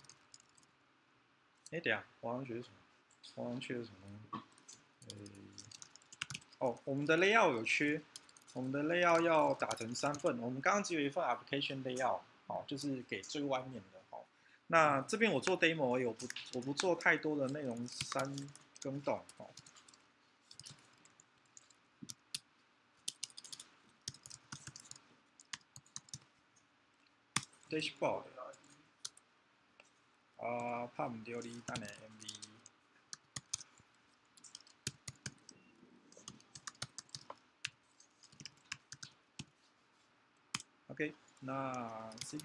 哎，等下，我好像觉得什么？我好像缺了什么东西？呃，哦，我们的 layout 有缺，我们的 layout 要打成三份，我们刚刚只有一份 application layout， 哦，就是给最外面的，哦。那这边我做 demo 而已，我不我不做太多的内容删更动，哦。dashboard， 啊，拍唔到你等下 M V。OK， 那 C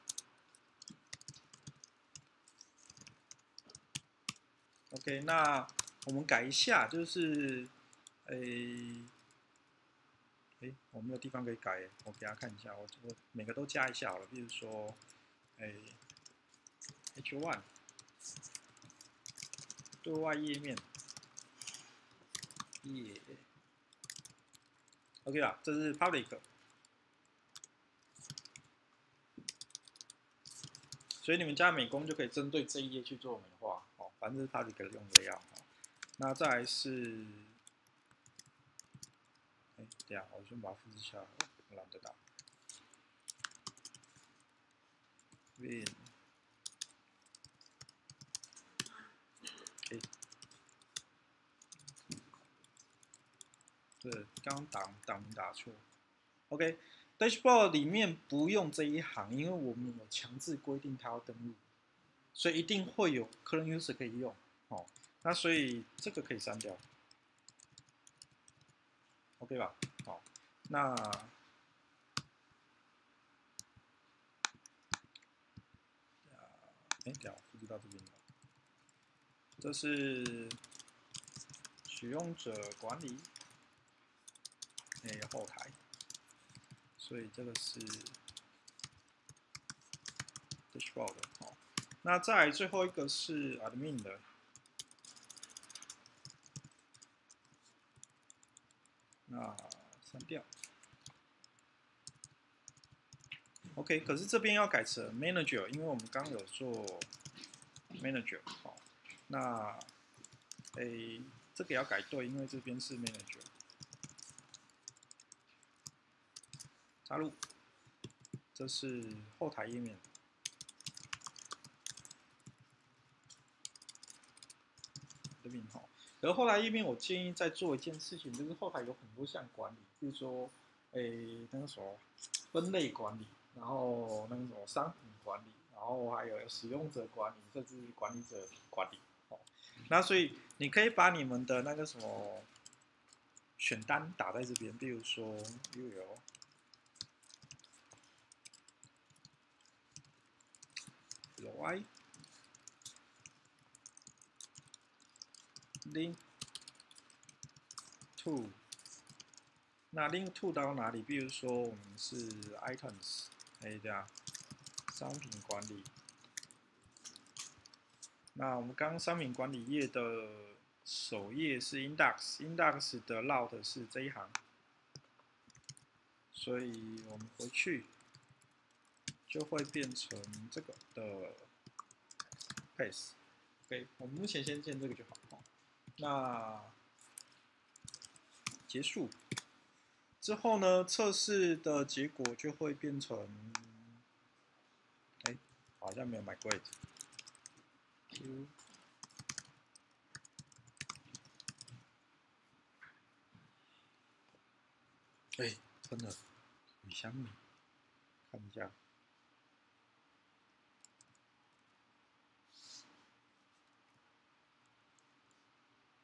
B。OK， 那我们改一下，就是，诶，诶，我没有地方可以改，我给大家看一下，我我每个都加一下好了，比如说，诶 ，H 一 对外页面，页 ，OK 啦，这是 public， 所以你们家美工就可以针对这一页去做美化，哦，反正是 public 用的样，那再来是。哎，等下，我先把它复制下来，我懒得打。win， 哎，对，刚刚打打名打错。OK，dashboard 里面不用这一行，因为我们有强制规定它要登录，所以一定会有 current user 可以用。哦，那所以这个可以删掉。OK 吧？好，那。哎，等下复制到这边了。这是使用者管理，哎，后台，所以这个是 dashboard 好。那再来最后一个是 admin 的，那删掉。OK， 可是这边要改成 manager， 因为我们刚刚有做 manager， 好，那诶这个要改对，因为这边是 manager， 插入，这是后台页面，这边好。而后台页面，我建议再做一件事情，就是后台有很多项管理，比如说诶那个什么分类管理。然后那个什么商品管理，然后还有使用者管理，甚至管理者管理。哦，那所以你可以把你们的那个什么选单打在这边，比如说又有 y link to， 那 link to 到哪里？比如说我们是 items， 哎对啊。商品管理，那我们刚刚商品管理页的首页是 index，index 的 route 是这一行，所以我们回去就会变成这个的 paste。OK， 我们目前先建这个就好。那结束之后呢，测试的结果就会变成。好像没有 migrate。Q， 哎，真的，雨香米，看一下。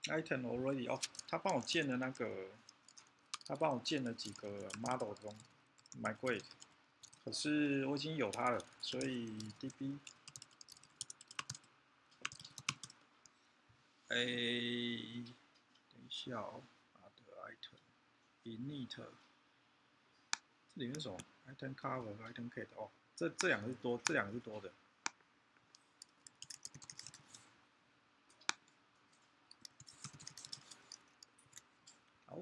item already 哦，他帮我建了那个，他帮我建了几个 model 中 migrate， 可是我已经有它了，所以 db， 哎，等一下哦 ，add item init， 这里面是什么 ？item cover 和 item kit 哦，这这两个是多，这两个是多的。好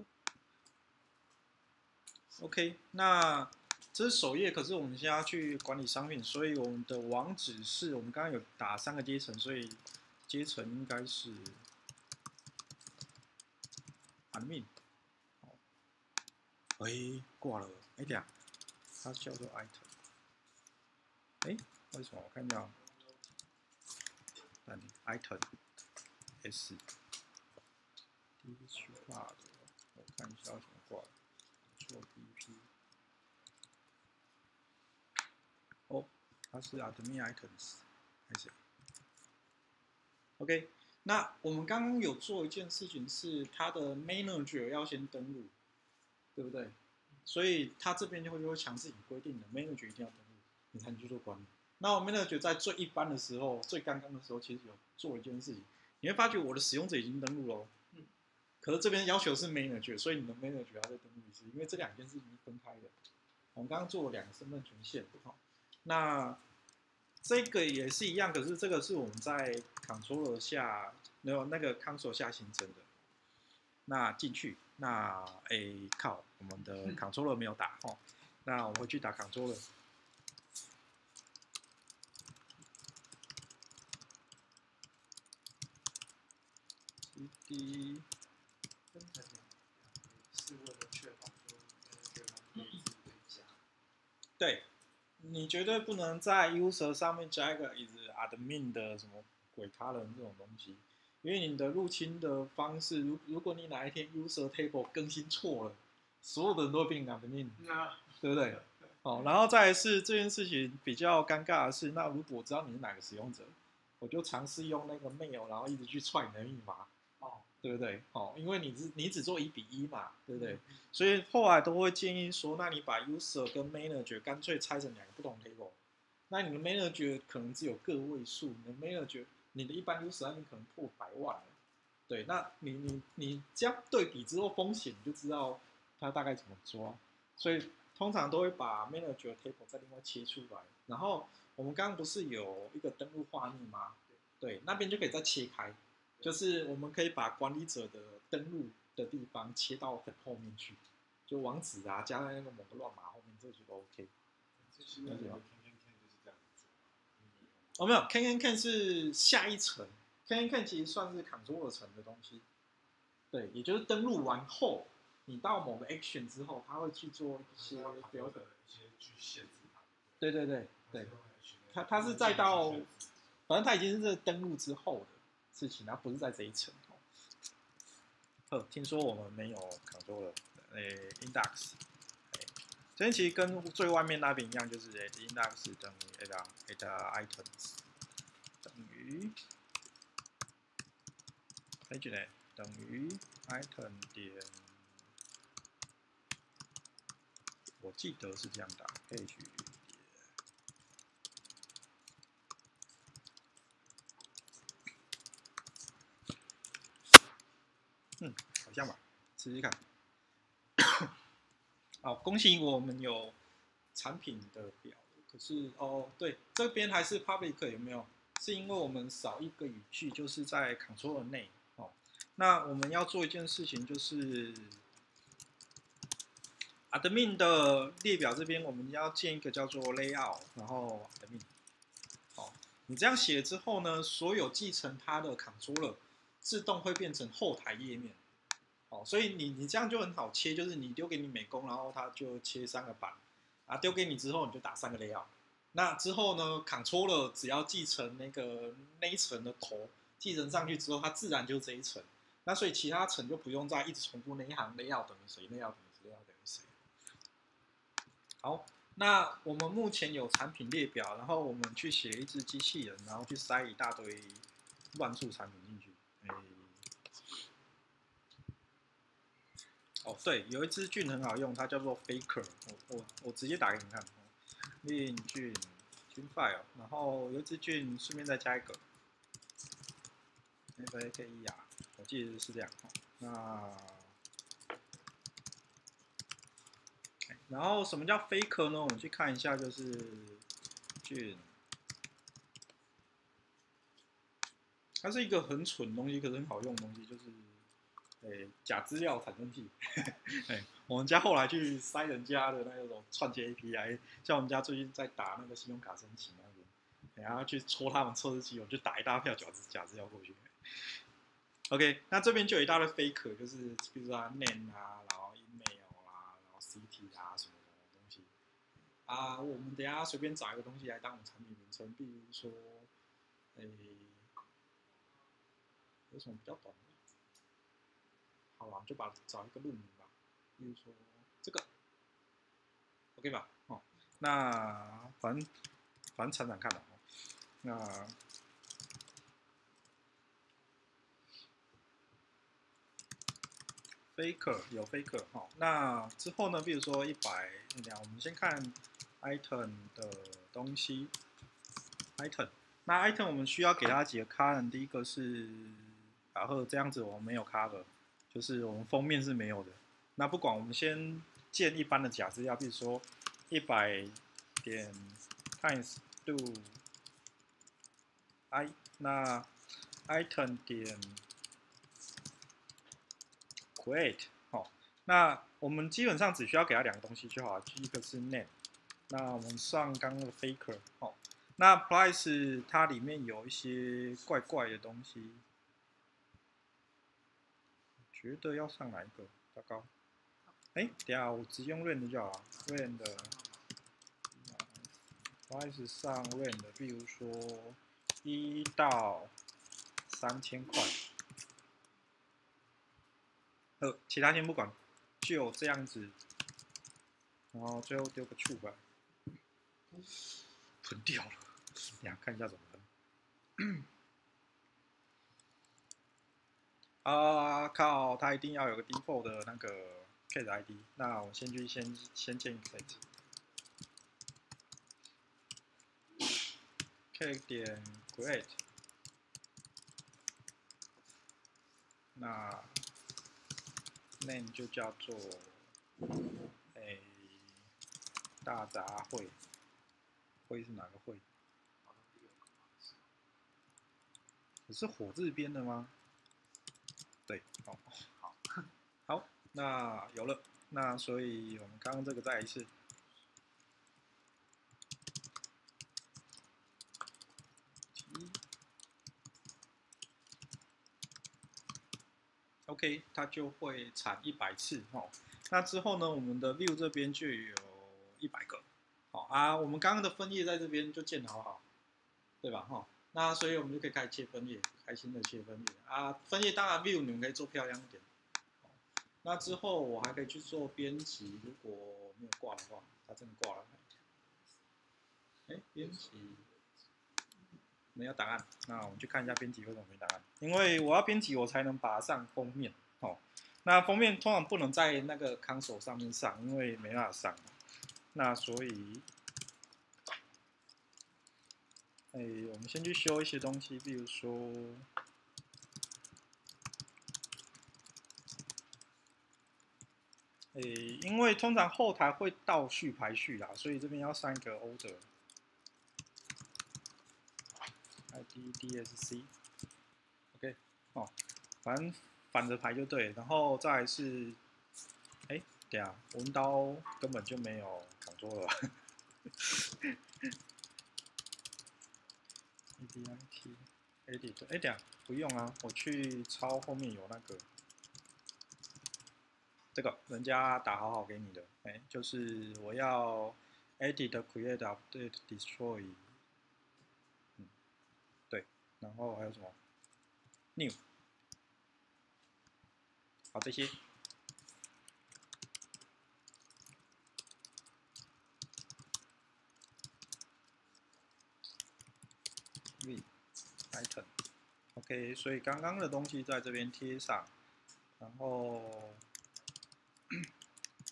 ，OK， 那这是首页，可是我们现在要去管理商品，所以我们的网址是我们刚刚有打三个阶层，所以阶层应该是 admin。好，哎，挂了，哎，等下，它叫做 item。哎，为什么？我看一下，嗯 ，item s 第一区挂的，我看一下为什么挂了，做 bp。哦，它是 admin items 还是 ？OK， 那我们刚刚有做一件事情是，它的 manager 要先登录，对不对？所以它这边就会就会强制你规定的 manager 一定要登录，你才能去做管理。那我 manager 在最一般的时候，最刚刚的时候，其实有做一件事情，你会发觉我的使用者已经登录了，嗯，可是这边要求是 manager， 所以你的 manager 要再登录一次，因为这两件事情是分开的。我们刚刚做了两个身份权限，好，那这个也是一样，可是这个是我们在 controller 下，没有那个 console 下新增的。那进去，那哎靠，我们的 controller 没有打哦，那我回去打 controller。cd 分成两是为了确保说那个可以自己可以加。 对，你绝对不能在 user 上面加一个 is admin 的什么鬼他人这种东西，因为你的入侵的方式，如如果你哪一天 user table 更新错了，所有的人都会变 admin， 那对不对？好，然后再来是这件事情比较尴尬的是，那如果我知道你是哪个使用者，我就尝试用那个 mail， 然后一直去踹你的密码。 哦， 对不对？哦，因为你只你只做一比一嘛，对不对？所以后来都会建议说，那你把 user 跟 manager 干脆拆成两个不同 table。那你的 manager 可能只有个位数，你的 manager 你的一般 user 那边可能破百万了。对，那你你你这样对比之后风险，你就知道它大概怎么抓。所以通常都会把 manager table 再另外切出来，然后我们刚刚不是有一个登录画面吗？对，那边就可以再切开。就是我们可以把管理者的登录的地方切到很后面去，就网址啊加在那个某个乱码后面，这个就 OK。 这是那个 Can Can Can 就是这样做。 哦，没有 ，Can Can Can 是下一层 ，Can Can Can 其实算是 control 层的东西。对，也就是登录完后，你到某个 action 之后，它会去做一些 filter， 一些去限制它。 对对对对，它它是再到，反正它已经是登录之后的事情，它不是在这一层。哦，听说我们没有 control 了，诶 ，index， 这边其实跟最外面那边一样，就是 index 等于 at at items 等于 page 等于 item 点，我记得是这样打 page 点，嗯，好像吧，试试看。好，恭喜我们有产品的表，可是哦，对，这边还是 public 有没有？是因为我们少一个语句，就是在 controller 内哦。那我们要做一件事情，就是 admin 的列表这边，我们要建一个叫做 layout， 然后 admin。好，你这样写之后呢，所有继承它的 controller 自动会变成后台页面。哦，所以你你这样就很好切，就是你丢给你美工，然后他就切三个版，啊，丢给你之后你就打三个 layout， 那之后呢 ，controller 只要继承那个那一层的头，继承上去之后，它自然就这一层，那所以其他层就不用再一直重复那一行 layout 等于谁 layout 等于谁 layout 等于谁。好，那我们目前有产品列表，然后我们去写一只机器人，然后去塞一大堆乱数产品进去，哎。 哦，对，有一支菌很好用，它叫做 Faker，我我我直接打给你看。令菌菌 file， 然后有一支菌，顺便再加一个 F A K E R， 我记得是这样。那然后什么叫 Faker 呢？我们去看一下，就是菌，它是一个很蠢的东西，可是很好用的东西，就是。诶，假资料产生器，哎，我们家后来去塞人家的那种串接 A P I， 像我们家最近在打那个信用卡申请那边，然后去戳他们测试器，我就打一大票假资假资料过去。OK， 那这边就有一大堆 fake， 就是比如说 name 啊，然后 email 啊，然后 city 啊什么的东西啊，我们等一下随便找一个东西来当我们产品名称，比如说，诶，有什么比较短的？好了，就把找一个路名吧，比如说这个 ，OK 吧？哦，那反正反正尝尝看吧。哦，那faker 有 faker 哦，那之后呢？比如说一百，那我们先看 item 的东西 ，item。那 item 我们需要给它几个 column， 第一个是，然后这样子我们没有 cover。就是我们封面是没有的，那不管我们先建一般的假资料，比如说一百点 times do i 那 item 点 create 好，那我们基本上只需要给它两个东西就好了，第一个是 name， 那我们上刚刚的 faker 好，那 price 它里面有一些怪怪的东西。觉得要上哪一个？糟糕！哎，等下我直接用 range 就好了。range 的 price 上 range， 比如说一到三千块。呃，其他先不管，就这样子。然后最后丢个 true 吧。喷掉了，等下看一下怎么喷。啊靠！它一定要有个 default 的那个 case I D， 那我先去先先建一个 case，case 点 create， 那 name 就叫做诶大杂烩，会是哪个会？可是火字边的吗？对，好，好，好，那有了，那所以我们刚刚这个再来一次。OK， 它就会产一百次哦。那之后呢，我们的 view 这边就有一百个，好啊。我们刚刚的分页在这边就建好好，对吧？哈，那所以我们就可以开始切分页，开心的切分页啊。分页当然 view 你们可以做漂亮一点。那之后我还可以去做编辑，如果没有挂的话，它真的挂了。哎，编辑没有档案，那我们去看一下编辑为什么没档案？因为我要编辑，我才能把它上封面哦。那封面通常不能在那个 console 上面上，因为没办法上。那所以，哎，我们先去修一些东西，比如说，哎，因为通常后台会倒序排序啦，所以这边要上一个 order。I D D S C，OK， 哦，反正反着排就对，然后再来是，哎，等下文刀根本就没有讲错了 ，A D I T edit， 哎，等下不用啊，我去抄后面有那个，这个人家打好好给你的，哎，就是我要 edit create update destroy。然后还有什么 new， 好这些。v item OK， 所以刚刚的东西在这边贴上，然后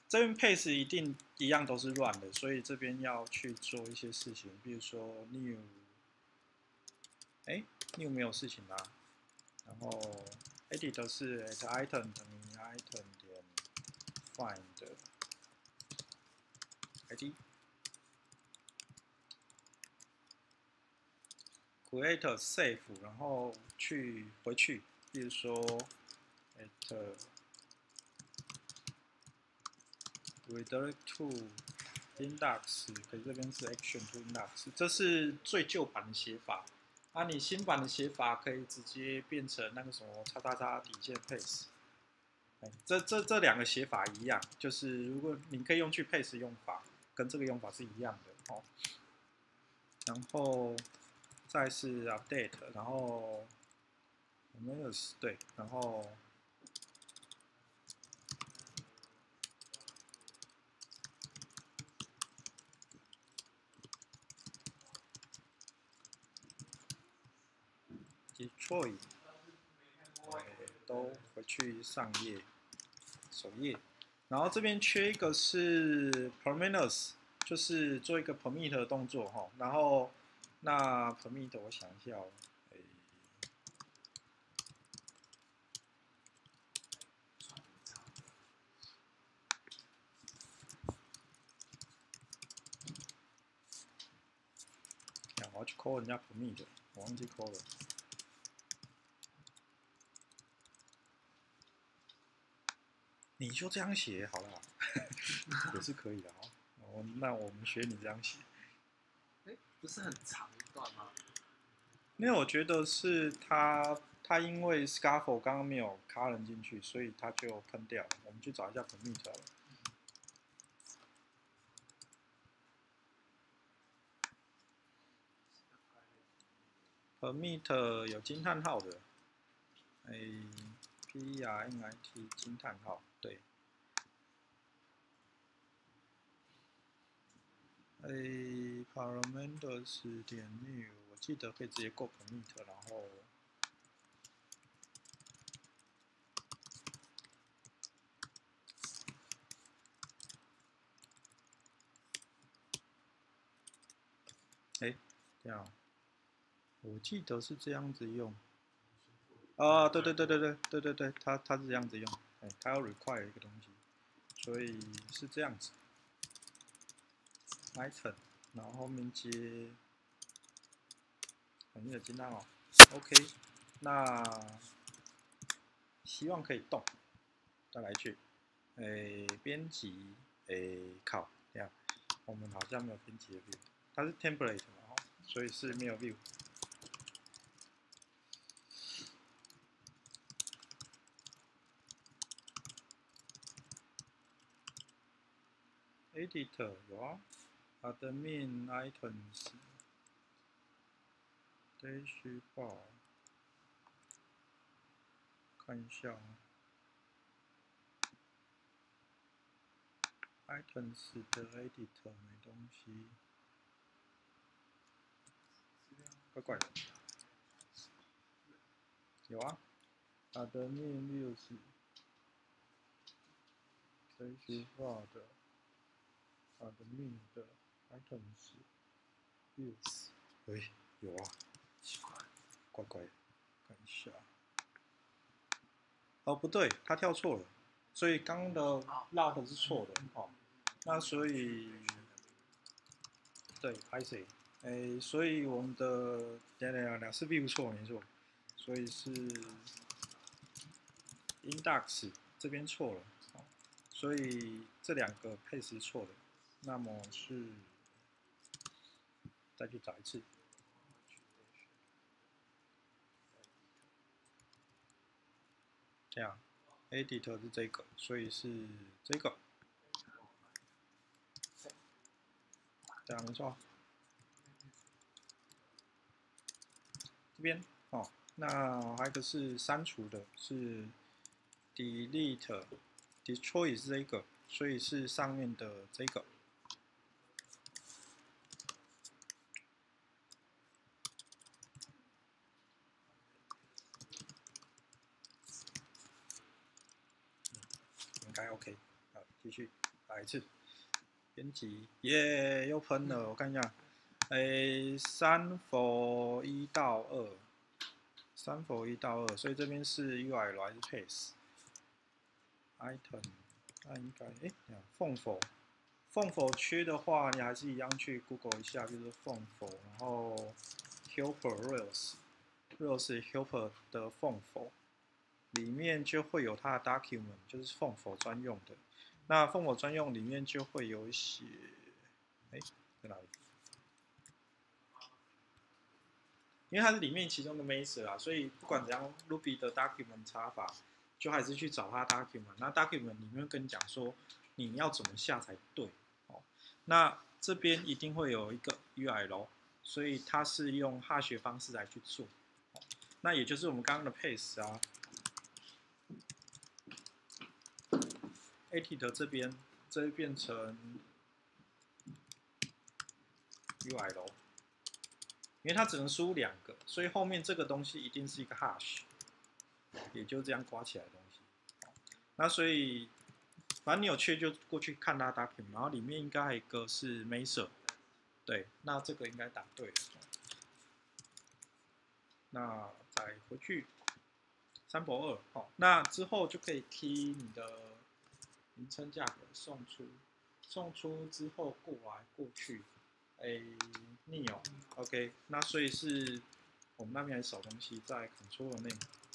这边 pace 一定一样都是乱的，所以这边要去做一些事情，比如说 new， 哎 new 没有事情啦，然后 edit 是 at item 等于 item 点 find id。create save， 然后去回去，比如说 at redirect to index， 可是这边是 action to index， 这是最旧版的写法。啊，你新版的写法可以直接变成那个什么叉叉叉底线 pace。这这这两个写法一样，就是如果你可以用去 pace 用法，跟这个用法是一样的哦。然后。再是 update， 然后 minus 对，然后Detroit， 都回去上页首页，然后这边缺一个是 perminus， 就是做一个 permit 的动作哈，然后。那 permit 我想一下哦，哎，我要去 call 人家 permit， 我忘记 call 了。你就这样写好了，也是可以的哦。哦，那我们学你这样写。 哎，不是很长一段吗？ 因为我觉得是他，他因为 scaffold 刚刚没有卡人进去，所以他就喷掉了。我们去找一下 permit 好了。permit 有惊叹号的，哎 ，p r n i t 惊叹号，对。哎 ，parameters 点 new， 我记得可以直接过 permit， 然后。哎，这样，我记得是这样子用。啊，对对对对对对对对，它它是这样子用，哎，它要 require 一个东西，所以是这样子。item， 然后后面接，很有惊叹哦 ，OK， 那希望可以动，再来去，哎，编辑，哎，靠，这样，我们好像没有编辑的 view， 它是 template 嘛，所以是没有 view。editor 有啊 ，admin items dashboard， 看一下哦 ，items 的 editor 没东西，怪怪的。有啊 ，admin views dashboard 的 admin 的 items views， 哎，有啊，奇怪，怪怪的，看一下。哦，不对，它跳错了，所以刚刚的 route 是错的哦。那所以，对，拍谁？哎，所以我们的等等两是 view 错，没错，所以是 index 这边错了，哦，所以这两个配是错的，那么是再去找一次。这样 ，editor 是这个，所以是这个，这样没错。这边哦，那还有一个是删除的，是 delete，destroy 是这个，所以是上面的这个。应该 OK， 好，继续来一次，编辑，耶，又喷了，我看一下，诶，三否一到二，三否一到二，所以这边是 U I L 还是 paste？item， 那应该，诶，凤否，凤否缺的话，你还是一样去 Google 一下，就是凤否，然后 helper Rails，Rails helper 的凤否。里面就会有它的 document， 就是凤否专用的。那凤否专用里面就会有一些，哎，在哪里？因为它是里面其中的 method 啊，所以不管怎样 ，Ruby 的 document 插法，就还是去找它 document。那 document 里面会跟你讲说你要怎么下才对哦。那这边一定会有一个 U I L， 所以它是用哈学方式来去做。那也就是我们刚刚的 paste 啊。edit 这边，这会变成 U I L， 因为它只能输入两个，所以后面这个东西一定是一个 hash， 也就这样刮起来的东西。那所以，反正你有缺就过去看它 document， 然后里面应该还有一个是 method， 对，那这个应该打对了。那再回去三博二，好，那之后就可以 key 你的。名称价格送出，送出之后过来过去，哎 ，new OK， 那所以是我们那边还少东西在 control 内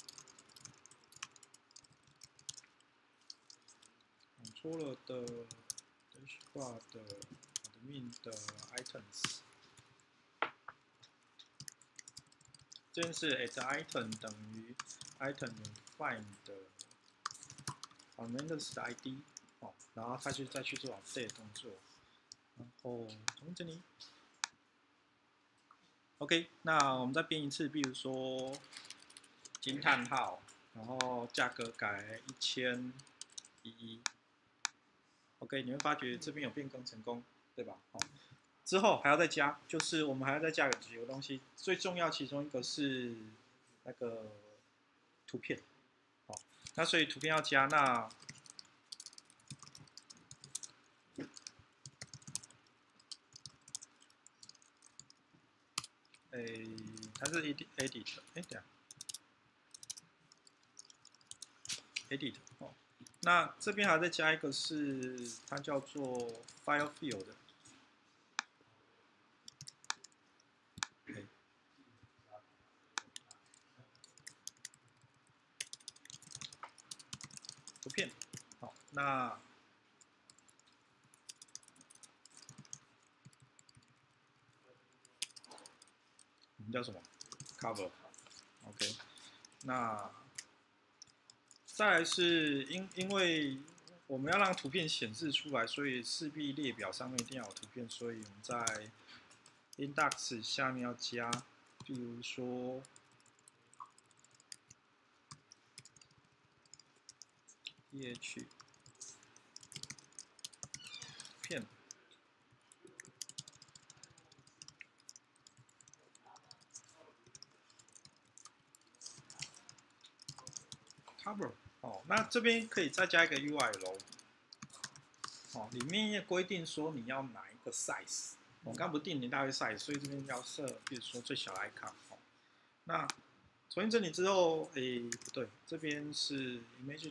，control 的 dashboard 的 admin 的 items， 这边是 at item 等于 item find 的 Amenders 的 I D。哦，然后他就再去做 update 动作，然后从这里 ，OK， 那我们再编一次，比如说惊叹号，然后价格改一千一一 ，OK， 你会发觉这边有变更成功，对吧？哦，之后还要再加，就是我们还要再加几个东西，最重要其中一个是那个图片，哦，那所以图片要加那。诶，它是 edit edit， 哎，等下 edit 哦，那这边还要再加一个是它叫做 file field 的，图片，好，那我们叫什么 cover， OK， 那再来是因因为我们要让图片显示出来，所以势必列表上面一定要有图片，所以我们在 index 下面要加，比如说，ph 片。cover 哦，那这边可以再加一个 U I L， 哦，里面也规定说你要哪一个 size， 我刚不定你大概 size， 所以这边要设，比如说最小的 icon， 哦，那重新整理之后，诶，不对，这边是 image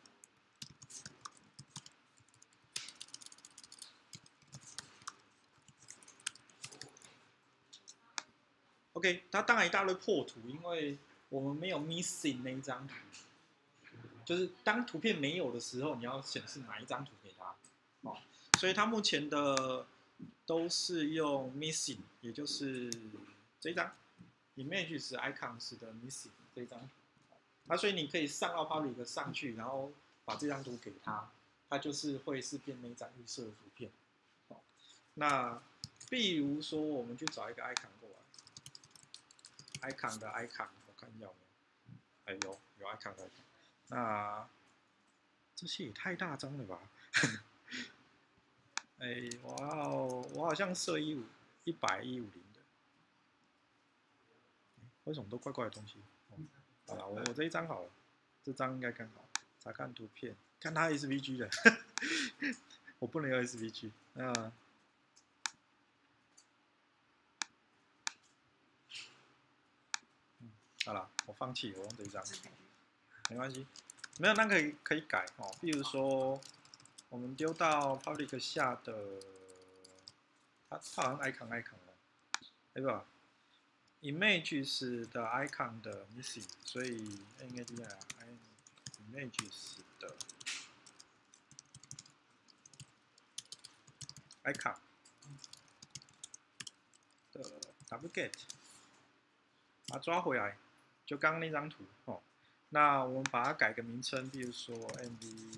tag。OK， 它当然一大堆破图，因为我们没有 missing 那一张图。就是当图片没有的时候，你要显示哪一张图给他，哦，所以它目前的都是用 missing， 也就是这一张 image 是 icon 是的 missing 这一张图，啊，所以你可以上到 public 上去，然后把这张图给他，它就是会是变那一张预设的图片，哦，那比如说我们去找一个 icon 过来 ，icon 的 icon， 我看有没有，哎有有 icon 的 icon。那这些也太大张了吧！哎、欸，哇哦，我好像设一五一百一五零的，为什么都怪怪的东西？哦、好了，我我这一张好了，这张应该刚好。查看图片，看它 S V G 的， 我不能用 S V G。那好了，我放弃，我用这一张，没关系，没有那可以可以改哦。比如说，我们丢到 public 下的，它它好像 icon icon 哦，对吧 ？images 的 icon 的 missing， 所以 N A D I images 的 icon 的 wget， 把它抓回来。就刚刚那张图哦，那我们把它改个名称，比如说 M V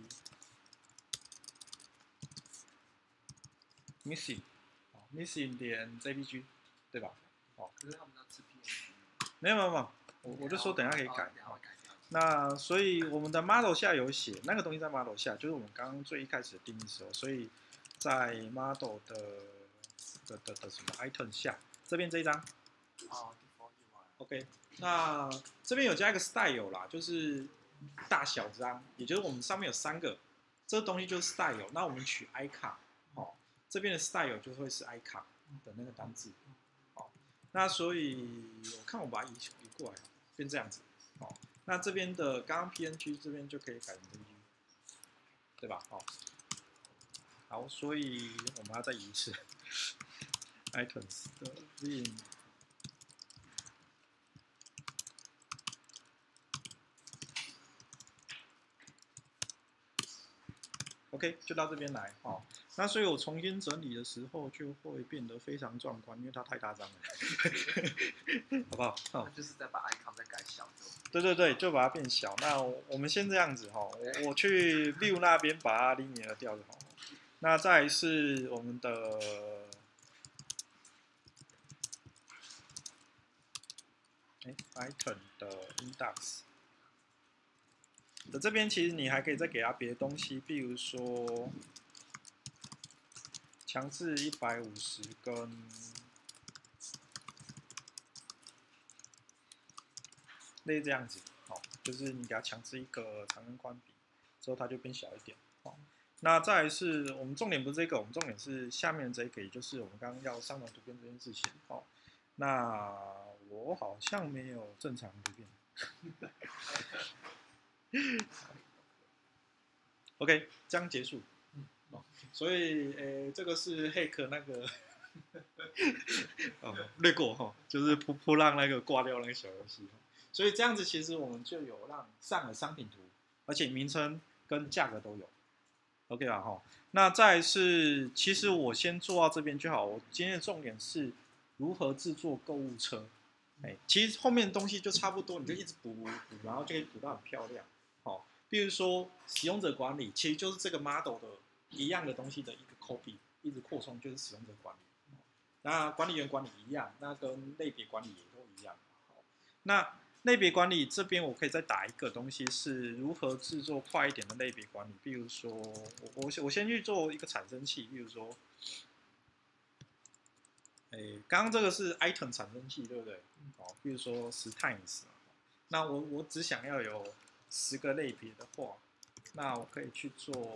missing， 哦 missing 点 J P G， 对吧？哦， 可是他们要吃 P N G。 没有没有没有，我我就说等一下可以改。哦，那所以我们的 model 下有写那个东西在 model 下，就是我们刚刚最一开始的定义时候，所以在 model 的的的的什么 item 下，这边这一张。 哦 OK。那这边有加一个 style 啦，就是大小章，也就是我们上面有三个，这个东西就是 style。那我们取 icon， 哦，这边的 style 就会是 icon 的那个单字，哦，那所以我看我把它移移过来，变这样子，哦，那这边的刚刚 P N G 这边就可以改成 P N G， 对吧？哦，好，所以我们要再移一次 items 的 vim。OK， 就到这边来哦。那所以我重新整理的时候就会变得非常壮观，因为它太大张了，好不好？哦， 就是再把 icon 再改小。 对对对，就把它变小。那我们先这样子哈、哦，我我去 view 那边把它 linear 掉就好。那再来是我们的哎 item 的 index。的这边其实你还可以再给它别的东西，比如说强制一百五十跟类似这样子，哦，就是你给它强制一个长跟宽比，之后它就变小一点，哦。那再来是我们重点不是这个，我们重点是下面这个，也就是我们刚刚要上传图片这件事情，哦。那我好像没有正常图片。OK， 这样结束。哦，所以，诶，这个是黑客那个，哦，略过哈，就是扑扑浪那个挂掉那个小游戏。所以这样子，其实我们就有让上了商品图，而且名称跟价格都有。OK 吧？哈，那再来是，其实我先做到这边就好。我今天的重点是如何制作购物车。哎，其实后面的东西就差不多，你就一直补补补，然后就可以补到很漂亮。好，比如说使用者管理，其实就是这个 model 的一样的东西的一个 copy， 一直扩充就是使用者管理。那管理员管理一样，那跟类别管理也都一样。好，那类别管理这边我可以再打一个东西，是如何制作快一点的类别管理。比如说，我我我先去做一个产生器，比如说。哎，刚刚这个是 item 产生器，对不对？哦，比如说十 times， 那我我只想要有十个类别的话，那我可以去做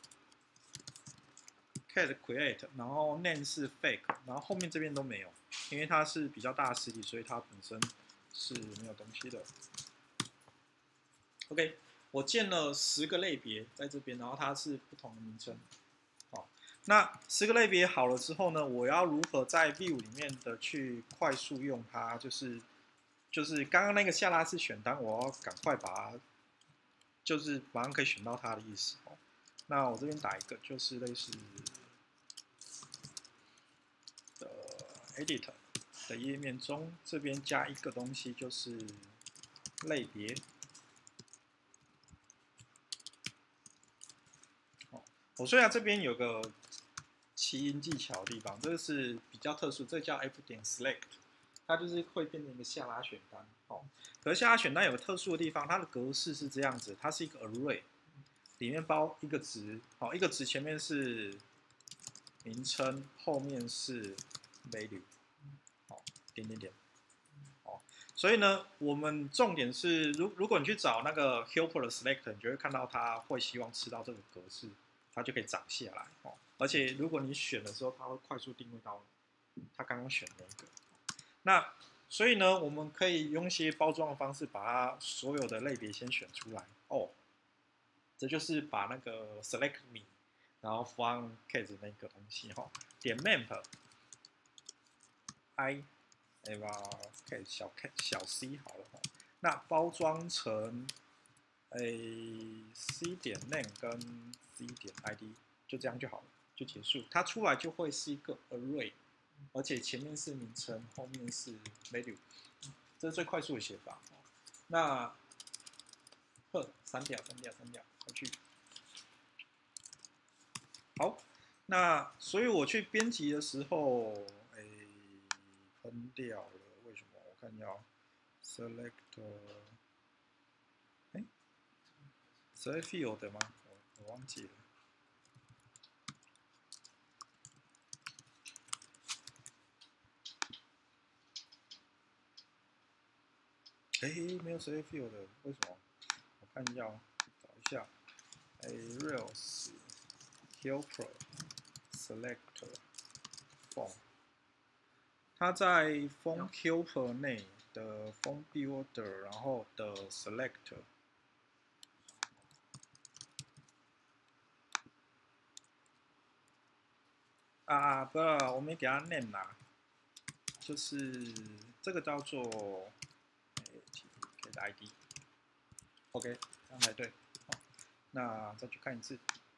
cat create， 然后 name 是 fake， 然后后面这边都没有，因为它是比较大的实体，所以它本身是没有东西的。OK， 我建了十个类别在这边，然后它是不同的名称。那十个类别好了之后呢，我要如何在 View 里面的去快速用它？就是就是刚刚那个下拉式选单，我要赶快把它，就是马上可以选到它的意思哦。那我这边打一个，就是类似的 Edit 的页面中，这边加一个东西，就是类别。哦，我虽然这边有个起因技巧的地方，这个是比较特殊，这个叫 F 点 select， 它就是会变成一个下拉选单。哦，可是下拉选单有个特殊的地方，它的格式是这样子，它是一个 array， 里面包一个值，好，一个值前面是名称，后面是 value， 好，点点点，哦，所以呢，我们重点是，如如果你去找那个 helper 的 select， 你就会看到它会希望吃到这个格式。 它就可以长下来哦。而且如果你选的时候，它会快速定位到它刚刚选的那个。那所以呢，我们可以用一些包装的方式，把它所有的类别先选出来哦。这就是把那个 select me， 然后放 case 那个东西哈、哦，点 map i， 哎吧 case 小 case 小 c 好了哈、哦。那包装成诶 c 点 name 跟 c 点 id， 就这样就好了，就结束。它出来就会是一个 array， 而且前面是名称，后面是 value， 这是最快速的写法。那呵，删掉，删掉，删掉，回去。好，那所以我去编辑的时候，哎，喷掉了，为什么？我看一下 ，select， 哎 ，select field 吗？我我忘记了。哎，没有 select field， 为什么？我看一下，找一下，哎 ，rails helper select form， 它在 form helper 内的 form builder， 然后的 select。啊，不，我没给它 name 啦，就是这个叫做 get I D，OK， 这样才对。好，那再去看一次，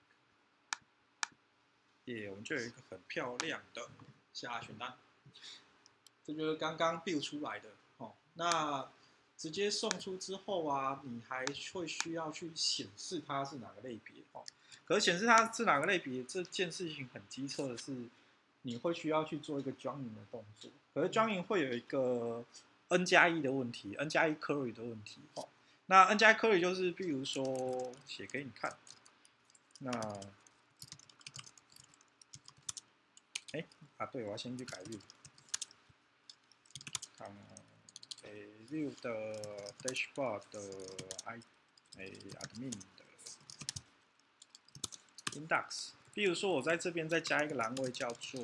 耶，我们就有一个很漂亮的下选单，这就是刚刚 build 出来的。哦，那直接送出之后啊，你还会需要去显示它是哪个类别哦。可是显示它是哪个类别这件事情很机车的是，你会需要去做一个 join 的动作。可是 join 会有一个 n 加一的问题 ，n 加一 query 的问题哦。那 n 加一 query 就是，比如说写给你看，那，哎啊，对，我要先去改 view， 看，诶 view 的 dashboard 的 i， 诶 admin 的 index。比如说，我在这边再加一个栏位，叫做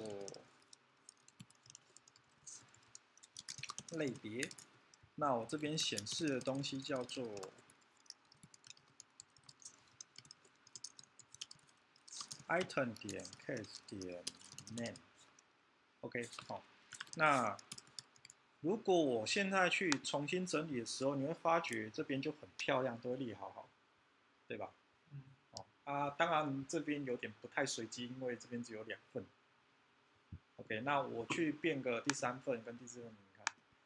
类别。那我这边显示的东西叫做 item 点 case 点 name。OK， 好。那如果我现在去重新整理的时候，你会发觉这边就很漂亮，都会列好好，对吧？ 嗯。 哦啊，当然这边有点不太随机，因为这边只有两份。OK， 那我去变个第三份跟第四份，你看，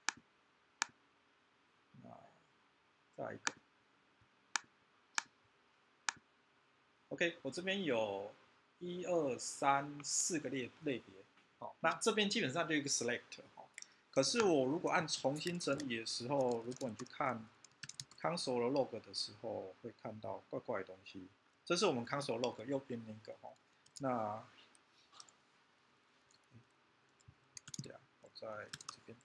那再来一个。OK， 我这边有一二三四个列类别，好，那这边基本上就一个 select， 好，可是我如果按重新整理的时候，如果你去看 console 的 log 的时候，会看到怪怪的东西。这是我们 console log 右边那个哈，那，对啊，我在这边，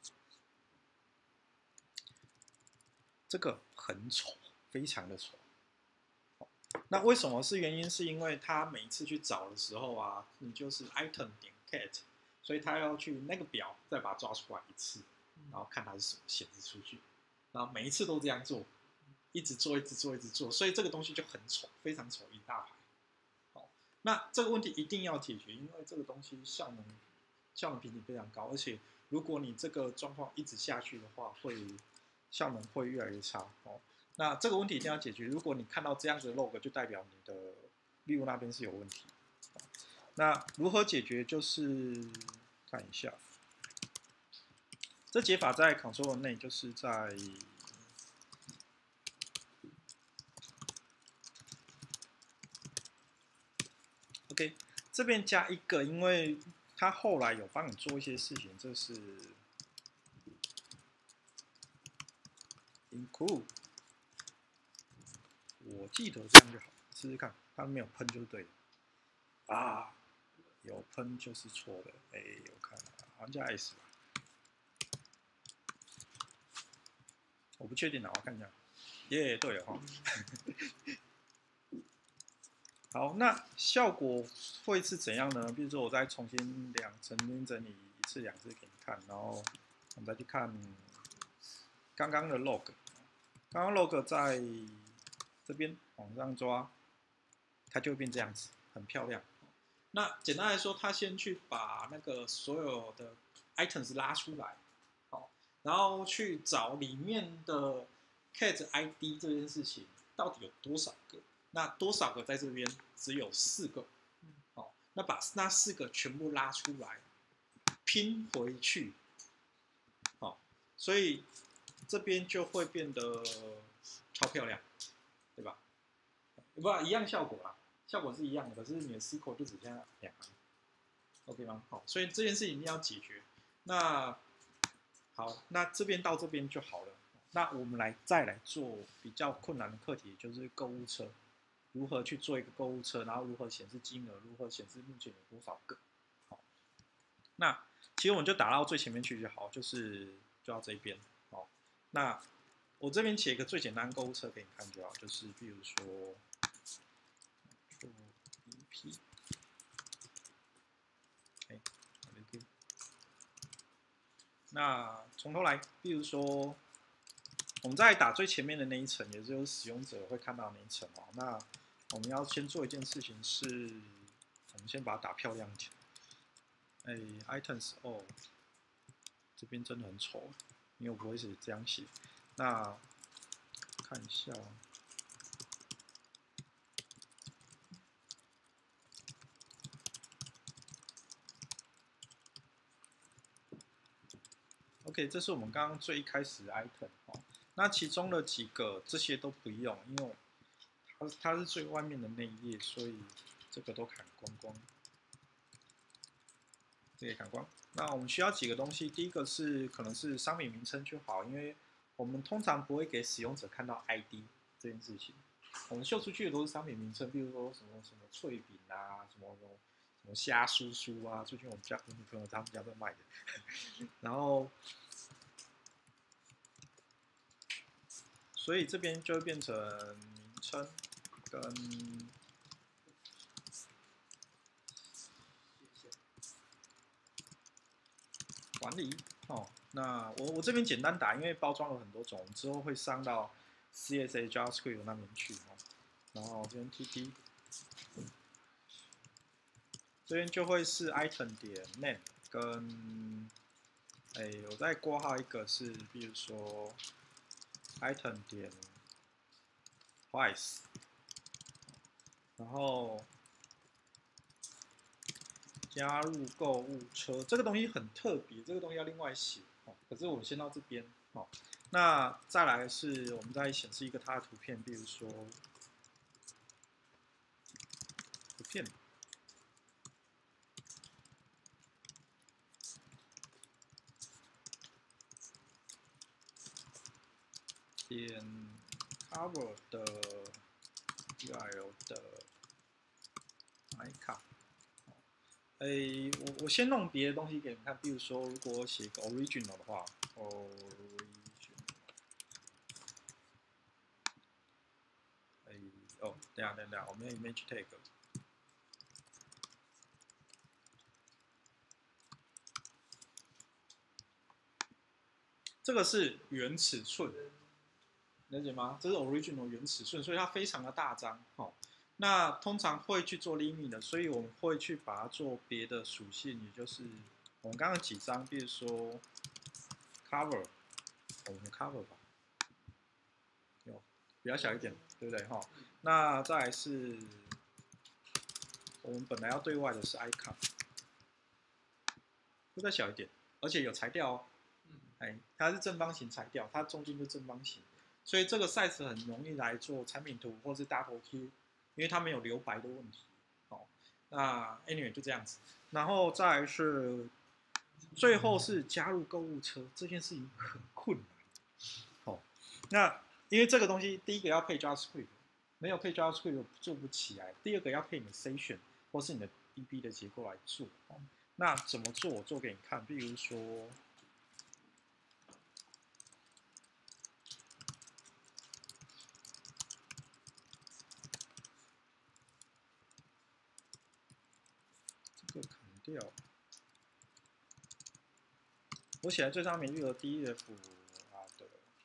这个很丑，非常的丑。那为什么是原因？是因为他每一次去找的时候啊，你就是 item 点 cat， 所以他要去那个表再把它抓出来一次，然后看它是什么显示出去，然后每一次都这样做，一直做，一直做，一直做，所以这个东西就很丑，非常丑一大排。好，那这个问题一定要解决，因为这个东西效能效能瓶颈非常高，而且如果你这个状况一直下去的话，会效能会越来越差哦。那这个问题一定要解决。如果你看到这样子的 log， 就代表你的 view 那边是有问题。那如何解决？就是看一下，这解法在 console 内，就是在 OK 这边加一个，因为他后来有帮你做一些事情，这是 include。我记得这样就好，试试看，它没有喷就是对的。啊，有喷就是错的。哎、欸，我看好像加 S 吧，我不确定啊，我看一下。耶、yeah, ，对了哈。 好，那效果会是怎样呢？比如说我再重新两重新整理一次、两次给你看，然后我们再去看刚刚的 log， 刚刚 log 在这边往上抓，它就会变这样子，很漂亮。那简单来说，它先去把那个所有的 items 拉出来，好，然后去找里面的 cat I D 这件事情到底有多少个。那多少个在这边只有四个，好，那把那四个全部拉出来，拼回去，好，所以这边就会变得超漂亮，对吧？不，一样效果啦，效果是一样的，可是你的 S Q L 就只剩下两行 ，OK 吗？好，所以这件事情一定要解决。那好，那这边到这边就好了。那我们来再来做比较困难的课题，就是购物车。如何去做一个购物车，然后如何显示金额，如何显示目前有多少个。好，那其实我们就打到最前面去就好，就是就到这边。好，那我这边写一个最简单的购物车给你看就好，就是比如说做 E P， 哎，那从头来，比如说我们在打最前面的那一层，也就是使用者会看到的那一层哦。那我们要先做一件事情是，我们先把它打漂亮起来。哎 ，items 哦，这边真的很丑，因为我不会是这样写。那看一下。OK， 这是我们刚刚最一开始的 item 哦。那其中的几个这些都不用，因为它它是最外面的那一页，所以这个都砍光光，这个砍光。那我们需要几个东西，第一个是可能是商品名称就好，因为我们通常不会给使用者看到 I D 这件事情，我们秀出去的都是商品名称，比如说什么什么脆饼啊，什么什么什么虾叔叔啊，最近我们家我女朋友他们家在卖的，然后。所以这边就会变成名称跟管理哦。那我我这边简单打，因为包装有很多种，之后会上到 C S S JavaScript 那边去哦。然后这边 T T， 这边就会是 item 点 name 跟，哎，我再括号一个是，比如说 item 点 price。然后加入购物车，这个东西很特别，这个东西要另外写哦。可是我们先到这边哦。那再来是我们再显示一个它的图片，比如说图片点 cover 的 U R L 的 icon。诶，我我先弄别的东西给你们看，比如说，如果我写一个 original 的话 ，original， 诶，哦，等下等下，我们要 image tag， 这个是原尺寸，了解吗？这是 original 原尺寸，所以它非常的大张，哦。那通常会去做 limit 的，所以我们会去把它做别的属性，也就是我们刚刚几张，比如说 cover， 我们 cover 吧，有比较小一点，对不对哈？那再来是，我们本来要对外的是 icon， 会再小一点，而且有裁掉哦，哎，它是正方形裁掉，它中间就正方形，所以这个 size 很容易来做产品图或是 double Q。因为它没有留白的问题，哦，那 anyway 就这样子，然后再来是最后是加入购物车这件事情很困难，哦，那因为这个东西第一个要配 JavaScript， 没有配 JavaScript 做不起来，第二个要配你的 session 或是你的 D B 的结构来做，哦，那怎么做？我做给你看，比如说。 掉。我写在最上面就有 def 啊的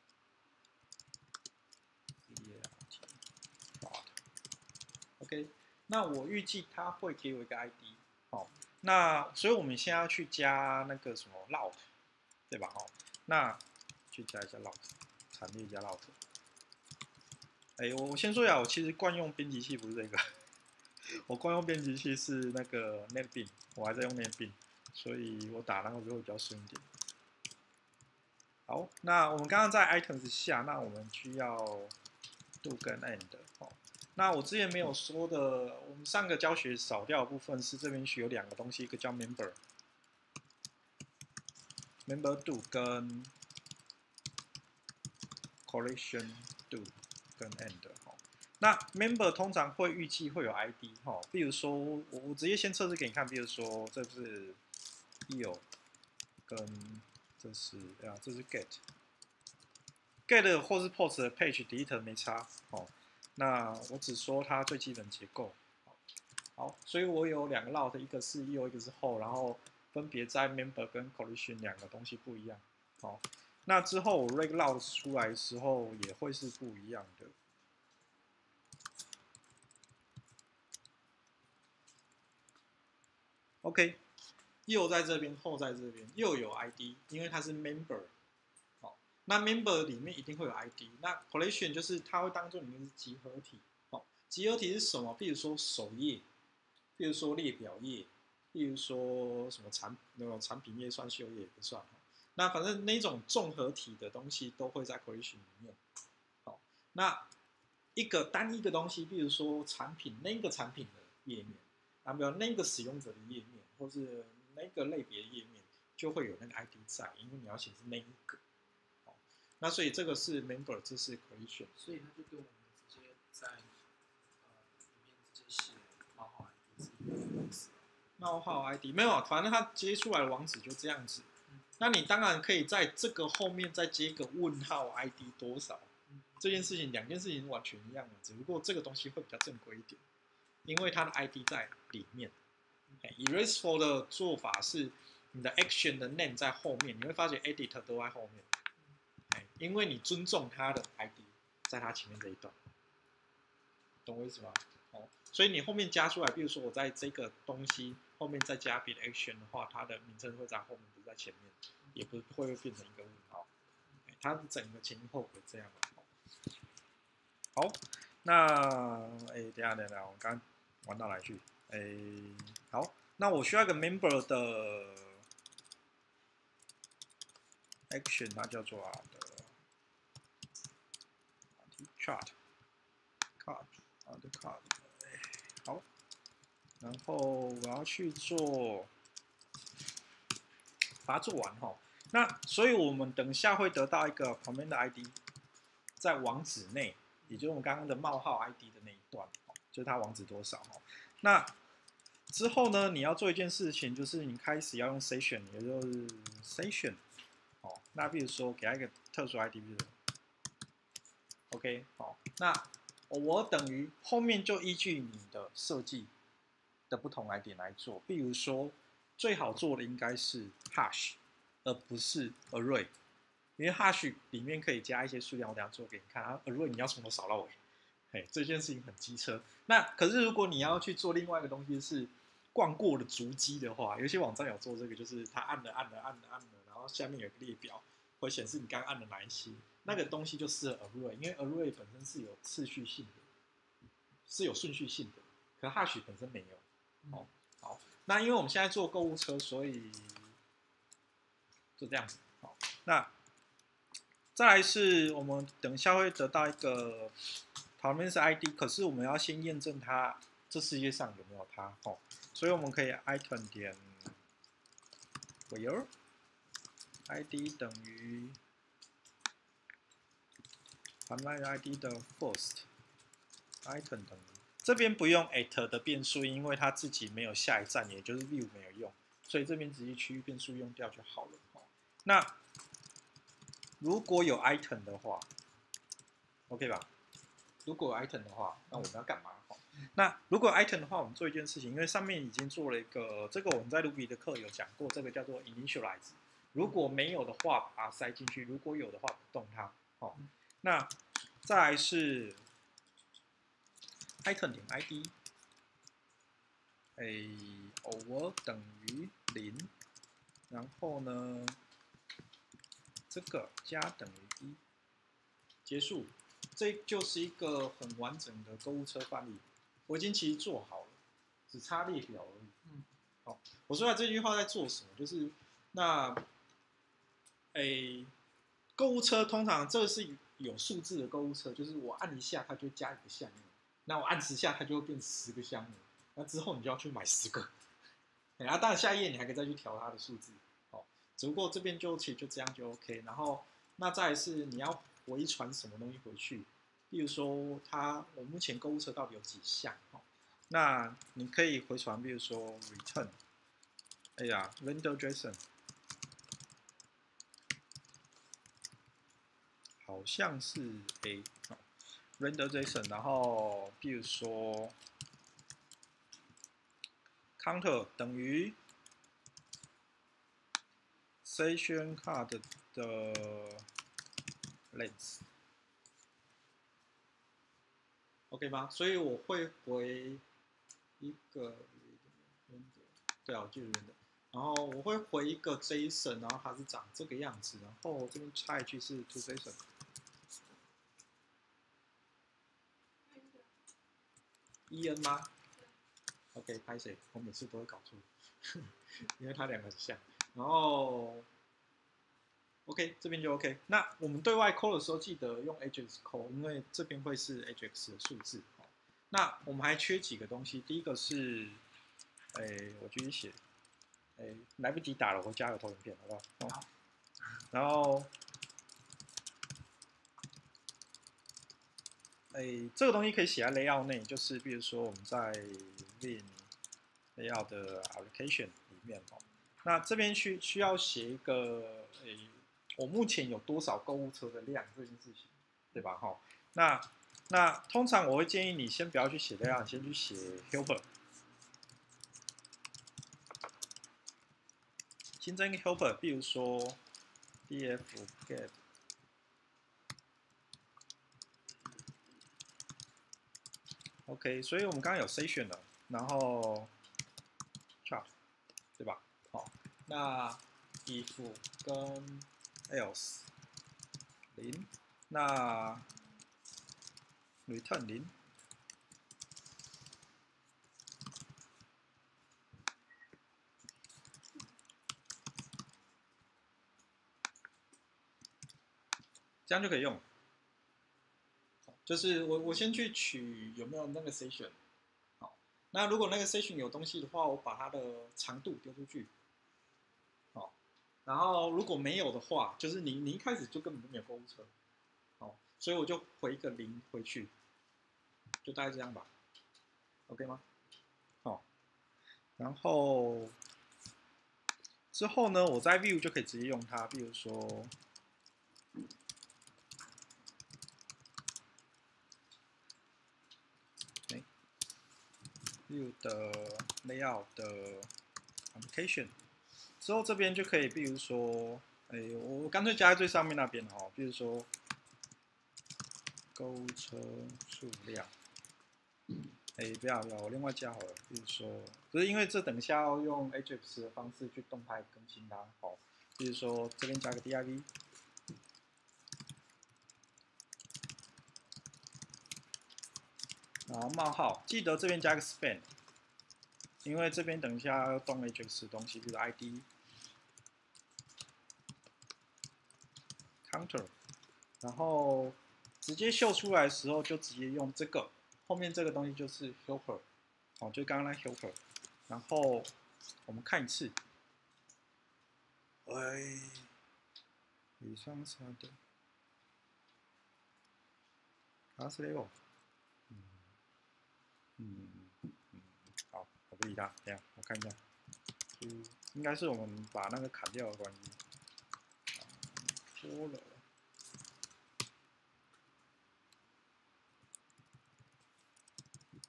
clt，OK， 那我预计它会给我一个 I D， 好，那所以我们现在要去加那个什么 lout， 对吧？哦，那去加一下 lout， 产列加 lout。哎，我先说一下，我其实惯用编辑器不是这个，我惯用编辑器是那个 NetBeans， 我还在用 NetBeans， 所以我打那个会比较顺一点。好，那我们刚刚在 items 下，那我们需要 do 跟 end。哦，那我之前没有说的，我们上个教学少掉的部分是这边需有两个东西，一个叫 member，member do 跟 collection do 跟 end。哦，那 member 通常会预计会有 I D。哦，比如说我我直接先测试给你看，比如说这是 io 跟这是啊，这是 get，get 或是 post 的 page delete 没差哦。那我只说它最基本结构。好，所以我有两个 lout， 一个是 io， 一个是 hold， 然后分别在 member 跟 collection 两个东西不一样。好，那之后我 reg lout 出来的时候也会是不一样的。OK。右在这边，后在这边，又有 I D， 因为它是 member， 哦，那 member 里面一定会有 I D。那 collection 就是它会当做里面是集合体，哦，集合体是什么？比如说首页，比如说列表页，比如说什么产那种产品页算、秀页也不算，那反正那种综合体的东西都会在 collection 里面，好，那一个单一个东西，比如说产品那个产品的页面，啊，比如那个使用者的页面，或是那个类别页面就会有那个 I D 在，因为你要显示那一个，哦，那所以这个是 member， 这是 collection， 所以它就跟我们直接在呃里面直接写冒号 I D 是一样的意思。 冒号 I D 没有，反正它接出来的网址就这样子。嗯，那你当然可以在这个后面再接个问号 I D 多少，嗯，这件事情两件事情完全一样的，只不过这个东西会比较正规一点，因为它的 I D 在里面。eraseful 的做法是你的 action 的 name 在后面，你会发现 editor 都在后面，因为你尊重它的 I D 在它前面这一段，懂我意思吗？哦，所以你后面加出来，比如说我在这个东西后面再加别的 action 的话，它的名称会在后面，不是在前面，也不会变成一个问号，它整个前因后果这样。好，那哎，等一下等一下，我刚玩到哪去？哎，好，那我需要一个 member 的 action， 它叫做啊的 chart card 啊的 card， 好，然后我要去做，把它做完哈。那所以我们等一下会得到一个旁边的 I D， 在网址内，也就是我们刚刚的冒号 I D 的那一段，就是它网址多少哈。那之后呢，你要做一件事情，就是你开始要用 session， 也就是 session， 哦，那比如说给它一个特殊 I D， 比如 OK， 好，那我等于后面就依据你的设计的不同来点来做，比如说最好做的应该是 hash， 而不是 array， 因为 hash 里面可以加一些数量，我等一下做给你看啊 ，array 你要从头扫到尾。嘿，这件事情很机车。那可是如果你要去做另外一个东西是逛过的足迹的话，有些网站有做这个，就是它按了按了按了按了，然后下面有个列表会显示你刚按了哪一些，那个东西就适合 array， 因为 array 本身是有次序性的，是有顺序性的，可 hash 本身没有。哦，好，那因为我们现在做购物车，所以就这样子。好，那再来是我们等一下会得到一个。旁边是 I D， 可是我们要先验证它这世界上有没有它哦，所以我们可以 item 点 where I D 等于旁边 I D 的 first item 等于这边不用 at 的变数，因为它自己没有下一站，也就是 view 没有用，所以这边直接区域变数用掉就好了。哦，那如果有 item 的话 ，OK 吧？如果有 item 的话，那我们要干嘛？ 那如果 item 的话，我们做一件事情，因为上面已经做了一个，这个我们在 Ruby 的课有讲过，这个叫做 initialize。如果没有的话，把它塞进去；如果有的话，不动它。哦，那再来是 item 点 id， 哎 over 等于零，然后呢，这个加等于一，结束。这就是一个很完整的购物车范例，我已经其实做好了，只差列表而已。 嗯， 好，我说下这句话在做什么，就是那，诶，购物车通常这是有数字的购物车，就是我按一下它就加一个项目，那我按十下它就会变十个项目，那之后你就要去买十个，然后当然下一页你还可以再去调它的数字，哦，只不过这边就其实就这样就 OK， 然后那再来是你要回传什么东西回去，比如说它我目前购物车到底有几项哦，那你可以回传，比如说 return， 哎呀 render JSON， 好像是 A， 哦 render JSON， 然后比如说 counter 等于 session card 的 length。OK 吗？所以我会回一个，对啊，就是的。然后我会回一个 JSON， 然后它是长这个样子，然后这边插一句是 to JSON。E N 吗 ？OK， 拍谁？我每次都会搞错，因为它两个很像。然后 OK， 这边就 OK。那我们对外扣的时候，记得用 Ajax 扣，因为这边会是 Ajax 的数字。那我们还缺几个东西，第一个是，哎，我继续写，哎，来不及打了，我加个投影片，好不好？哦、然后，哎，这个东西可以写在 layout 内，就是比如说我们在 Vim layout 的 application 里面哦。那这边需需要写一个，哎，我目前有多少购物车的量这件事情，对吧？哈，那。那通常我会建议你先不要去写layout，你先去写 helper， 新增一个 helper， 比如说 df get， OK， 所以我们刚刚有 session 了，然后 chart， 对吧？好，那 if 跟 else 零，那return 零，这样就可以用。就是我我先去取有没有那个 session， 好，那如果那个 session 有东西的话，我把它的长度丢出去，好，然后如果没有的话，就是你你一开始就根本就没有购物车，好，所以我就回一个零回去。就大概这样吧 ，OK 吗？好，然后之后呢，我在 View 就可以直接用它，比如说，哎 ，View 的 Layout 的 Application， 之后这边就可以，比如说，哎，我干脆加在最上面那边哈，比如说购物车数量。哎，不要不要，我另外加好了。比如说，不是因为这等一下要用 Ajax 的方式去动态更新它，好。比如说这边加个 div， 然后冒号，记得这边加个 span， 因为这边等一下要动 Ajax 的东西，比如 id counter， 然后直接秀出来的时候就直接用这个。后面这个东西就是 helper， 哦，就刚刚那 helper， 然后我们看一次，哎，以上是的 class level， 嗯嗯嗯，好，我不理他，等一下我看一下，就应该是我们把那个砍掉的关系，脱了。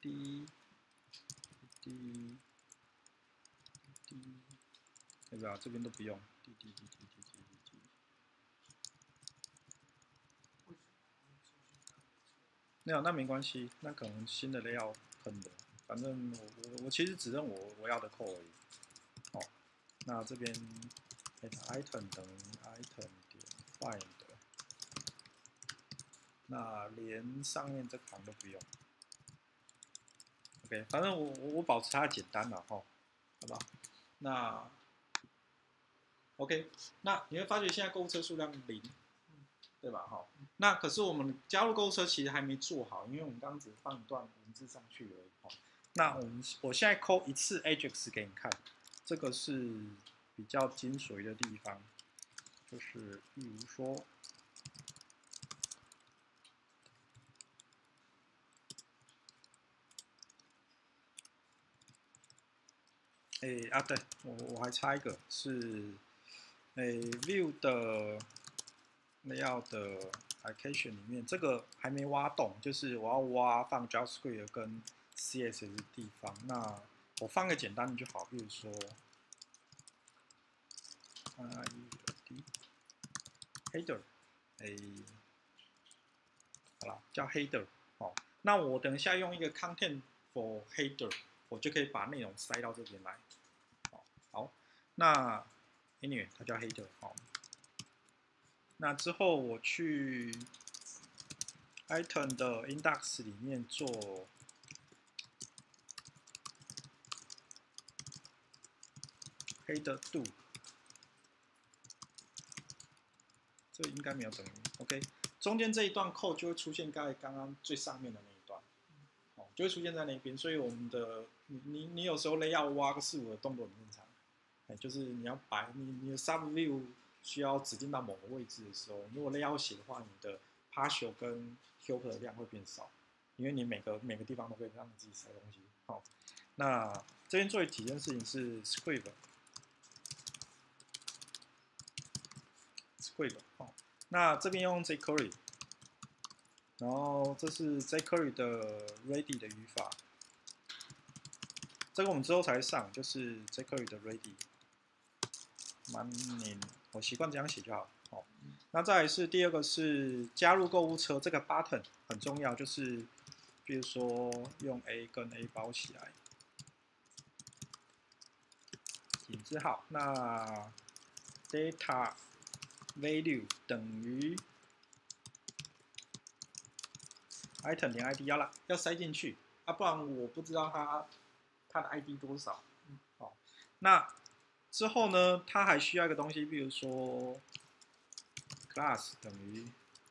滴滴滴，要不要？这边都不用，滴滴滴滴滴滴滴滴。没有，那没关系，那可能新的 layout 喷的，反正我我我其实只认我我要的扣而已。哦，那这边 item 等于 item 点 find， 那连上面这行都不用。OK， 反正我我我保持它简单了哈，好吧？那 OK， 那你会发觉现在购物车数量零，对吧？哈，那可是我们加入购物车其实还没做好，因为我们刚刚只放一段文字上去而已。哈，那我们我现在抠一次 Ajax 给你看，这个是比较精髓的地方，就是比如说。诶啊，对我我还差一个是，诶 View 的 Layout 的 Application 里面，这个还没挖洞，就是我要挖放 JavaScript 跟 C S S 的地方。那我放个简单的就好，比如说 Header， 诶，好了，叫 Header。好，那我等一下用一个 Content for Header， 我就可以把内容塞到这边来。好，那 anyway 它叫 header 好。那之后我去 item 的 index 里面做 header do， 这应该没有等于 OK， 中间这一段 code 就会出现在刚刚最上面的那一段，哦，就会出现在那边，所以我们的你你你有时候 layout 挖个四五个洞都很正常。哎，就是你要把你你的 sub view 需要指定到某个位置的时候，如果 layout 写的话，你的 partial 跟 help 的量会变少，因为你每个每个地方都可以让你自己塞东西。好，那这边做的几件事情是 script script 哦，那这边用 jQuery， 然后这是 jQuery 的 ready 的语法，这个我们之后才上，就是 jQuery 的 ready。Money， 我习惯这样写就好。好，那再来是第二个是加入购物车这个 button 很重要，就是比如说用 A 跟 A 包起来，井字号，那 data value 等于 item 点 I D 要啦，要塞进去啊，不然我不知道它它的 I D 多少。好，那之后呢，它还需要一个东西，比如说 class 等于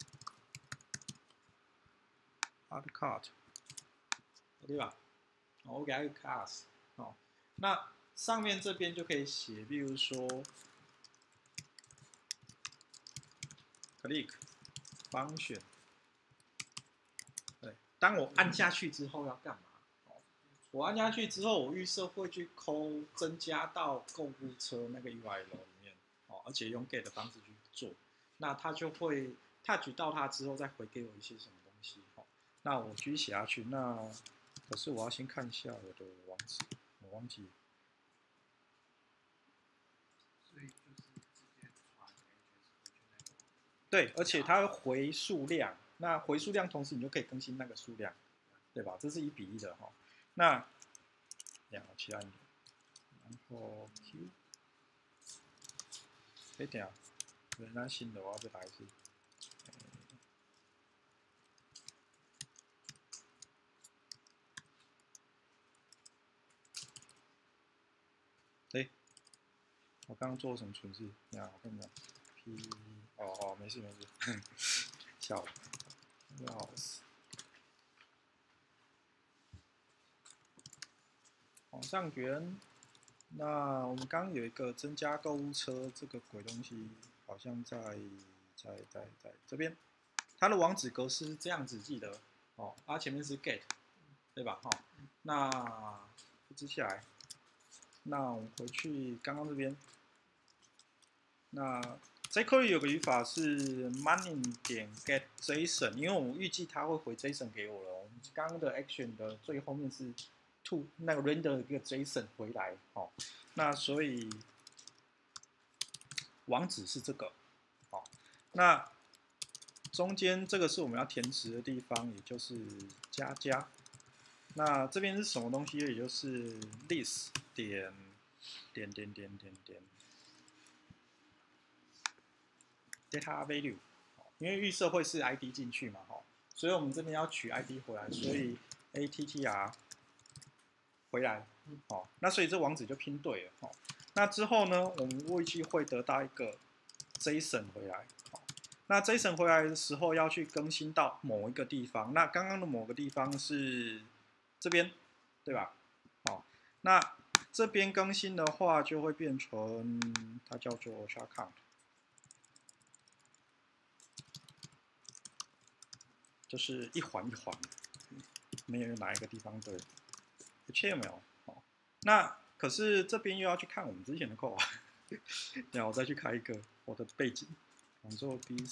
add cart， 对吧？我给它一个 class， 哦，那上面这边就可以写，比如说 click function， 对，当我按下去之后要干嘛？我按下去之后，我预设会去抠增加到购物车那个 U R L 里面，哦，而且用 get 的方式去做，那它就会 touch 到它之后再回给我一些什么东西，哦，那我继续写下去，那可是我要先看一下我的网址，我忘记了。 所以就是直接传 H S 回去那个。 对，而且它会回数量，那回数量同时你就可以更新那个数量，对吧？这是一比一的哈。那两个其他一点，然后 Q， 哎，等下，原来新的我要再打一次。哎，我刚刚做了什么蠢事？你看，我跟你讲 ，P， 哦哦，没事没事，笑我，笑死。往上圆，那我们刚刚有一个增加购物车这个鬼东西，好像在在在在这边，它的网址格式是这样子，记得哦，它前面是 get， 对吧？哈、哦，那复制下来，那我们回去刚刚这边，那 jQuery 有个语法是 money 点 get JSON， 因为我们预计它会回 JSON 给我了。我们刚刚的 action 的最后面是 to 那个 render 一个 JSON 回来，哦，那所以网址是这个，哦，那中间这个是我们要填值的地方，也就是加加。那这边是什么东西？也就是 list 点点点点点点 data value， 因为预设会是 I D 进去嘛，哈，所以我们这边要取 I D 回来，所以 attr 回来，好，那所以这网址就拼对了，好，那之后呢，我们预计会得到一个 JSON 回来，好，那 JSON 回来的时候要去更新到某一个地方，那刚刚的某个地方是这边，对吧？好，那这边更新的话就会变成它叫做 char count， 就是一环一环，没有哪一个地方对 ，H T M L 好，那可是这边又要去看我们之前的 code 啊，然后我再去开一个我的背景 ，Ctrl B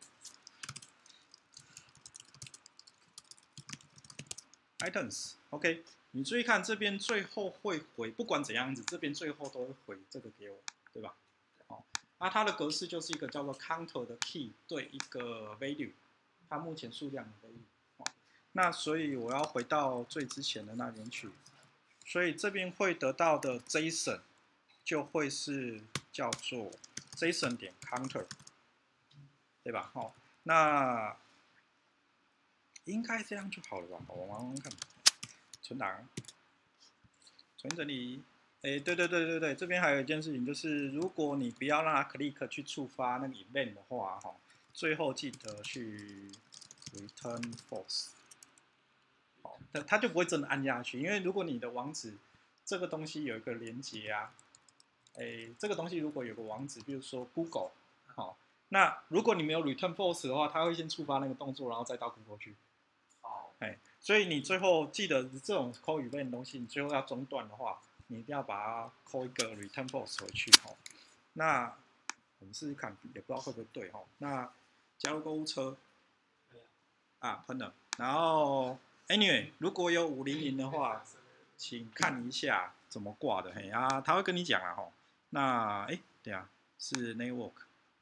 C。items OK， 你注意看这边最后会回，不管怎样子，这边最后都会回这个给我，对吧？好，那它的格式就是一个叫做 counter 的 key 对一个 value， 它目前数量的 value。好，那所以我要回到最之前的那边去，所以这边会得到的 JSON 就会是叫做 JSON 点 counter， 对吧？好，那应该这样就好了吧？我玩玩看，存档，存这里。哎，对对对对对，这边还有一件事情，就是如果你不要让它 click 去触发那个 event 的话，哈，最后记得去 return false， 好，它它就不会真的按下去，因为如果你的网址这个东西有一个连接啊，哎，这个东西如果有个网址，比如说 Google， 好，那如果你没有 return false 的话，它会先触发那个动作，然后再到 Google 去。哎，所以你最后记得这种 call event 的东西，你最后要中断的话，你一定要把它 call 一个 return false 回去哈。那我们试试看，也不知道会不会对哈。那加入购物车，啊喷了。然后 anyway， 如果有五零零的话，请看一下怎么挂的嘿啊，他会跟你讲啊哈。那哎，对啊，是 network。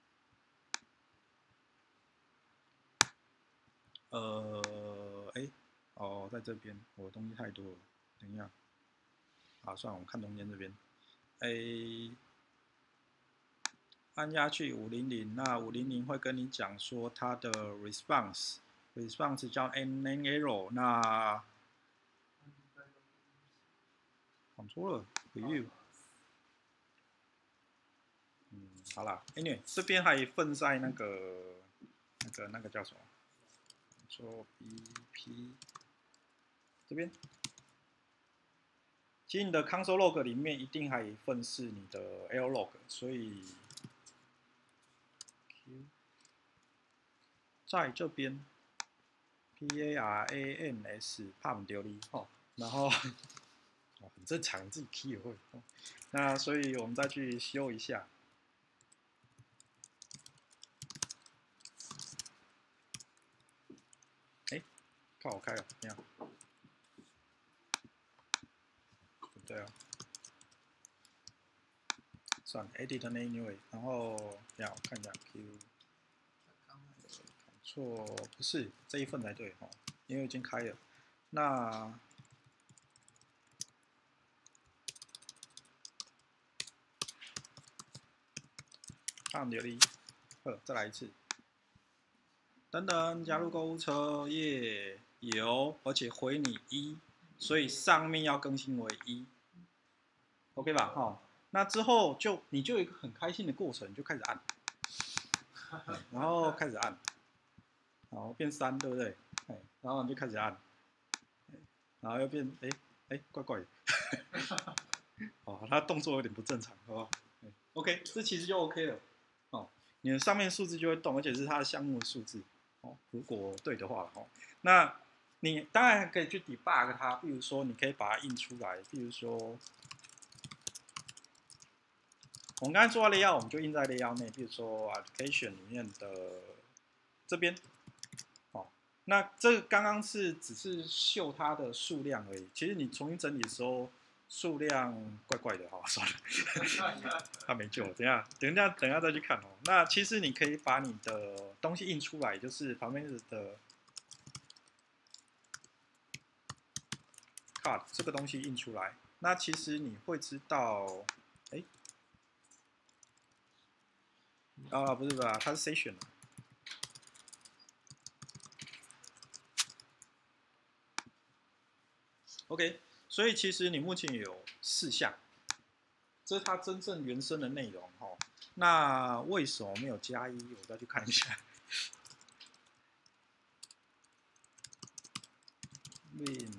呃，哎，哦，在这边，我的东西太多了，等一下，啊，算了，我们看中间这边，哎，按下去五零零，那五零零会跟你讲说它的 response，response 叫 N N error， 那 controller review， 嗯，好啦 ，anyway， 这边还分在那个那个那个叫什么？做 B P 这边，其实你的 console log 里面一定还有一份是你的 L log， 所以 Q 在这边 P A R A N S 怕唔丢哩哦，然后哦很正常，自己 key 也会哦。那所以我们再去修一下。看我开了，这样，不对啊，算了 ，edit anyway， 然后这样我看一下 Q， 错不是这一份才对哦，因为已经开了。那按钮里，呵，再来一次。等等，加入购物车耶。Yeah. 有，而且回你一，所以上面要更新为一 ，OK 吧？哈，那之后就你就有一个很开心的过程，就开始按，然后开始按，然后变三，对不对？然后你就开始按，然后又变，哎哎，怪怪的，哦，它动作有点不正常，好不好 ？OK， 这其实就 OK 了，哦，你的上面数字就会动，而且是它的项目的数字，哦，如果对的话，哦，那。你当然可以去 debug 它，比如说你可以把它印出来，比如说我们刚才做到 layout， 我们就印在 layout 内，比如说 application 里面的这边，哦，那这刚刚是只是秀它的数量而已。其实你重新整理的时候，数量怪怪的，好，算了，它没救了。等一下，等一下，等一下再去看哦。那其实你可以把你的东西印出来，就是旁边的 card 这个东西印出来。那其实你会知道，哎，啊，不是吧？它是 session。OK， 所以其实你目前有四项，这是它真正原生的内容哦。那为什么没有加一？我再去看一下。min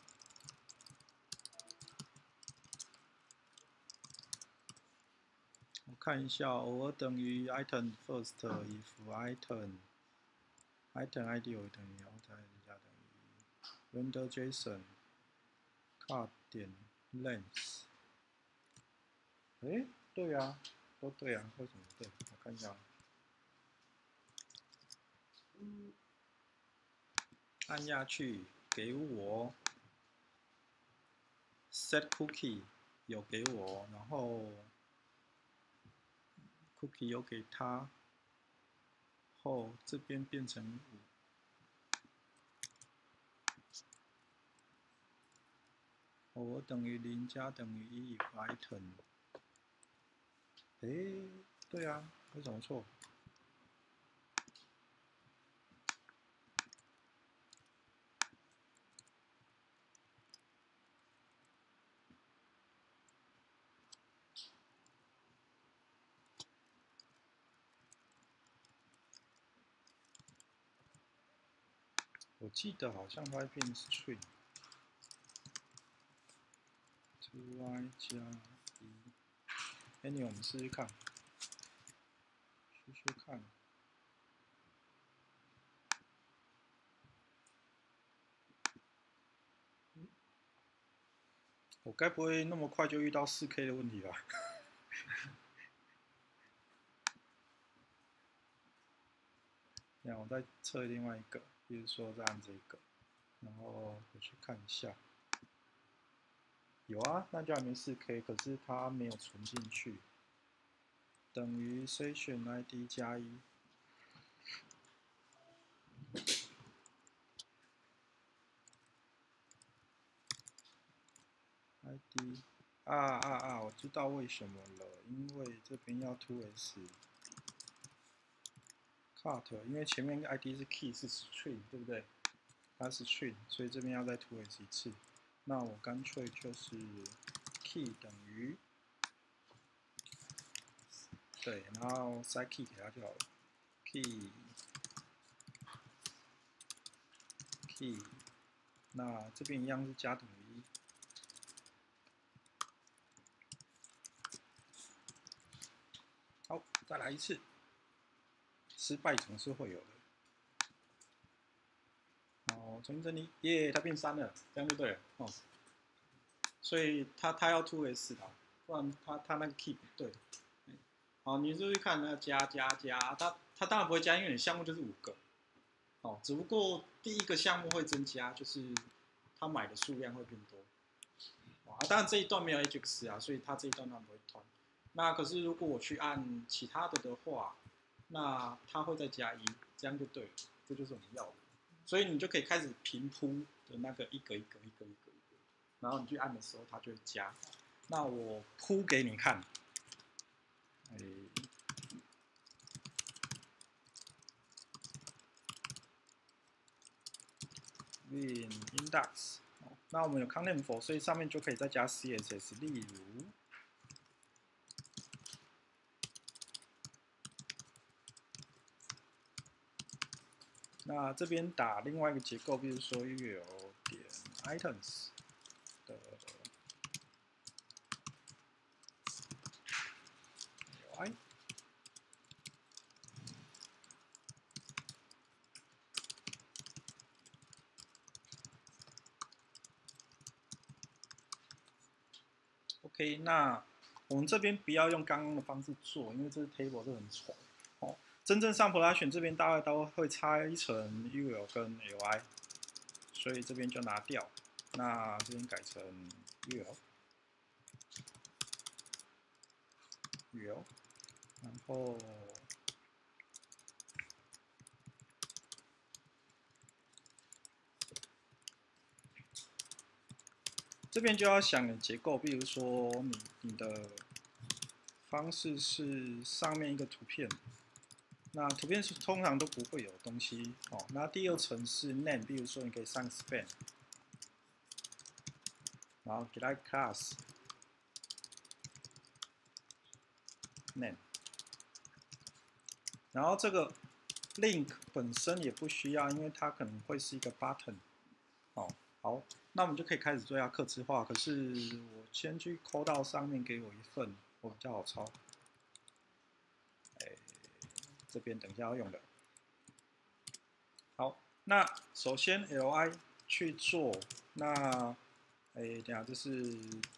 我看一下，偶尔等于 item first if item item id 偶尔等于 item id 加等于 render json card 点 length。哎，对啊，都对啊，为什么对？我看一下。按下去，给我 set cookie 有给我，然后 cookie 有给他，后这边变成五，我等于零加等于一 if item。哎，对啊，为什么错？我记得好像它会变 string， two y 加一。哎，你我们试试看，试试看。我该不会那么快就遇到 四 K 的问题吧？那我再测另外一个，比如说再按这个，然后我去看一下。有啊，那就还没 四 K， 可是它没有存进去，等于 session I D 加一。I D 啊啊啊！我知道为什么了，因为这边要 two S cut， 因为前面 I D 是 key 是 string， 对不对？它是 string， 所以这边要再 two S 一次。那我干脆就是 key 等于，对，然后塞 key 给它就好了。key key， 那这边一样是加等于一。好，再来一次。失败总是会有的。哦，重新整理，耶，它变三了，这样就对了哦。所以它它要 two S 的，不然它它那个 key 不对。好，你就去看那加加加，它它当然不会加，因为你项目就是五个。哦，只不过第一个项目会增加，就是它买的数量会变多。啊，当然这一段没有 Ajax 啊，所以它这一段它不会断。那可是如果我去按其他的的话，那它会再加一，这样就对了，这就是我们要的。所以你就可以开始平铺的那个一格一格一格一格一格，然后你去按的时候它就会加。那我铺给你看，哎 ，win index， 那我们有 content for， 所以上面就可以再加 C S S， 例如。那这边打另外一个结构，比如说有点 items 的 i， OK， 那我们这边不要用刚刚的方式做，因为这是 table 这很丑哦。真正上 production 这边大概都会拆成 U L 跟 L I， 所以这边就拿掉。那这边改成 U L， U L， 然后这边就要想的结构，比如说你你的方式是上面一个图片，那图片是通常都不会有东西哦。那第二层是 name， 比如说你可以上 span， 然后给它 class name， 然后这个 link 本身也不需要，因为它可能会是一个 button 哦。好，那我们就可以开始做一下客制化。可是我先去抠到上面给我一份，我比较好抄。哎，这边等一下要用的。好，那首先 L I 去做，那哎，等下这是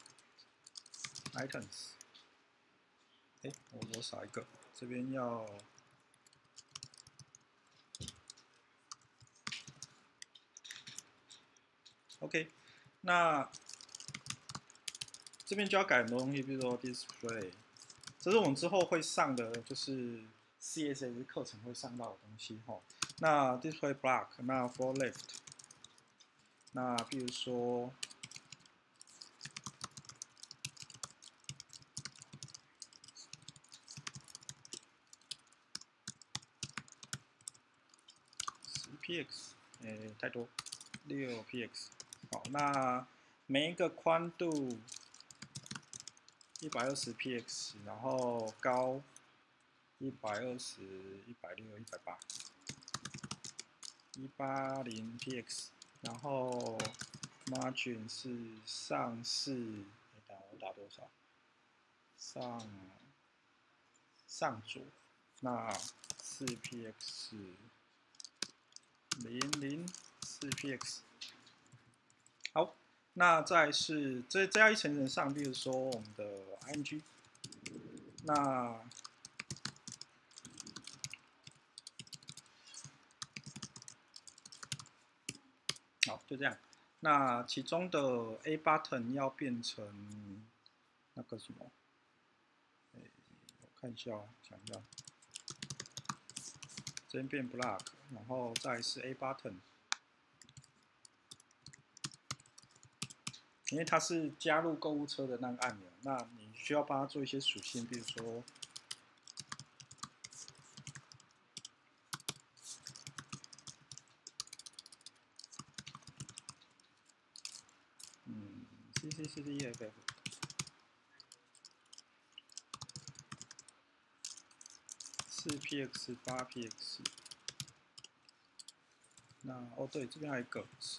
items， 哎，我我少一个，这边要。OK， 那这边就要改很多东西，比如说 display， 这是我们之后会上的，就是 C S S 课程会上到的东西哈。那 display block， 那 for left， 那比如说十 P X， 哎，太多，六 P X。好，那每一个宽度一百二十 P X， 然后高一百二十、一百六、一百八、一八零 P X， 然后 margin 是上四，哎，等我打多少？上上左，那四 P X， 零零四 P X。好，那再是这这要一层层上，比如说我们的 I M G， 那好就这样。那其中的 A button 要变成那个什么？哎，我看一下哦，想一下，这边变 block， 然后再是 A button。因为它是加入购物车的那个按钮，那你需要帮它做一些属性，比如说，嗯 ，C C C C E F F， 四 P X 八 P X， 那哦对，这边还有一个是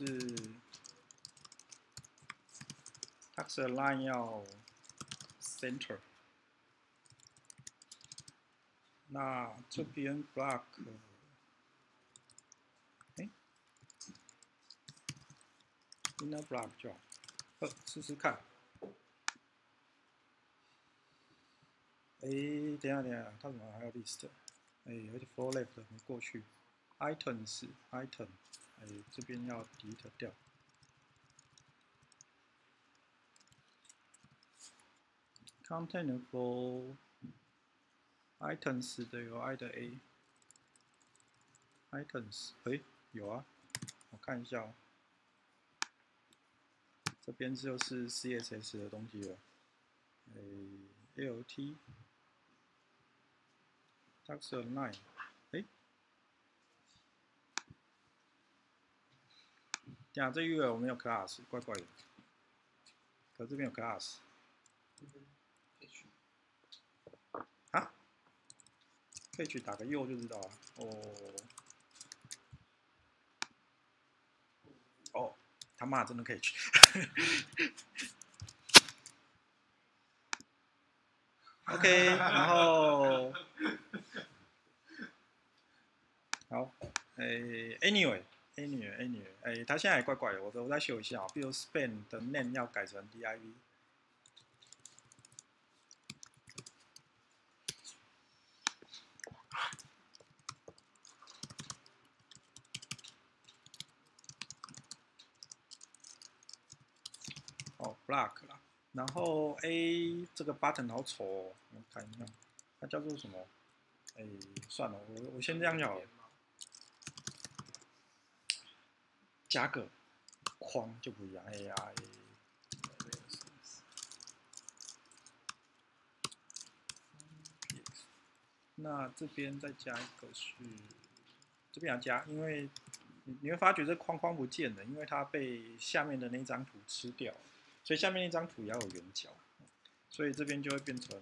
Text Align 要 Center。那这边 block， 哎 ，inner block 就好，呃，试试看。哎，等一下等一下，它怎么还有 list？ 哎，而且 for left 没过去 ，items item， 哎，这边要 delete 掉。content for items 的有 i 的 a，items， 哎，有啊，我看一下哦。这边就是 C S S 的东西了，哎 ，L T Text Align， 哎，等下这 U L 没有 class， 怪怪的，可这边有 class。啊？可以去打个右就知道了。哦，哦，他妈真的可以去。OK， 然后好，诶 ，anyway，anyway，anyway， 诶，它现在也怪怪的，我我再修一下，比如 span 的 name 要改成 div， block 啦。然后 A 这个 button 好丑哦，我看一下，它叫做什么？哎，算了，我我先这样就好了，加个框就不一样。A I， 那这边再加一个是，这边要加，因为你你会发觉这框框不见了，因为它被下面的那张图吃掉了，所以下面那张图也要有圆角，所以这边就会变成。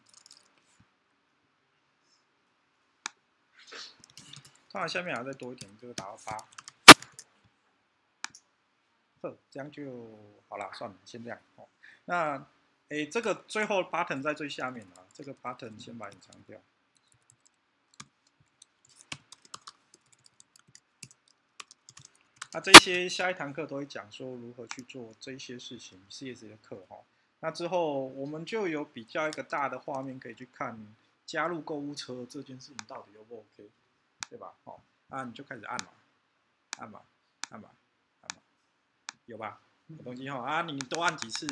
当然下面还要再多一点，这个打到八，呵，这样就好了，算了，先这样哦。那，诶，这个最后 button 在最下面啊，这个 button 先把隐藏掉。那这些下一堂课都会讲说如何去做这些事情 ，C S S 的课哈。那之后我们就有比较一个大的画面可以去看加入购物车这件事情到底 O 不 OK， 对吧？好，那你就开始按嘛，按嘛，按嘛，按嘛，有吧？有东西哈啊，你多按几次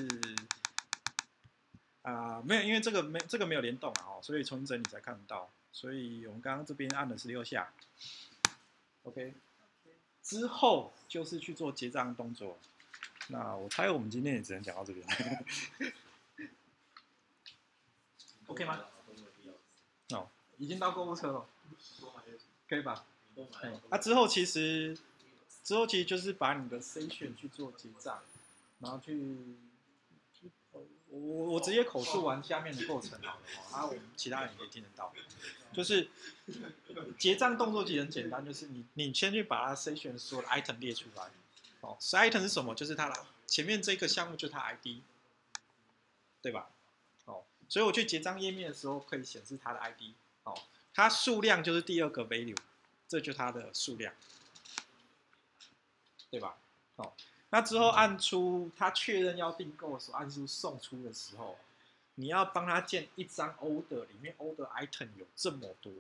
啊、呃？没有，因为这个没这个没有联动啊，哦，所以重新整理才看得到。所以我们刚刚这边按了十六下 ，OK。之后就是去做结账动作。那我猜我们今天也只能讲到这边。OK 吗？哦，已经到购物车了，可以吧？嗯，啊之后其实之后其实就是把你的 session 去做结账，然后去，我我直接口述完下面的过程好了，啊我们其他人也可以听得到。就是结账动作其实很简单，就是你你先去把它 session 所有的 item 列出来。哦，是 item 是什么？就是它的前面这个项目就是它 I D， 对吧？哦，所以我去结账页面的时候可以显示它的 I D。哦，它数量就是第二个 value， 这就是它的数量，对吧？哦，那之后按出它确认要订购的时候，按出送出的时候。你要帮他建一张 order， 里面 order item 有这么多，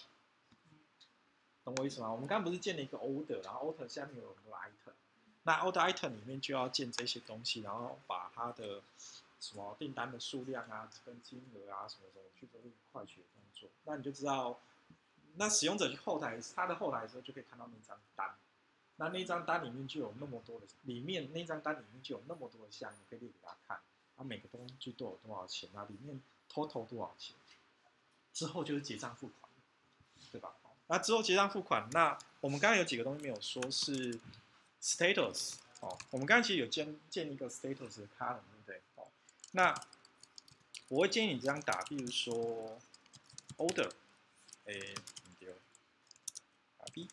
懂我意思吗？我们刚刚不是建了一个 order， 然后 order 下面有很多 item， 那 order item 里面就要建这些东西，然后把它的什么订单的数量啊、跟金额啊什么什么去做一个快捷动作，那你就知道，那使用者去后台他的后台的时候就可以看到那张单，那那张单里面就有那么多的，里面那张单里面就有那么多的项目可以列给他看。它、啊、每个东西都有多少钱啊？里面 total 多少钱？之后就是结账付款，对吧？那之后结账付款，那我们刚刚有几个东西没有说是 status 哦，我们刚刚其实有建建一个 status 的 column， 对不对？哦，那我会建议你这样打，比如说 order， 哎，对，打 B，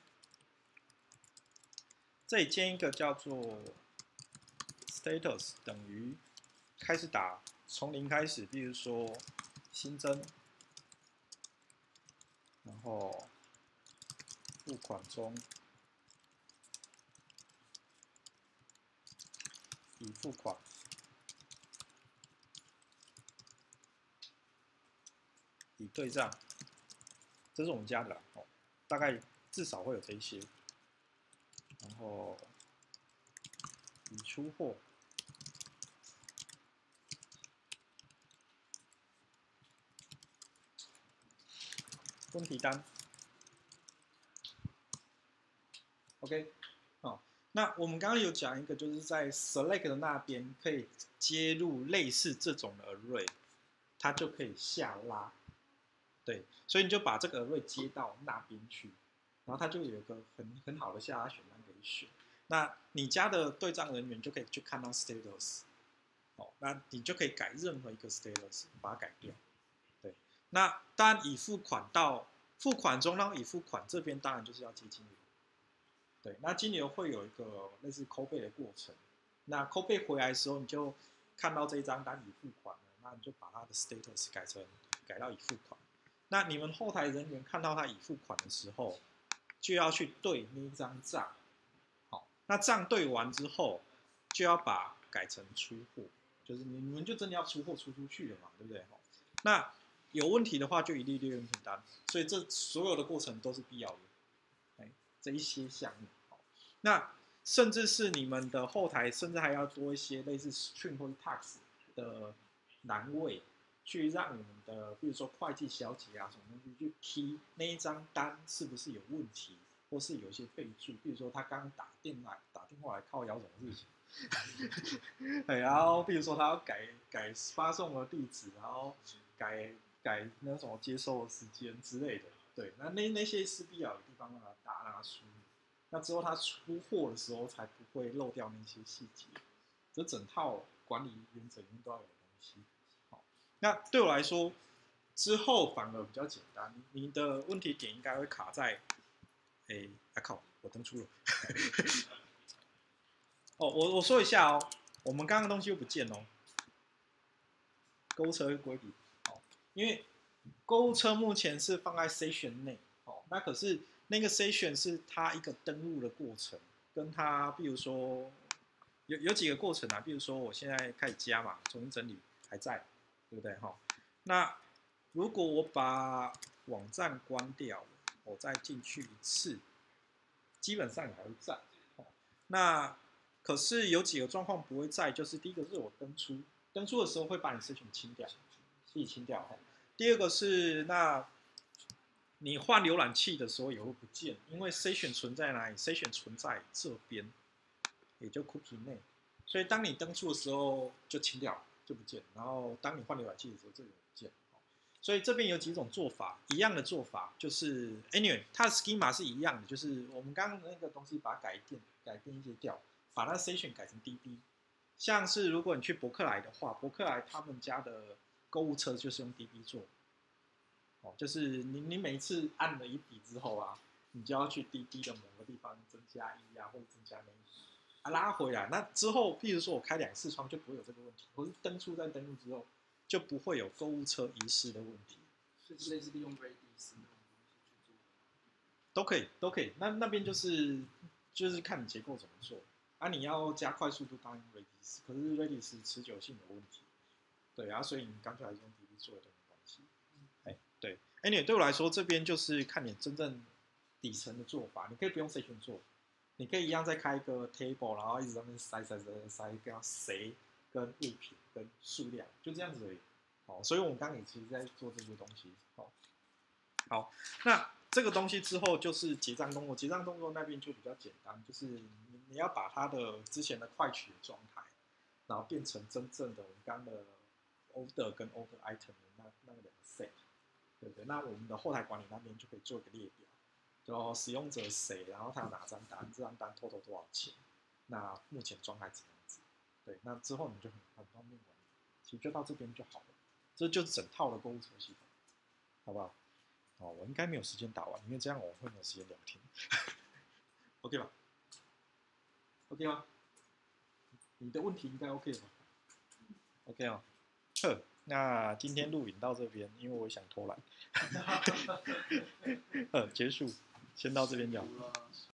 这里建一个叫做 status 等于。开始打，从零开始，比如说新增，然后付款中，已付款，已对账，这是我们家的啦，哦，大概至少会有这一些，然后已出货。问题单 ，OK， 哦，那我们刚刚有讲一个，就是在 select 的那边可以接入类似这种的 array， 它就可以下拉，对，所以你就把这个 array 接到那边去，然后它就有一个很很好的下拉选单可以选。那你家的对账人员就可以去看到 status， 哦，那你就可以改任何一个 status， 把它改掉。那当然，已付款到付款中，然后已付款这边当然就是要接金流，对，那金流会有一个类似扣费的过程。那扣费回来的时候，你就看到这一张单已付款了，那你就把它的 status 改成改到已付款。那你们后台人员看到他已付款的时候，就要去对那一张账，好，那账对完之后，就要把改成出货，就是你们就真的要出货出出去了嘛，对不对？那有问题的话，就一律列问题单，所以这所有的过程都是必要的。哎，这一些项目，那甚至是你们的后台，甚至还要多一些类似 string 或是 tax 的栏位，去让你们的，比如说会计小姐啊什么东西去 key 那一张单是不是有问题，或是有一些备注，比如说他刚打电来打电话来靠摇什么事情。对，然后比如说他要改改发送的地址，然后改改那什么接收的时间之类的，对，那那那些势必要有地方让他打，让他输入，那之后他出货的时候才不会漏掉那些细节，这整套管理原则里面都要有东西。好，那对我来说，之后反而比较简单，你的问题点应该会卡在，哎，啊靠，我登出了。哦，我我说一下哦，我们刚刚的东西又不见哦。购物车归笔，哦，因为购物车目前是放在 session 内，哦，那可是那个 session 是它一个登录的过程，跟它，比如说有有几个过程啊，比如说我现在开始加嘛，重新整理还在，对不对哈？那如果我把网站关掉，我再进去一次，基本上也还会在，哦，那可是有几个状况不会在，就是第一个是我登出，登出的时候会把你 session 清掉，自己清掉。第二个是那你换浏览器的时候也会不见，因为 session 存在哪里 ？session 存在这边，也就 cookie 内，所以当你登出的时候就清掉，就不见。然后当你换浏览器的时候，这个也不见。所以这边有几种做法，一样的做法就是 anyway， 它的 schema 是一样的，就是我们刚刚那个东西把它改变改变一些掉。把它 session 改成 D B， 像是如果你去博客来的话，博客来他们家的购物车就是用 D B 做，哦，就是你你每一次按了一笔之后啊，你就要去 D B 的某个地方增加一啊，或者增加那一啊拉回来，那之后，譬如说我开两次窗就不会有这个问题，或是登出再登录之后就不会有购物车遗失的问题， 所以类似利用 Redis 那种东西去做， 都可以都可以，那那边就是就是看你结构怎么做。啊，你要加快速度，当然 Redis， 可是 Redis 持久性有问题，对啊，所以你干脆还是用 D B 做的都没关系。哎，对，哎，你对我来说这边就是看你真正底层的做法，你可以不用 session 做，你可以一样再开一个 table， 然后一直在那边塞塞塞塞，跟谁跟物品跟数量，就这样子而已。好，所以我们刚刚也其实在做这些东西。好，好，那这个东西之后就是结账动作，结账动作那边就比较简单，就是你你要把它的之前的快取的状态，然后变成真正的我们刚刚的 order 跟 order item 的那那个两个 set， 对不对？那我们的后台管理那边就可以做一个列表，就使用者谁，然后他有哪张单，这张单 total 多少钱，那目前状态怎么样子？对，那之后你就很很方便管理，其实就到这边就好了，这就是整套的购物车系统，好不好？哦，我应该没有时间打完，因为这样我会没有时间聊天。OK 吧 ？OK 吗？你的问题应该 OK 吧 ？OK 哦。呵，那今天录影到这边，因为我想偷懒。呃，结束，先到这边讲。